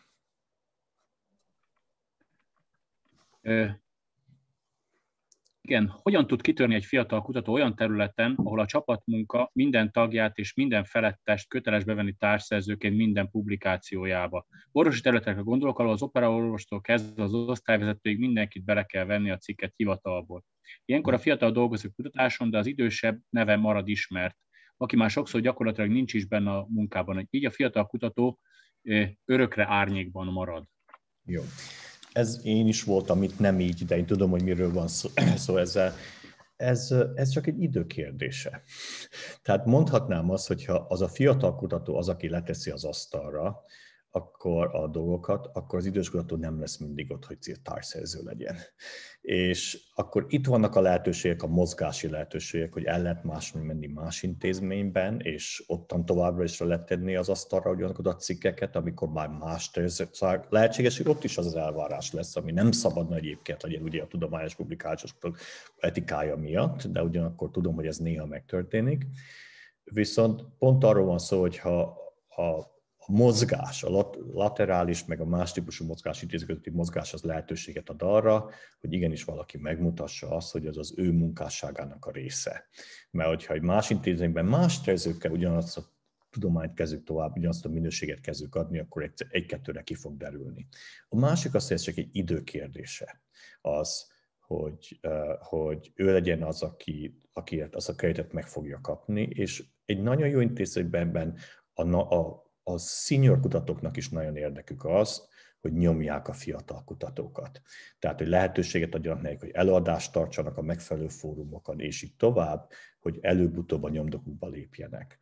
Igen, hogyan tud kitörni egy fiatal kutató olyan területen, ahol a csapatmunka minden tagját és minden felettest köteles bevenni társszerzőként minden publikációjába? Orvosi területekre gondolok, ahol az operaorvostól kezdve az osztályvezetőig mindenkit bele kell venni a cikket hivatalból. Ilyenkor a fiatal dolgozik kutatáson, de az idősebb neve marad ismert, aki már sokszor gyakorlatilag nincs is benne a munkában. Így a fiatal kutató örökre árnyékban marad. Jó. Ez én is voltam itt, nem így, de én tudom, hogy miről van szó, szó ezzel. Ez, ez csak egy időkérdése. Tehát mondhatnám azt, hogyha az a fiatal kutató az, aki leteszi az asztalra akkor a dolgokat, akkor az idős kutató nem lesz mindig ott, hogy társszerző legyen. És akkor itt vannak a lehetőségek, a mozgási lehetőségek, hogy el lehet máshol menni más intézményben, és ottan továbbra is lehet tenni az asztalra ugyanazokat a cikkeket, amikor már más terület. Lehetséges, hogy ott is az az elvárás lesz, ami nem szabadna egyébként legyen ugye a tudományos publikációs etikája miatt, de ugyanakkor tudom, hogy ez néha megtörténik. Viszont pont arról van szó, hogy ha a A mozgás, a laterális, meg a más típusú mozgás, intézményközi mozgás az lehetőséget ad arra, hogy igenis valaki megmutassa azt, hogy az az ő munkásságának a része. Mert hogyha egy más intézményben más tervezőkkel ugyanazt a tudományt kezdjük tovább, ugyanazt a minőséget kezdjük adni, akkor egy-kettőre ki fog derülni. A másik az, hogy ez csak egy időkérdése. Az, hogy, hogy ő legyen az, aki, akiért az a kreditet meg fogja kapni, és egy nagyon jó intézményben a, a a senior kutatóknak is nagyon érdekük az, hogy nyomják a fiatal kutatókat. Tehát, hogy lehetőséget adjanak nekik, hogy előadást tartsanak a megfelelő fórumokon, és így tovább, hogy előbb-utóbb a nyomdokukba lépjenek.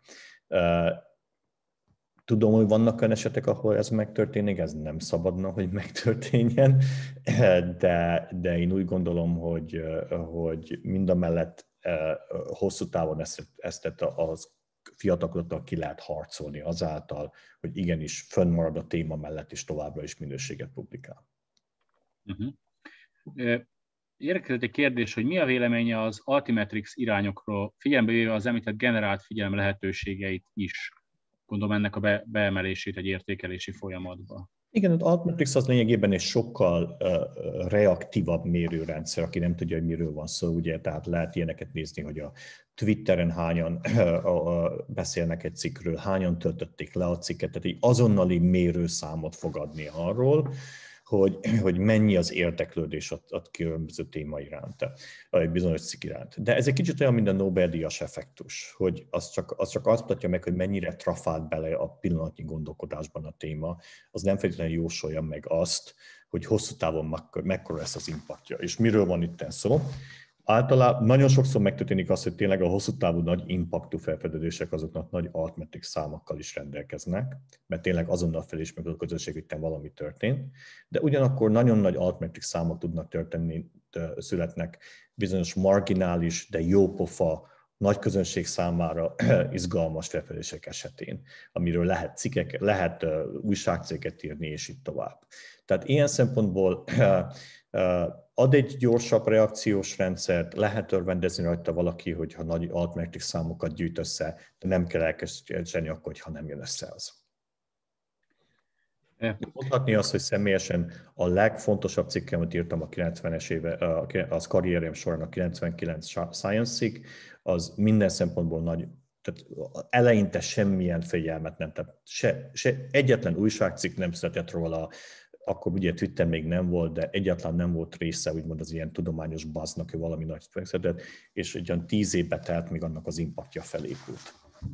Tudom, hogy vannak olyan esetek, ahol ez megtörténik, ez nem szabadna, hogy megtörténjen, de, de én úgy gondolom, hogy, hogy mindamellett hosszú távon ezt, ezt az fiatalokkal ki lehet harcolni azáltal, hogy igenis fönnmarad a téma mellett, és továbbra is minőséget publikál. Uh-huh. Érkezett egy kérdés, hogy mi a véleménye az Altimetrix irányokról, figyelembe véve az említett generált figyelem lehetőségeit is. Gondolom ennek a be- beemelését egy értékelési folyamatba. Igen, az Altimetrix az lényegében egy sokkal uh, reaktívabb mérőrendszer, aki nem tudja, hogy miről van szó, ugye, tehát lehet ilyeneket nézni, hogy a Twitteren hányan uh, uh, beszélnek egy cikkről, hányan töltötték le a cikket, tehát egy azonnali mérőszámot fog adni arról, hogy, hogy mennyi az érdeklődés a, a különböző téma iránt, egy bizonyos cikk iránt. De ez egy kicsit olyan, mint a Nobel-díjas effektus, hogy az csak, az csak azt mutatja meg, hogy mennyire trafált bele a pillanatnyi gondolkodásban a téma, az nem feltétlenül jósolja meg azt, hogy hosszú távon mekkora lesz az impaktja. És miről van itt szó? Általában nagyon sokszor megtörténik az, hogy tényleg a hosszú távú nagy impaktú felfedezések azoknak nagy Altimetrix számokkal is rendelkeznek, mert tényleg azonnal felismerik a közösség, hogy te valami történt, de ugyanakkor nagyon nagy Altimetrix számok tudnak történni, születnek bizonyos marginális, de jópofa, nagy közönség számára izgalmas felfedezések esetén, amiről lehet cikkek, lehet uh, újságcikket írni, és így tovább. Tehát ilyen szempontból uh, uh, ad egy gyorsabb reakciós rendszert, lehet örvendezni rajta valaki, hogyha nagy Altimetrix számokat gyűjt össze, de nem kell elkezdeni akkor, hogyha nem jön össze az. Mondhatni azt, hogy személyesen a legfontosabb cikkem, amit írtam a kilencvenes éve, az karrierem során a kilencvenkilenc Science-ig, az minden szempontból nagy, tehát eleinte semmilyen fegyelmet nem, tehát se, se, egyetlen újságcikk nem született róla, akkor ugye Twitter még nem volt, de egyáltalán nem volt része, úgymond az ilyen tudományos buzznak, hogy valami nagy született, és egy olyan tíz évbe telt, még annak az impaktja felépült.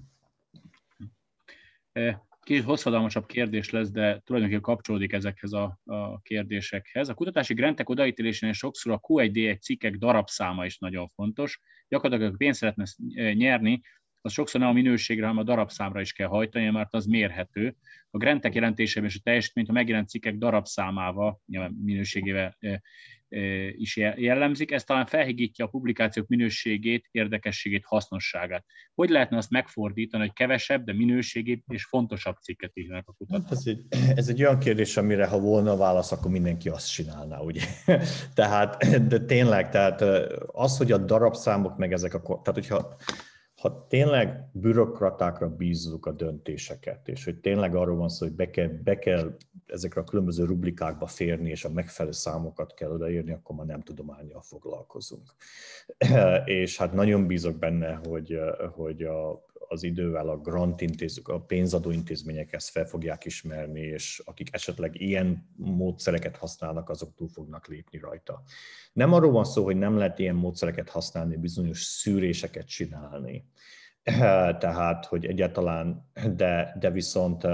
Kicsit hosszadalmasabb kérdés lesz, de tulajdonképpen kapcsolódik ezekhez a, a kérdésekhez. A kutatási grantek odaítélésénél sokszor a Q egy D egy cikkek darabszáma is nagyon fontos. Gyakorlatilag, ha pénzt szeretne nyerni, az sokszor nem a minőségre, hanem a darabszámra is kell hajtani, mert az mérhető. A grantek jelentésében és a teljesítményt a megjelent cikkek darabszámával, minőségével is jellemzik. Ez talán felhigítja a publikációk minőségét, érdekességét, hasznosságát. Hogy lehetne azt megfordítani, hogy kevesebb, de minőségibb és fontosabb cikket írnak a kutatók? Hát ez, egy, ez egy olyan kérdés, amire ha volna válasz, akkor mindenki azt csinálná, ugye? Tehát, de tényleg, tehát az, hogy a darabszámok meg ezek a... Tehát, hogyha Ha tényleg bürokratákra bízzuk a döntéseket, és hogy tényleg arról van szó, hogy be kell, be kell ezekre a különböző rubrikákba férni, és a megfelelő számokat kell odaírni, akkor már nem tudománnyal foglalkozunk. És hát nagyon bízok benne, hogy, hogy a, az idővel a grant intézők, a pénzadó intézmények ezt fel fogják ismerni, és akik esetleg ilyen módszereket használnak, azok túl fognak lépni rajta. Nem arról van szó, hogy nem lehet ilyen módszereket használni, bizonyos szűréseket csinálni. Tehát, hogy egyáltalán, de, de viszont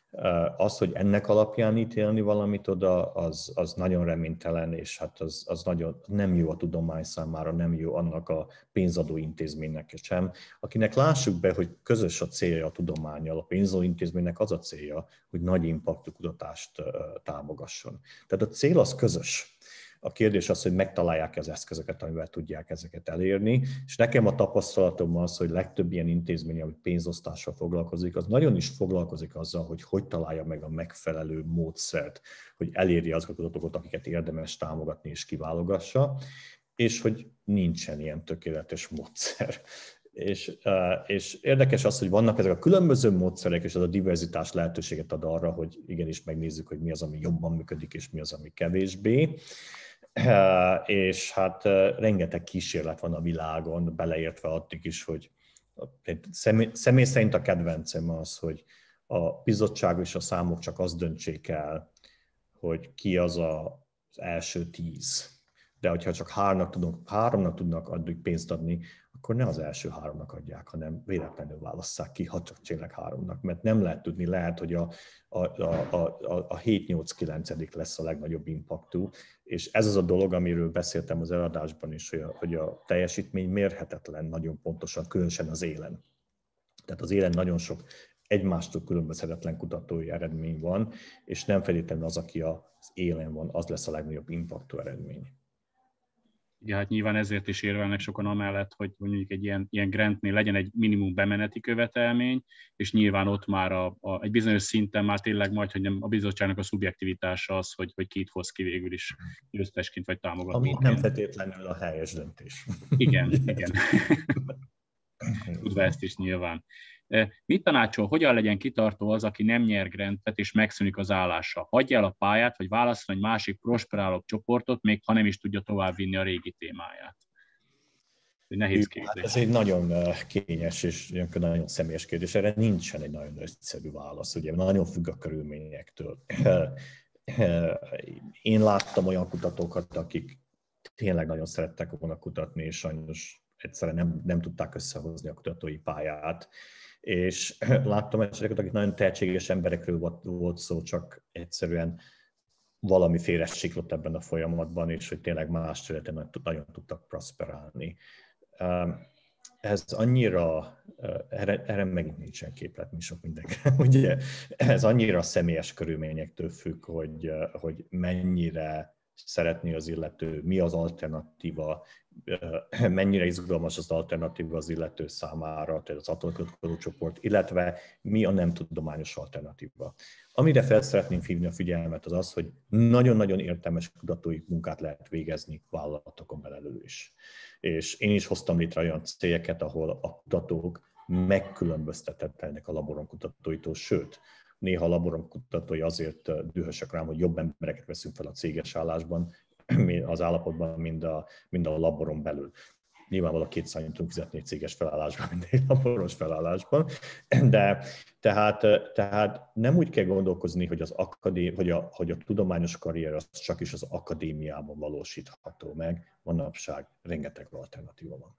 Az, hogy ennek alapján ítélni valamit oda, az, az nagyon reménytelen, és hát az, az nagyon nem jó a tudomány számára, nem jó annak a pénzadó intézménynek sem, akinek lássuk be, hogy közös a célja a tudománnyal. A pénzadó intézménynek az a célja, hogy nagy impaktú kutatást támogasson. Tehát a cél az közös. A kérdés az, hogy megtalálják az eszközöket, amivel tudják ezeket elérni, és nekem a tapasztalatom az, hogy legtöbb ilyen intézmény, ami pénzosztással foglalkozik, az nagyon is foglalkozik azzal, hogy hogy találja meg a megfelelő módszert, hogy elérje azokat a kutatókat, akiket érdemes támogatni és kiválogassa, és hogy nincsen ilyen tökéletes módszer. És, és érdekes az, hogy vannak ezek a különböző módszerek, és az a diverzitás lehetőséget ad arra, hogy igenis megnézzük, hogy mi az, ami jobban működik, és mi az, ami kevésbé. És hát rengeteg kísérlet van a világon, beleértve addig is, hogy személy, személy szerint a kedvencem az, hogy a bizottság és a számok csak azt döntsék el, hogy ki az a, az első tíz. De hogyha csak háromnak tudnak, háromnak tudnak addig pénzt adni, akkor ne az első háromnak adják, hanem véletlenül válasszák ki, ha csak tényleg háromnak. Mert nem lehet tudni, lehet, hogy a, a, a, a, a hét nyolc kilenc lesz a legnagyobb impaktú. És ez az a dolog, amiről beszéltem az előadásban is, hogy a, hogy a teljesítmény mérhetetlen nagyon pontosan, különösen az élen. Tehát az élen nagyon sok egymástól különbözhetetlen kutatói eredmény van, és nem feltétlenül az, aki az élen van, az lesz a legnagyobb impaktú eredmény. Ja, hát nyilván ezért is érvelnek sokan amellett, hogy mondjuk egy ilyen, ilyen grantnél legyen egy minimum bemeneti követelmény, és nyilván ott már a, a, egy bizonyos szinten már tényleg majd, hogy nem a bizottságnak a szubjektivitása az, hogy, hogy kit hoz ki végül is győztesként vagy támogatóként. Ami nem feltétlenül a helyes döntés. Igen, igen. Tudva ezt is nyilván. Mit tanácsol, hogyan legyen kitartó az, aki nem nyer grantet és megszűnik az állása? Hagyja el a pályát, vagy válasszon egy másik prosperáló csoportot, még ha nem is tudja továbbvinni a régi témáját? Nehéz kérdés. Hát ez egy nagyon kényes és nagyon személyes kérdés. Erre nincsen egy nagyon egyszerű válasz. Ugye nagyon függ a körülményektől. Én láttam olyan kutatókat, akik tényleg nagyon szerettek volna kutatni, és sajnos egyszerűen nem, nem tudták összehozni a kutatói pályát. És láttam eseteket, akik nagyon tehetséges emberekről volt, volt szó, csak egyszerűen valami félresiklott ebben a folyamatban, és hogy tényleg más területen nagyon tudtak prosperálni. Ez annyira, erre, erre megint nincsen képlet, mi sok mindenki. Ugye, ez annyira személyes körülményektől függ, hogy, hogy mennyire szeretné az illető, mi az alternatíva, mennyire izgalmas az alternatíva az illető számára, tehát az atomkutató csoport, illetve mi a nem tudományos alternatíva. Amire fel szeretném hívni a figyelmet az az, hogy nagyon-nagyon értelmes kutatói munkát lehet végezni vállalatokon belül is. És én is hoztam létre olyan cégeket, ahol a kutatók megkülönböztetetlenek a laboron kutatóitól, sőt, néha a laboron kutatói azért dühösek rám, hogy jobb embereket veszünk fel a céges állásban, az állapotban, mind a, mind a laboron belül. Nyilvánvalóan kétszer annyit tudunk fizetni egy céges felállásban, mint egy laboros felállásban, de tehát, tehát nem úgy kell gondolkozni, hogy, az akadé, hogy, a, hogy a tudományos karrier az csak is az akadémiában valósítható meg, manapság rengeteg alternatíva van.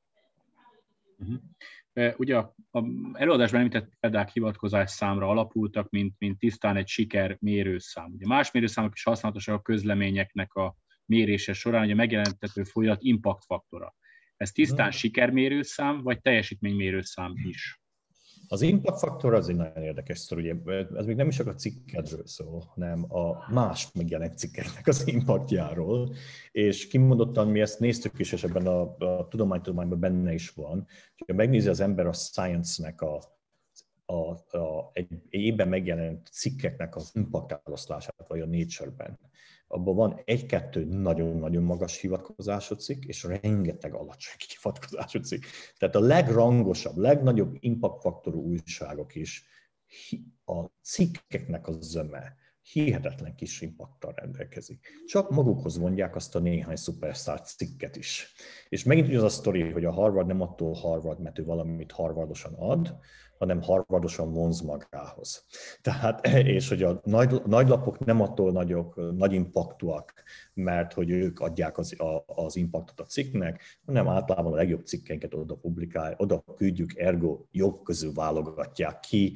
Uh-huh. Ugye az előadásban említett példák hivatkozás számra alapultak, mint, mint tisztán egy siker mérőszám. Ugye más mérőszámok is használatosak a közleményeknek a mérése során, hogy a megjelentető folyamat impact faktora. Ez tisztán sikermérőszám, vagy teljesítménymérőszám is? Az impact faktor az egy nagyon érdekes sztori, ugye ez még nem is csak a cikkedről szól, hanem a más megjelent cikkeknek az impactjáról, és kimondottan mi ezt néztük is, és ebben a, a tudománytudományban benne is van, hogyha megnézi az ember a Science-nek a, a, a, egy évben megjelent cikkeknek az impact eloszlását, vagy a Nature-ben, abban van egy-kettő nagyon-nagyon magas hivatkozású cikk, és rengeteg alacsony hivatkozású cikk. Tehát a legrangosabb, legnagyobb impact faktorú újságok is a cikkeknek a zöme hihetetlen kis impacttal rendelkezik. Csak magukhoz vonják azt a néhány szupersztár cikket is. És megint ugyanaz a sztori, hogy a Harvard nem attól Harvard, mert ő valamit harvardosan ad, hanem harvardosan vonz magához. Tehát, és hogy a nagy, nagy lapok nem attól nagyok, nagy impaktúak, mert hogy ők adják az, a, az impactot a cikknek, hanem általában a legjobb cikkeinket oda publikál, oda küldjük, ergo jog közül válogatják ki,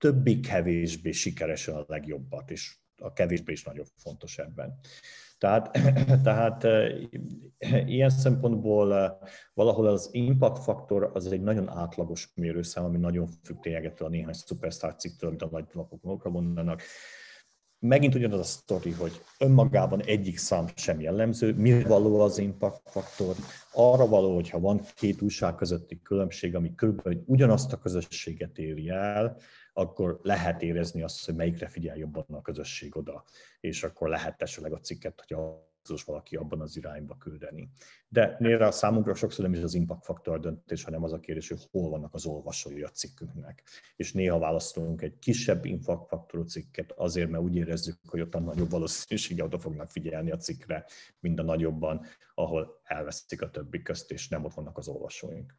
többé-kevésbé sikeresen a legjobbat, és a kevésbé is nagyon fontos ebben. Tehát, tehát ilyen szempontból valahol az impact faktor az egy nagyon átlagos mérőszám, ami nagyon függ tényleg ettől a néhány szupersztár cikktől, amit a nagy lapok magukra mondanak. Megint ugyanaz a sztori, hogy önmagában egyik szám sem jellemző. Mire való az impact faktor? Arra való, hogyha van két újság közötti különbség, ami körülbelül ugyanazt a közösséget éri el, akkor lehet érezni azt, hogy melyikre figyel jobban a közösség oda, és akkor lehet esetleg a cikket, hogy az valaki abban az irányba küldeni. De néha számunkra sokszor nem is az impact faktor döntés, hanem az a kérdés, hogy hol vannak az olvasói a cikkünknek. És néha választunk egy kisebb impact faktorú cikket azért, mert úgy érezzük, hogy ott a nagyobb valószínűséggel oda fognak figyelni a cikkre, mint a nagyobban, ahol elvesztik a többi közt, és nem ott vannak az olvasóink.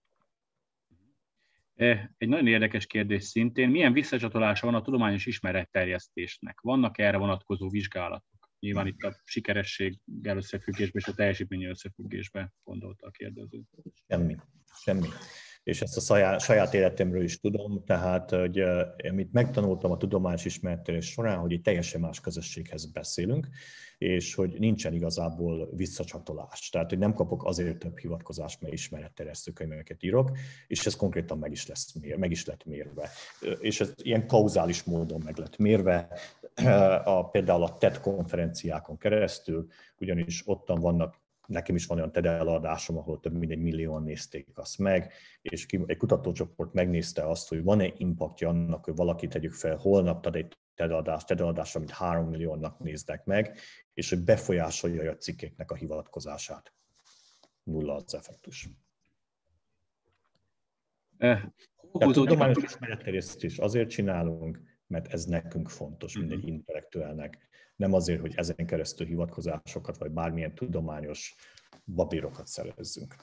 Egy nagyon érdekes kérdés szintén, milyen visszacsatolása van a tudományos ismeretterjesztésnek? Vannak erre vonatkozó vizsgálatok? Nyilván itt a sikerességgel összefüggésben és a teljesítmény összefüggésben gondolta a kérdező. Semmi, semmi. És ezt a saját, saját életemről is tudom, tehát hogy, amit megtanultam a tudományos ismeretterjesztés során, hogy egy teljesen más közösséghez beszélünk, és hogy nincsen igazából visszacsatolás. Tehát, hogy nem kapok azért több hivatkozást, mert ismeretterjesztő könyveket írok, és ez konkrétan meg is, lesz, meg is lett mérve. És ez ilyen kauzális módon meg lett mérve, a, például a TED konferenciákon keresztül, ugyanis ottan vannak, nekem is van olyan TED eladásom, ahol több mint egy millióan nézték azt meg, és egy kutatócsoport megnézte azt, hogy van-e impactja annak, hogy valaki tegyük fel, holnap ad egy TED adást, TED adást, amit három milliónak néznek meg, és hogy befolyásolja a cikkeknek a hivatkozását. Nulla az effektus. Eh, Tehát tudományos ismeretterjesztést azért csinálunk, mert ez nekünk fontos, mint egy intellektuálnak. Nem azért, hogy ezen keresztül hivatkozásokat, vagy bármilyen tudományos babírokat szerezzünk.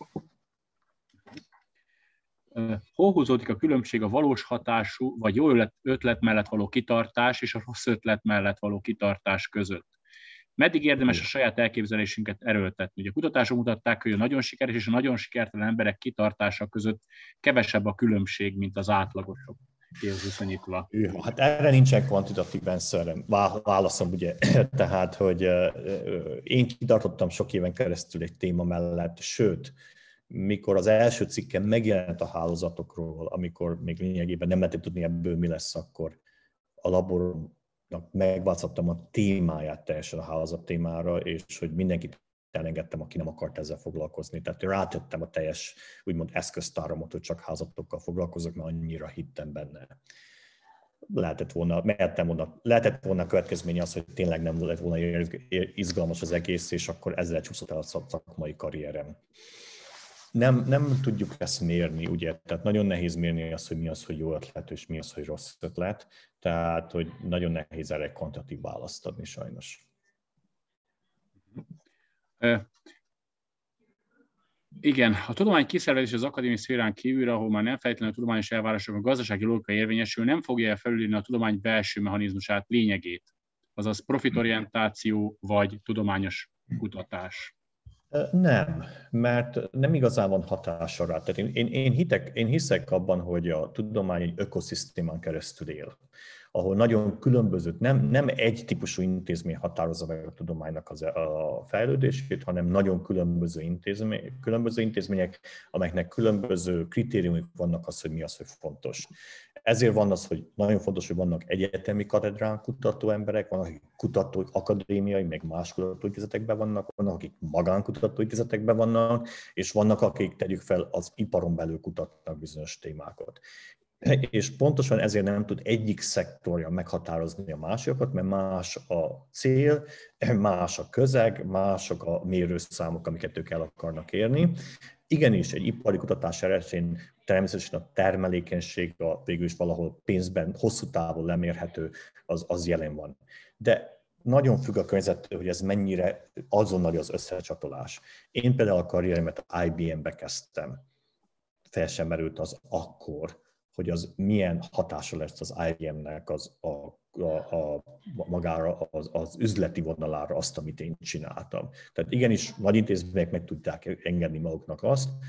Hol húzódik a különbség a valós hatású, vagy jó ötlet mellett való kitartás és a rossz ötlet mellett való kitartás között? Meddig érdemes a saját elképzelésünket erőltetni? Ugye a kutatások mutatták, hogy a nagyon sikeres és a nagyon sikertelen emberek kitartása között kevesebb a különbség, mint az átlagosok. Viszonyítva. Hát erre nincsen kvantitatív answerem, válaszom, ugye, tehát, hogy én kitartottam sok éven keresztül egy téma mellett, sőt, mikor az első cikkem megjelent a hálózatokról, amikor még lényegében nem lehetett tudni ebből mi lesz, akkor a labornak megváltoztattam a témáját teljesen a hálózat témára, és hogy mindenkit elengedtem, aki nem akart ezzel foglalkozni. Tehát rátettem a teljes, úgymond eszköztáramot, hogy csak házatokkal foglalkozok, mert annyira hittem benne. Lehetett volna, mehettem volna, lehetett volna a következménye az, hogy tényleg nem lett volna izgalmas az egész, és akkor ezzel csúszott el a szakmai karrierem. Nem, nem tudjuk ezt mérni, ugye? Tehát nagyon nehéz mérni azt, hogy mi az, hogy jó ötlet, és mi az, hogy rossz ötlet. Tehát, hogy nagyon nehéz erre egy kvantitatív választ adni sajnos. Igen, a tudomány kiszervezés az akadémiai szférán kívülre, ahol már nem feltétlenül a tudományos elvárások, a gazdasági logika érvényesül, nem fogja felülírni a tudomány belső mechanizmusát, lényegét, azaz profitorientáció vagy tudományos kutatás. Nem, mert nem igazán van hatása rá. Tehát én, én, én, hitek, én hiszek abban, hogy a tudomány egy ökoszisztémán keresztül él, ahol nagyon különböző, nem, nem egy típusú intézmény határozza meg a tudománynak az, a fejlődését, hanem nagyon különböző, intézmény, különböző intézmények, amelyeknek különböző kritériumok vannak az, hogy mi az, hogy fontos. Ezért van az, hogy nagyon fontos, hogy vannak egyetemi katedrán kutató emberek, vannak, akik kutató akadémiai, meg más kutatóintézetekben vannak, vannak, akik magánkutatóintézetekben vannak, és vannak, akik tegyük fel az iparon belül kutatnak bizonyos témákat. És pontosan ezért nem tud egyik szektorja meghatározni a másikat, mert más a cél, más a közeg, mások a mérőszámok, amiket ők el akarnak érni. Igenis, egy ipari kutatás esetén természetesen a termelékenység, a végül is valahol pénzben hosszú távon lemérhető, az, az jelen van. De nagyon függ a környezettől, hogy ez mennyire azonnali az összecsatolás. Én például a karrieremet I B M-be kezdtem. Fel sem merült az akkor, hogy az milyen hatása lesz az I B M-nek az, a, a, a, magára, az, az üzleti vonalára azt, amit én csináltam. Tehát igenis, nagy intézmények meg tudták engedni maguknak azt,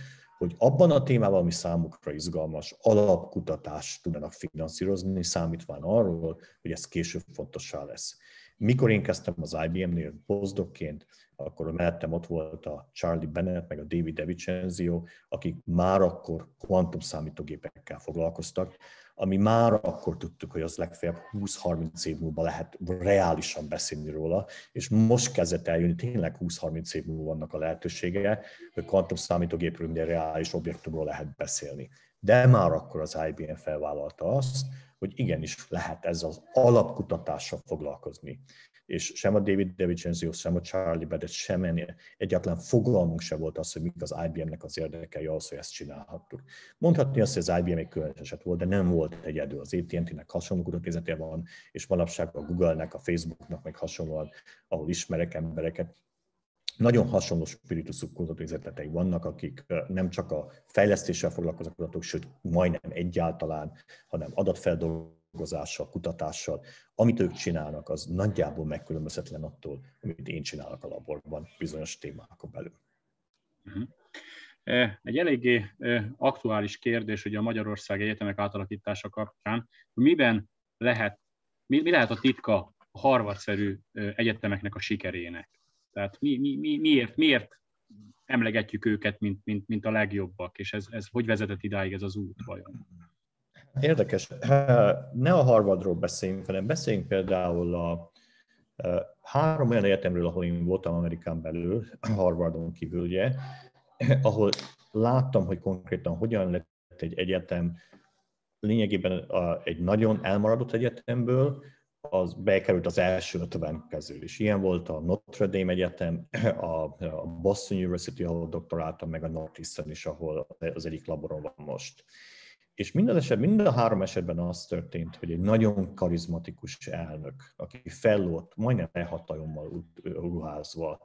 hogy abban a témában, ami számukra izgalmas, alapkutatást tudnak finanszírozni, számítván arról, hogy ez később fontossá lesz. Mikor én kezdtem az I B M-nél postdocként, akkor mellettem ott volt a Charlie Bennett, meg a David DeVincenzo, akik már akkor kvantumszámítógépekkel foglalkoztak, ami már akkor tudtuk, hogy az legfeljebb húsz-harminc év múlva lehet reálisan beszélni róla, és most kezdett eljönni, tényleg húsz-harminc év múlva vannak a lehetősége, hogy kvantumszámítógépről minden reális objektumról lehet beszélni. De már akkor az I B M felvállalta azt, hogy igenis lehet ezzel az alapkutatással foglalkozni. És sem a David DeVincenzo, sem a Charlie Bennett, sem ennél egyáltalán fogalmunk se volt az, hogy mik az I B M-nek az érdekei ahhoz, hogy ezt csinálhattuk. Mondhatni azt, hogy az I B M egy különös eset volt, de nem volt egyedül. Az á té és té-nek hasonló kutatóintézete van, és manapság a Google-nek, a Facebooknak meg hasonlóan, ahol ismerek embereket. Nagyon hasonló spiritusú kutatóintézetei vannak, akik nem csak a fejlesztéssel foglalkoznak kutatók, sőt majdnem egyáltalán, hanem adatfeldolgozással, kutatással. Amit ők csinálnak, az nagyjából megkülönbözhetetlen attól, amit én csinálok a laborban bizonyos témákon belül. Egy eléggé aktuális kérdés, hogy a Magyarországi Egyetemek átalakítása kapcsán, hogy miben lehet, mi, mi lehet a titka a Harvard-szerű egyetemeknek a sikerének? Tehát mi, mi, mi, miért, miért emlegetjük őket, mint, mint, mint a legjobbak, és ez, ez hogy vezetett idáig ez az út vajon? Érdekes. Ne a Harvardról beszéljünk, hanem beszéljünk például a három olyan egyetemről, ahol én voltam Amerikán belül, Harvardon kívül, ugye, ahol láttam, hogy konkrétan hogyan lett egy egyetem lényegében egy nagyon elmaradott egyetemből, az bekerült az első ötven közül is. Ilyen volt a Notre Dame Egyetem, a Boston University, ahol doktoráltam, meg a Northeastern is, ahol az egyik laboron van most. És minden esetben, mind a három esetben az történt, hogy egy nagyon karizmatikus elnök, aki fellót, majdnem elhatalommal ruházva,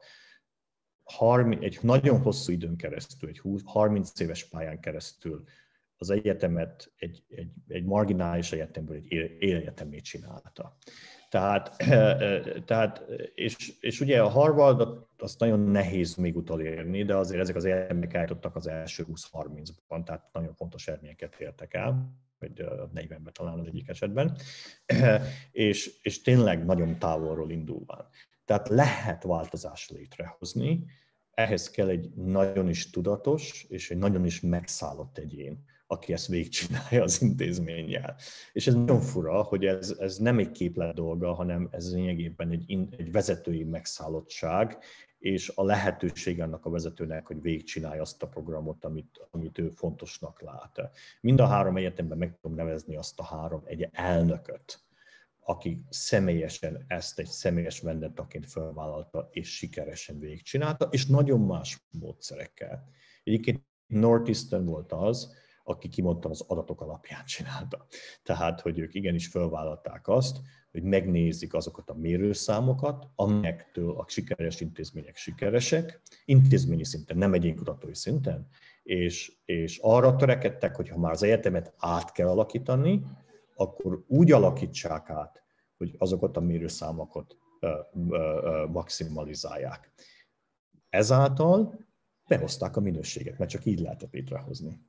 egy nagyon hosszú időn keresztül, egy húsz, harminc éves pályán keresztül az egyetemet egy, egy, egy marginális egyetemből egy élegyetemét csinálta. Tehát, tehát és, és ugye a Harvard azt nagyon nehéz még utolérni, de azért ezek az egyetemek eljutottak az első húsz-harmincban, tehát nagyon fontos eredményeket értek el, vagy negyvenben talán az egyik esetben, és, és tényleg nagyon távolról indulván. Tehát lehet változást létrehozni, ehhez kell egy nagyon is tudatos és egy nagyon is megszállott egyén, aki ezt végigcsinálja az intézménnyel. És ez nagyon fura, hogy ez, ez nem egy képlet dolga, hanem ez lényegében egy, egy vezetői megszállottság, és a lehetőség annak a vezetőnek, hogy végigcsinálja azt a programot, amit, amit ő fontosnak lát. Mind a három egyetemben meg tudom nevezni azt a három egy elnököt, aki személyesen ezt egy személyes vendettaként felvállalta és sikeresen végigcsinálta, és nagyon más módszerekkel. Egyébként Northeastern volt az, aki kimondtam az adatok alapján csinálta. Tehát, hogy ők igenis felvállalták azt, hogy megnézik azokat a mérőszámokat, amelyektől a sikeres intézmények sikeresek, intézményi szinten, nem egyénkutatói szinten, és, és arra törekedtek, hogy ha már az egyetemet át kell alakítani, akkor úgy alakítsák át, hogy azokat a mérőszámokat maximalizálják. Ezáltal behozták a minőséget, mert csak így lehetett létrehozni.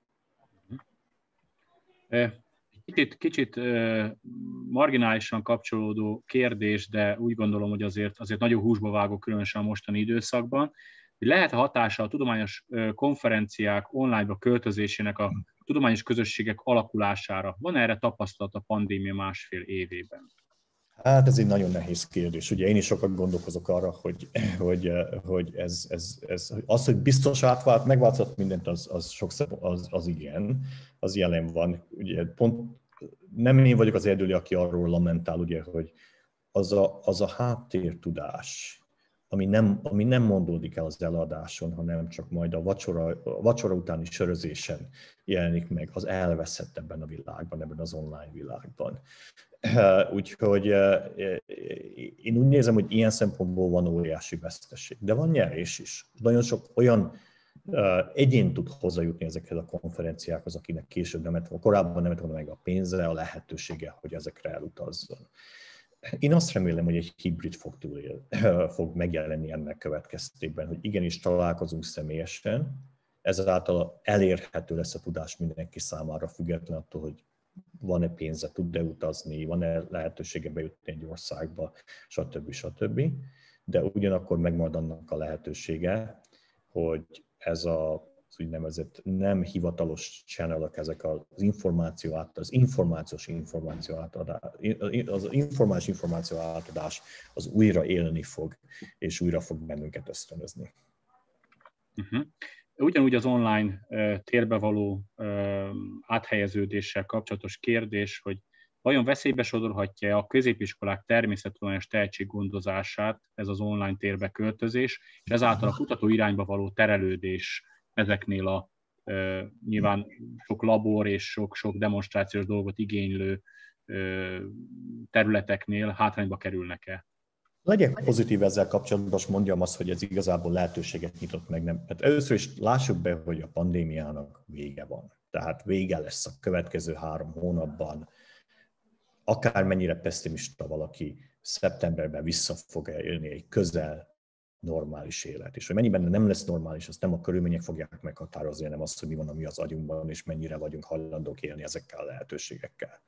Kicsit, kicsit marginálisan kapcsolódó kérdés, de úgy gondolom, hogy azért, azért nagyon húsba vágó, különösen a mostani időszakban, hogy lehet a hatása a tudományos konferenciák online-ba költözésének a tudományos közösségek alakulására? Van erre tapasztalat a pandémia másfél évében? Hát ez egy nagyon nehéz kérdés. Ugye én is sokat gondolkozok arra, hogy, hogy, hogy ez, ez, ez, az, hogy biztos átvált, megváltozott mindent, az, az sokszor az, az igen, az jelen van. Ugye pont nem én vagyok az egyedüli, aki arról lamentál, ugye, hogy az a, az a háttértudás, ami nem, ami nem mondódik el az előadáson, hanem csak majd a vacsora, a vacsora utáni sörözésen jelenik meg, az elveszett ebben a világban, ebben az online világban. Úgyhogy én úgy nézem, hogy ilyen szempontból van óriási veszteség, de van nyerés is. Nagyon sok olyan egyén tud hozzájutni ezekhez a konferenciákhoz, akinek később nem lett, korábban nem lett volna meg a pénze, a lehetősége, hogy ezekre elutazzon. Én azt remélem, hogy egy hibrid fog, túlél, fog megjelenni ennek következtében, hogy igenis találkozunk személyesen, ezáltal elérhető lesz a tudás mindenki számára, független attól, hogy van-e pénze, tud-e utazni, van-e lehetősége bejutni egy országba, stb. stb. De ugyanakkor megmarad annak a lehetősége, hogy ez a az úgynevezett nem hivatalos channelok, ezek az információ át, az információs információ átadás, az információs információ átadás az újra élni fog, és újra fog bennünket ösztönözni. Uh-huh. Ugyanúgy az online uh, térbe való uh, áthelyeződéssel kapcsolatos kérdés, hogy vajon veszélybe sodorhatja a középiskolák természettudományos tehetséggondozását ez az online térbe költözés, és ezáltal a kutató irányba való terelődés ezeknél a uh, nyilván sok labor és sok-sok demonstrációs dolgot igénylő uh, területeknél hátrányba kerülnek-e? Legyek pozitív ezzel kapcsolatban, most mondjam azt, hogy ez igazából lehetőséget nyitott meg. Nem. Hát először is lássuk be, hogy a pandémiának vége van. Tehát vége lesz a következő három hónapban. Akármennyire pessimista valaki, szeptemberben vissza fog élni egy közel normális élet. És hogy mennyiben nem lesz normális, azt nem a körülmények fogják meghatározni, hanem azt, hogy mi van a mi az agyunkban, és mennyire vagyunk hajlandók élni ezekkel a lehetőségekkel.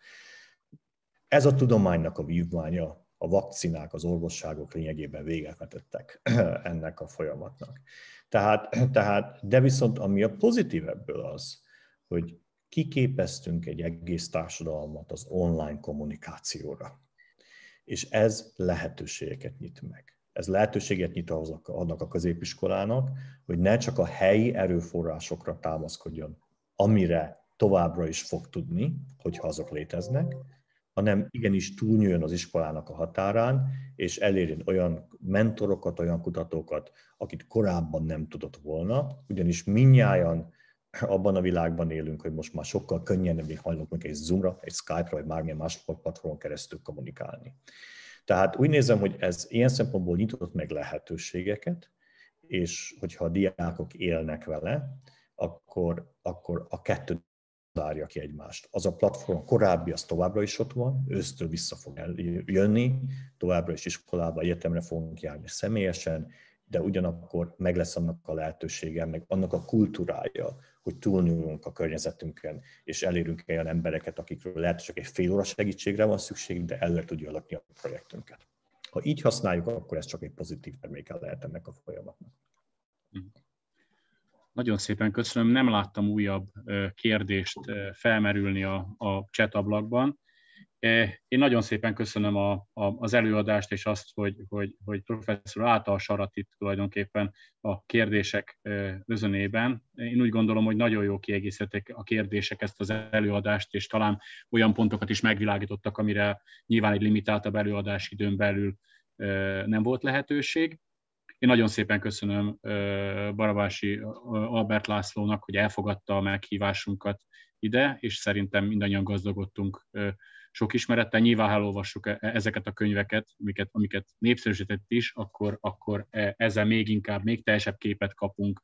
Ez a tudománynak a vívmánya, a vakcinák, az orvosságok lényegében véget vetettek ennek a folyamatnak. Tehát, tehát, de viszont ami a pozitív ebből az, hogy kiképeztünk egy egész társadalmat az online kommunikációra. És ez lehetőségeket nyit meg. Ez lehetőséget nyit annak a középiskolának, hogy ne csak a helyi erőforrásokra támaszkodjon, amire továbbra is fog tudni, hogyha azok léteznek, hanem igenis túlnyúljon az iskolának a határán, és elérjen olyan mentorokat, olyan kutatókat, akit korábban nem tudott volna, ugyanis mindnyájan abban a világban élünk, hogy most már sokkal könnyebben hajlandók egy Zoomra, egy Skype-ra, vagy bármilyen más platformon keresztül kommunikálni. Tehát úgy nézem, hogy ez ilyen szempontból nyitott meg lehetőségeket, és hogyha a diákok élnek vele, akkor, akkor a kettő zárja ki egymást. Az a platform korábbi, az továbbra is ott van, ősztől vissza fog jönni, továbbra is iskolába, egyetemre fogunk járni személyesen, de ugyanakkor meg lesz annak a lehetősége, meg annak a kultúrája, hogy túlnyúlunk a környezetünkön, és elérünk olyan embereket, akikről lehet, csak egy fél óra segítségre van szükség, de előre tudja lakni a projektünket. Ha így használjuk, akkor ez csak egy pozitív terméke lehet ennek a folyamatnak. Nagyon szépen köszönöm. Nem láttam újabb kérdést felmerülni a, a chat ablakban. Én nagyon szépen köszönöm a, a, az előadást, és azt, hogy, hogy, hogy professzor állta a sarat itt tulajdonképpen a kérdések özönében. Én úgy gondolom, hogy nagyon jó kiegészítették a kérdések ezt az előadást, és talán olyan pontokat is megvilágítottak, amire nyilván egy limitáltabb előadási időn belül nem volt lehetőség. Én nagyon szépen köszönöm Barabási Albert Lászlónak, hogy elfogadta a meghívásunkat ide, és szerintem mindannyian gazdagodtunk sok ismerettel. Nyilván elolvassuk ezeket a könyveket, amiket, amiket népszerűsített is, akkor, akkor ezzel még inkább, még teljesebb képet kapunk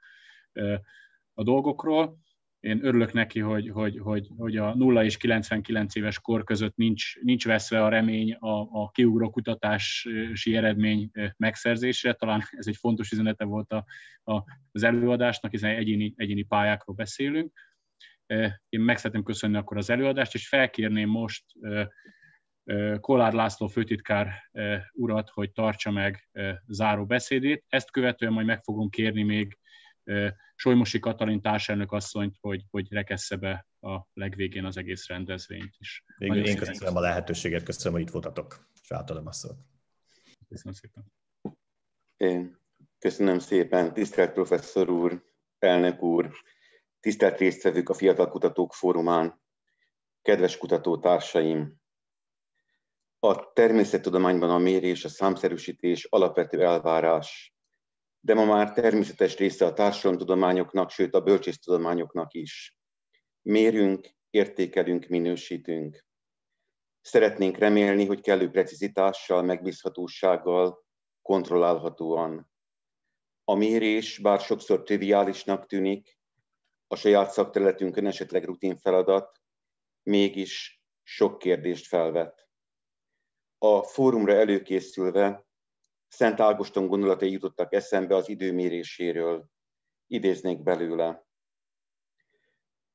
a dolgokról. Én örülök neki, hogy, hogy, hogy, hogy a nulla és kilencvenkilenc éves kor között nincs, nincs veszve a remény a, a kiugró kutatási eredmény megszerzésre. Talán ez egy fontos üzenete volt a, a, az előadásnak, hiszen egyéni, egyéni pályákról beszélünk. Én meg szeretném köszönni akkor az előadást, és felkérném most Kollár László főtitkár urat, hogy tartsa meg záró beszédét. Ezt követően majd meg fogom kérni még Solymosi Katalin társelnök asszonyt, hogy, hogy rekessze be a legvégén az egész rendezvényt is. Végül én köszönöm szépen a lehetőséget, köszönöm, hogy itt voltatok, és átadom a szót. Köszönöm szépen. Én köszönöm szépen, tisztelt professzor úr, elnök úr, tisztelt résztvevők a Fiatal Kutatók Fórumán, kedves kutatótársaim! A természettudományban a mérés, a számszerűsítés alapvető elvárás, de ma már természetes része a társadalomtudományoknak, sőt a bölcsésztudományoknak is. Mérünk, értékelünk, minősítünk. Szeretnénk remélni, hogy kellő precizitással, megbízhatósággal, kontrollálhatóan. A mérés, bár sokszor triviálisnak tűnik, a saját szakterületünkön esetleg rutin feladat, mégis sok kérdést felvet. A fórumra előkészülve Szent Ágoston gondolatai jutottak eszembe az időméréséről. Idéznék belőle.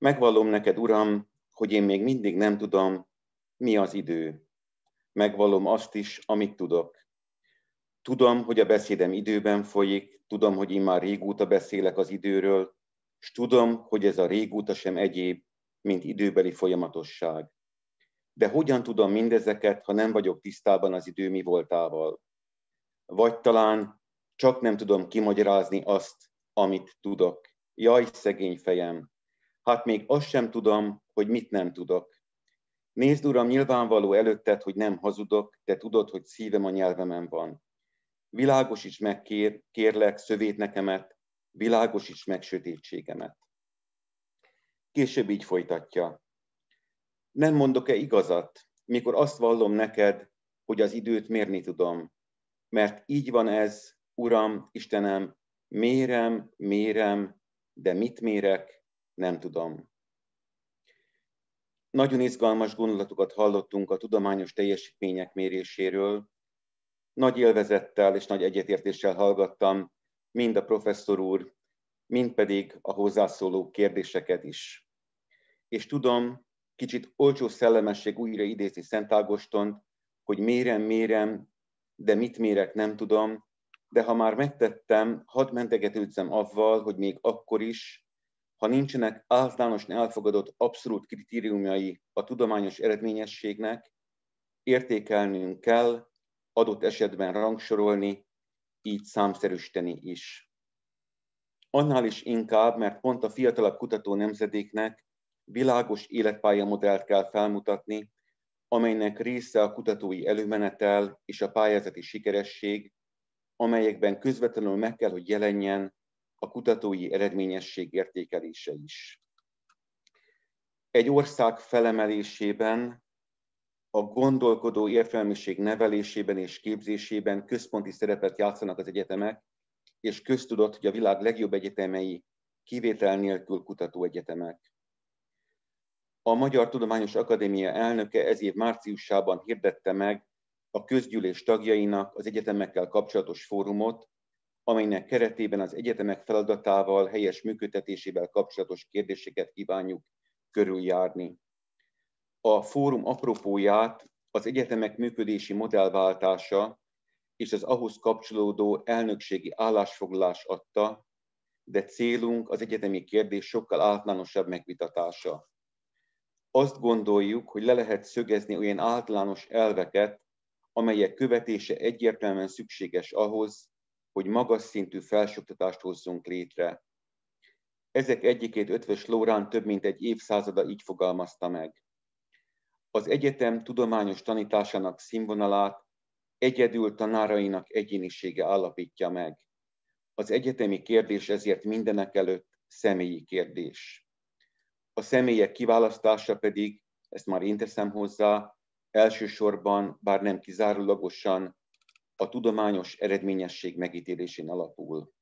Megvallom neked, Uram, hogy én még mindig nem tudom, mi az idő. Megvallom azt is, amit tudok. Tudom, hogy a beszédem időben folyik, tudom, hogy én már régóta beszélek az időről, és tudom, hogy ez a régóta sem egyéb, mint időbeli folyamatosság. De hogyan tudom mindezeket, ha nem vagyok tisztában az idő mi voltával? Vagy talán csak nem tudom kimagyarázni azt, amit tudok. Jaj, szegény fejem! Hát még azt sem tudom, hogy mit nem tudok. Nézd, Uram, nyilvánvaló előtted, hogy nem hazudok, te tudod, hogy szívem a nyelvemen van. Világosíts meg, kér, kérlek, szövét nekemet, világosíts meg sötétségemet. Később így folytatja. Nem mondok-e igazat, mikor azt vallom neked, hogy az időt mérni tudom? Mert így van ez, Uram, Istenem, mérem, mérem, de mit mérek, nem tudom. Nagyon izgalmas gondolatokat hallottunk a tudományos teljesítmények méréséről. Nagy élvezettel és nagy egyetértéssel hallgattam mind a professzor úr, mind pedig a hozzászóló kérdéseket is. És tudom, kicsit olcsó szellemesség újra idézni Szent Ágostont, hogy mérem, mérem, de mit mérek, nem tudom, de ha már megtettem, hadd mentegetőzzem avval, hogy még akkor is, ha nincsenek általánosan elfogadott abszolút kritériumai a tudományos eredményességnek, értékelnünk kell, adott esetben rangsorolni, így számszerűsíteni is. Annál is inkább, mert pont a fiatalabb kutató nemzedéknek világos életpályamodellt kell felmutatni, amelynek része a kutatói előmenetel és a pályázati sikeresség, amelyekben közvetlenül meg kell, hogy jelenjen a kutatói eredményesség értékelése is. Egy ország felemelésében, a gondolkodó értelmiség nevelésében és képzésében központi szerepet játszanak az egyetemek, és köztudott, hogy a világ legjobb egyetemei kivétel nélkül kutatóegyetemek. A Magyar Tudományos Akadémia elnöke ez év márciusában hirdette meg a közgyűlés tagjainak az egyetemekkel kapcsolatos fórumot, amelynek keretében az egyetemek feladatával, helyes működtetésével kapcsolatos kérdéseket kívánjuk körüljárni. A fórum apropóját az egyetemek működési modellváltása és az ahhoz kapcsolódó elnökségi állásfoglalás adta, de célunk az egyetemi kérdés sokkal általánosabb megvitatása. Azt gondoljuk, hogy le lehet szögezni olyan általános elveket, amelyek követése egyértelműen szükséges ahhoz, hogy magas szintű felsőoktatást hozzunk létre. Ezek egyikét Eötvös Loránd több mint egy évszázada így fogalmazta meg. Az egyetem tudományos tanításának színvonalát egyedül tanárainak egyénisége állapítja meg. Az egyetemi kérdés ezért mindenekelőtt személyi kérdés. A személyek kiválasztása pedig, ezt már én teszem hozzá, elsősorban, bár nem kizárólagosan, a tudományos eredményesség megítélésén alapul.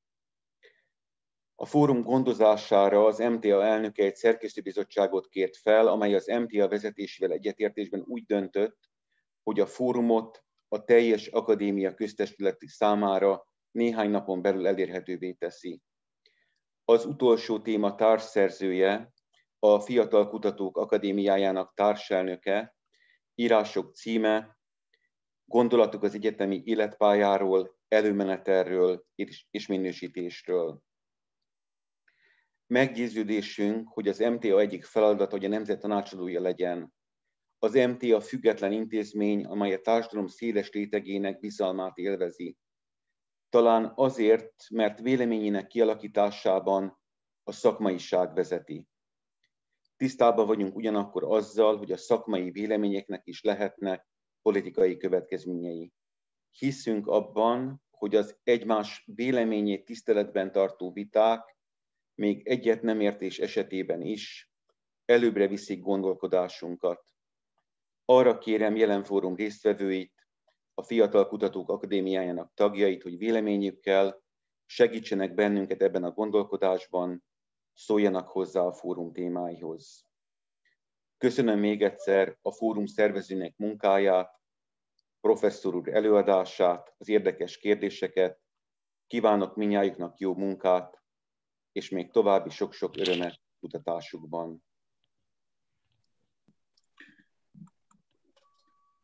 A fórum gondozására az em té á elnöke egy szerkesztőbizottságot kért fel, amely az em té á vezetésével egyetértésben úgy döntött, hogy a fórumot a teljes akadémia köztestületi számára néhány napon belül elérhetővé teszi. Az utolsó téma társszerzője, a Fiatal Kutatók Akadémiájának társelnöke, írások címe, gondolatok az egyetemi életpályáról, előmenetelről és minősítésről. Meggyőződésünk, hogy az em té á egyik feladata, hogy a nemzet tanácsadója legyen. Az em té á független intézmény, amely a társadalom széles rétegének bizalmát élvezi. Talán azért, mert véleményének kialakításában a szakmaiság vezeti. Tisztában vagyunk ugyanakkor azzal, hogy a szakmai véleményeknek is lehetnek politikai következményei. Hiszünk abban, hogy az egymás véleményét tiszteletben tartó viták, még egyet nem értés esetében is előbbre viszik gondolkodásunkat. Arra kérem jelen fórum résztvevőit, a Fiatal Kutatók Akadémiájának tagjait, hogy véleményükkel segítsenek bennünket ebben a gondolkodásban, szóljanak hozzá a fórum témáihoz. Köszönöm még egyszer a fórum szervezőnek munkáját, professzor úr előadását, az érdekes kérdéseket, kívánok mindnyájuknak jó munkát, és még további sok-sok örömet kutatásukban.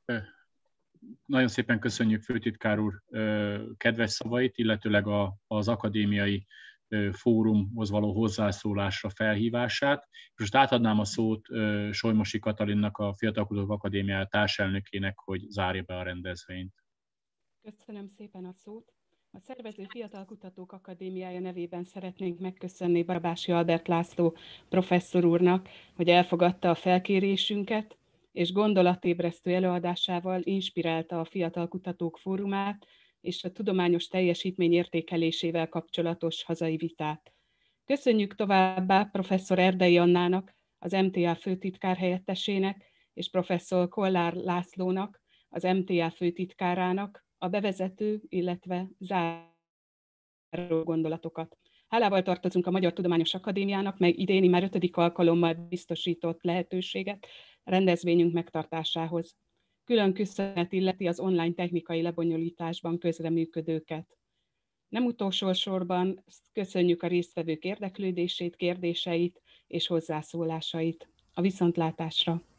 Nagyon szépen köszönjük főtitkár úr kedves szavait, illetőleg az akadémiai fórumhoz való hozzászólásra felhívását. Most átadnám a szót Solymosi Katalinnak, a Fiatal Kutatók Akadémiája társelnökének, hogy zárja be a rendezvényt. Köszönöm szépen a szót. A szervező Fiatal Kutatók Akadémiája nevében szeretnénk megköszönni Barabási Albert László professzor úrnak, hogy elfogadta a felkérésünket, és gondolatébresztő előadásával inspirálta a Fiatal Kutatók Fórumát és a tudományos teljesítmény értékelésével kapcsolatos hazai vitát. Köszönjük továbbá professzor Erdei Annának, az em té á főtitkár helyettesének, és professzor Kollár Lászlónak, az em té á főtitkárának a bevezető, illetve záró gondolatokat. Hálával tartozunk a Magyar Tudományos Akadémiának, mely idéni már ötödik alkalommal biztosított lehetőséget a rendezvényünk megtartásához. Külön köszönet illeti az online technikai lebonyolításban közreműködőket. Nem utolsó sorban köszönjük a résztvevők érdeklődését, kérdéseit és hozzászólásait. A viszontlátásra!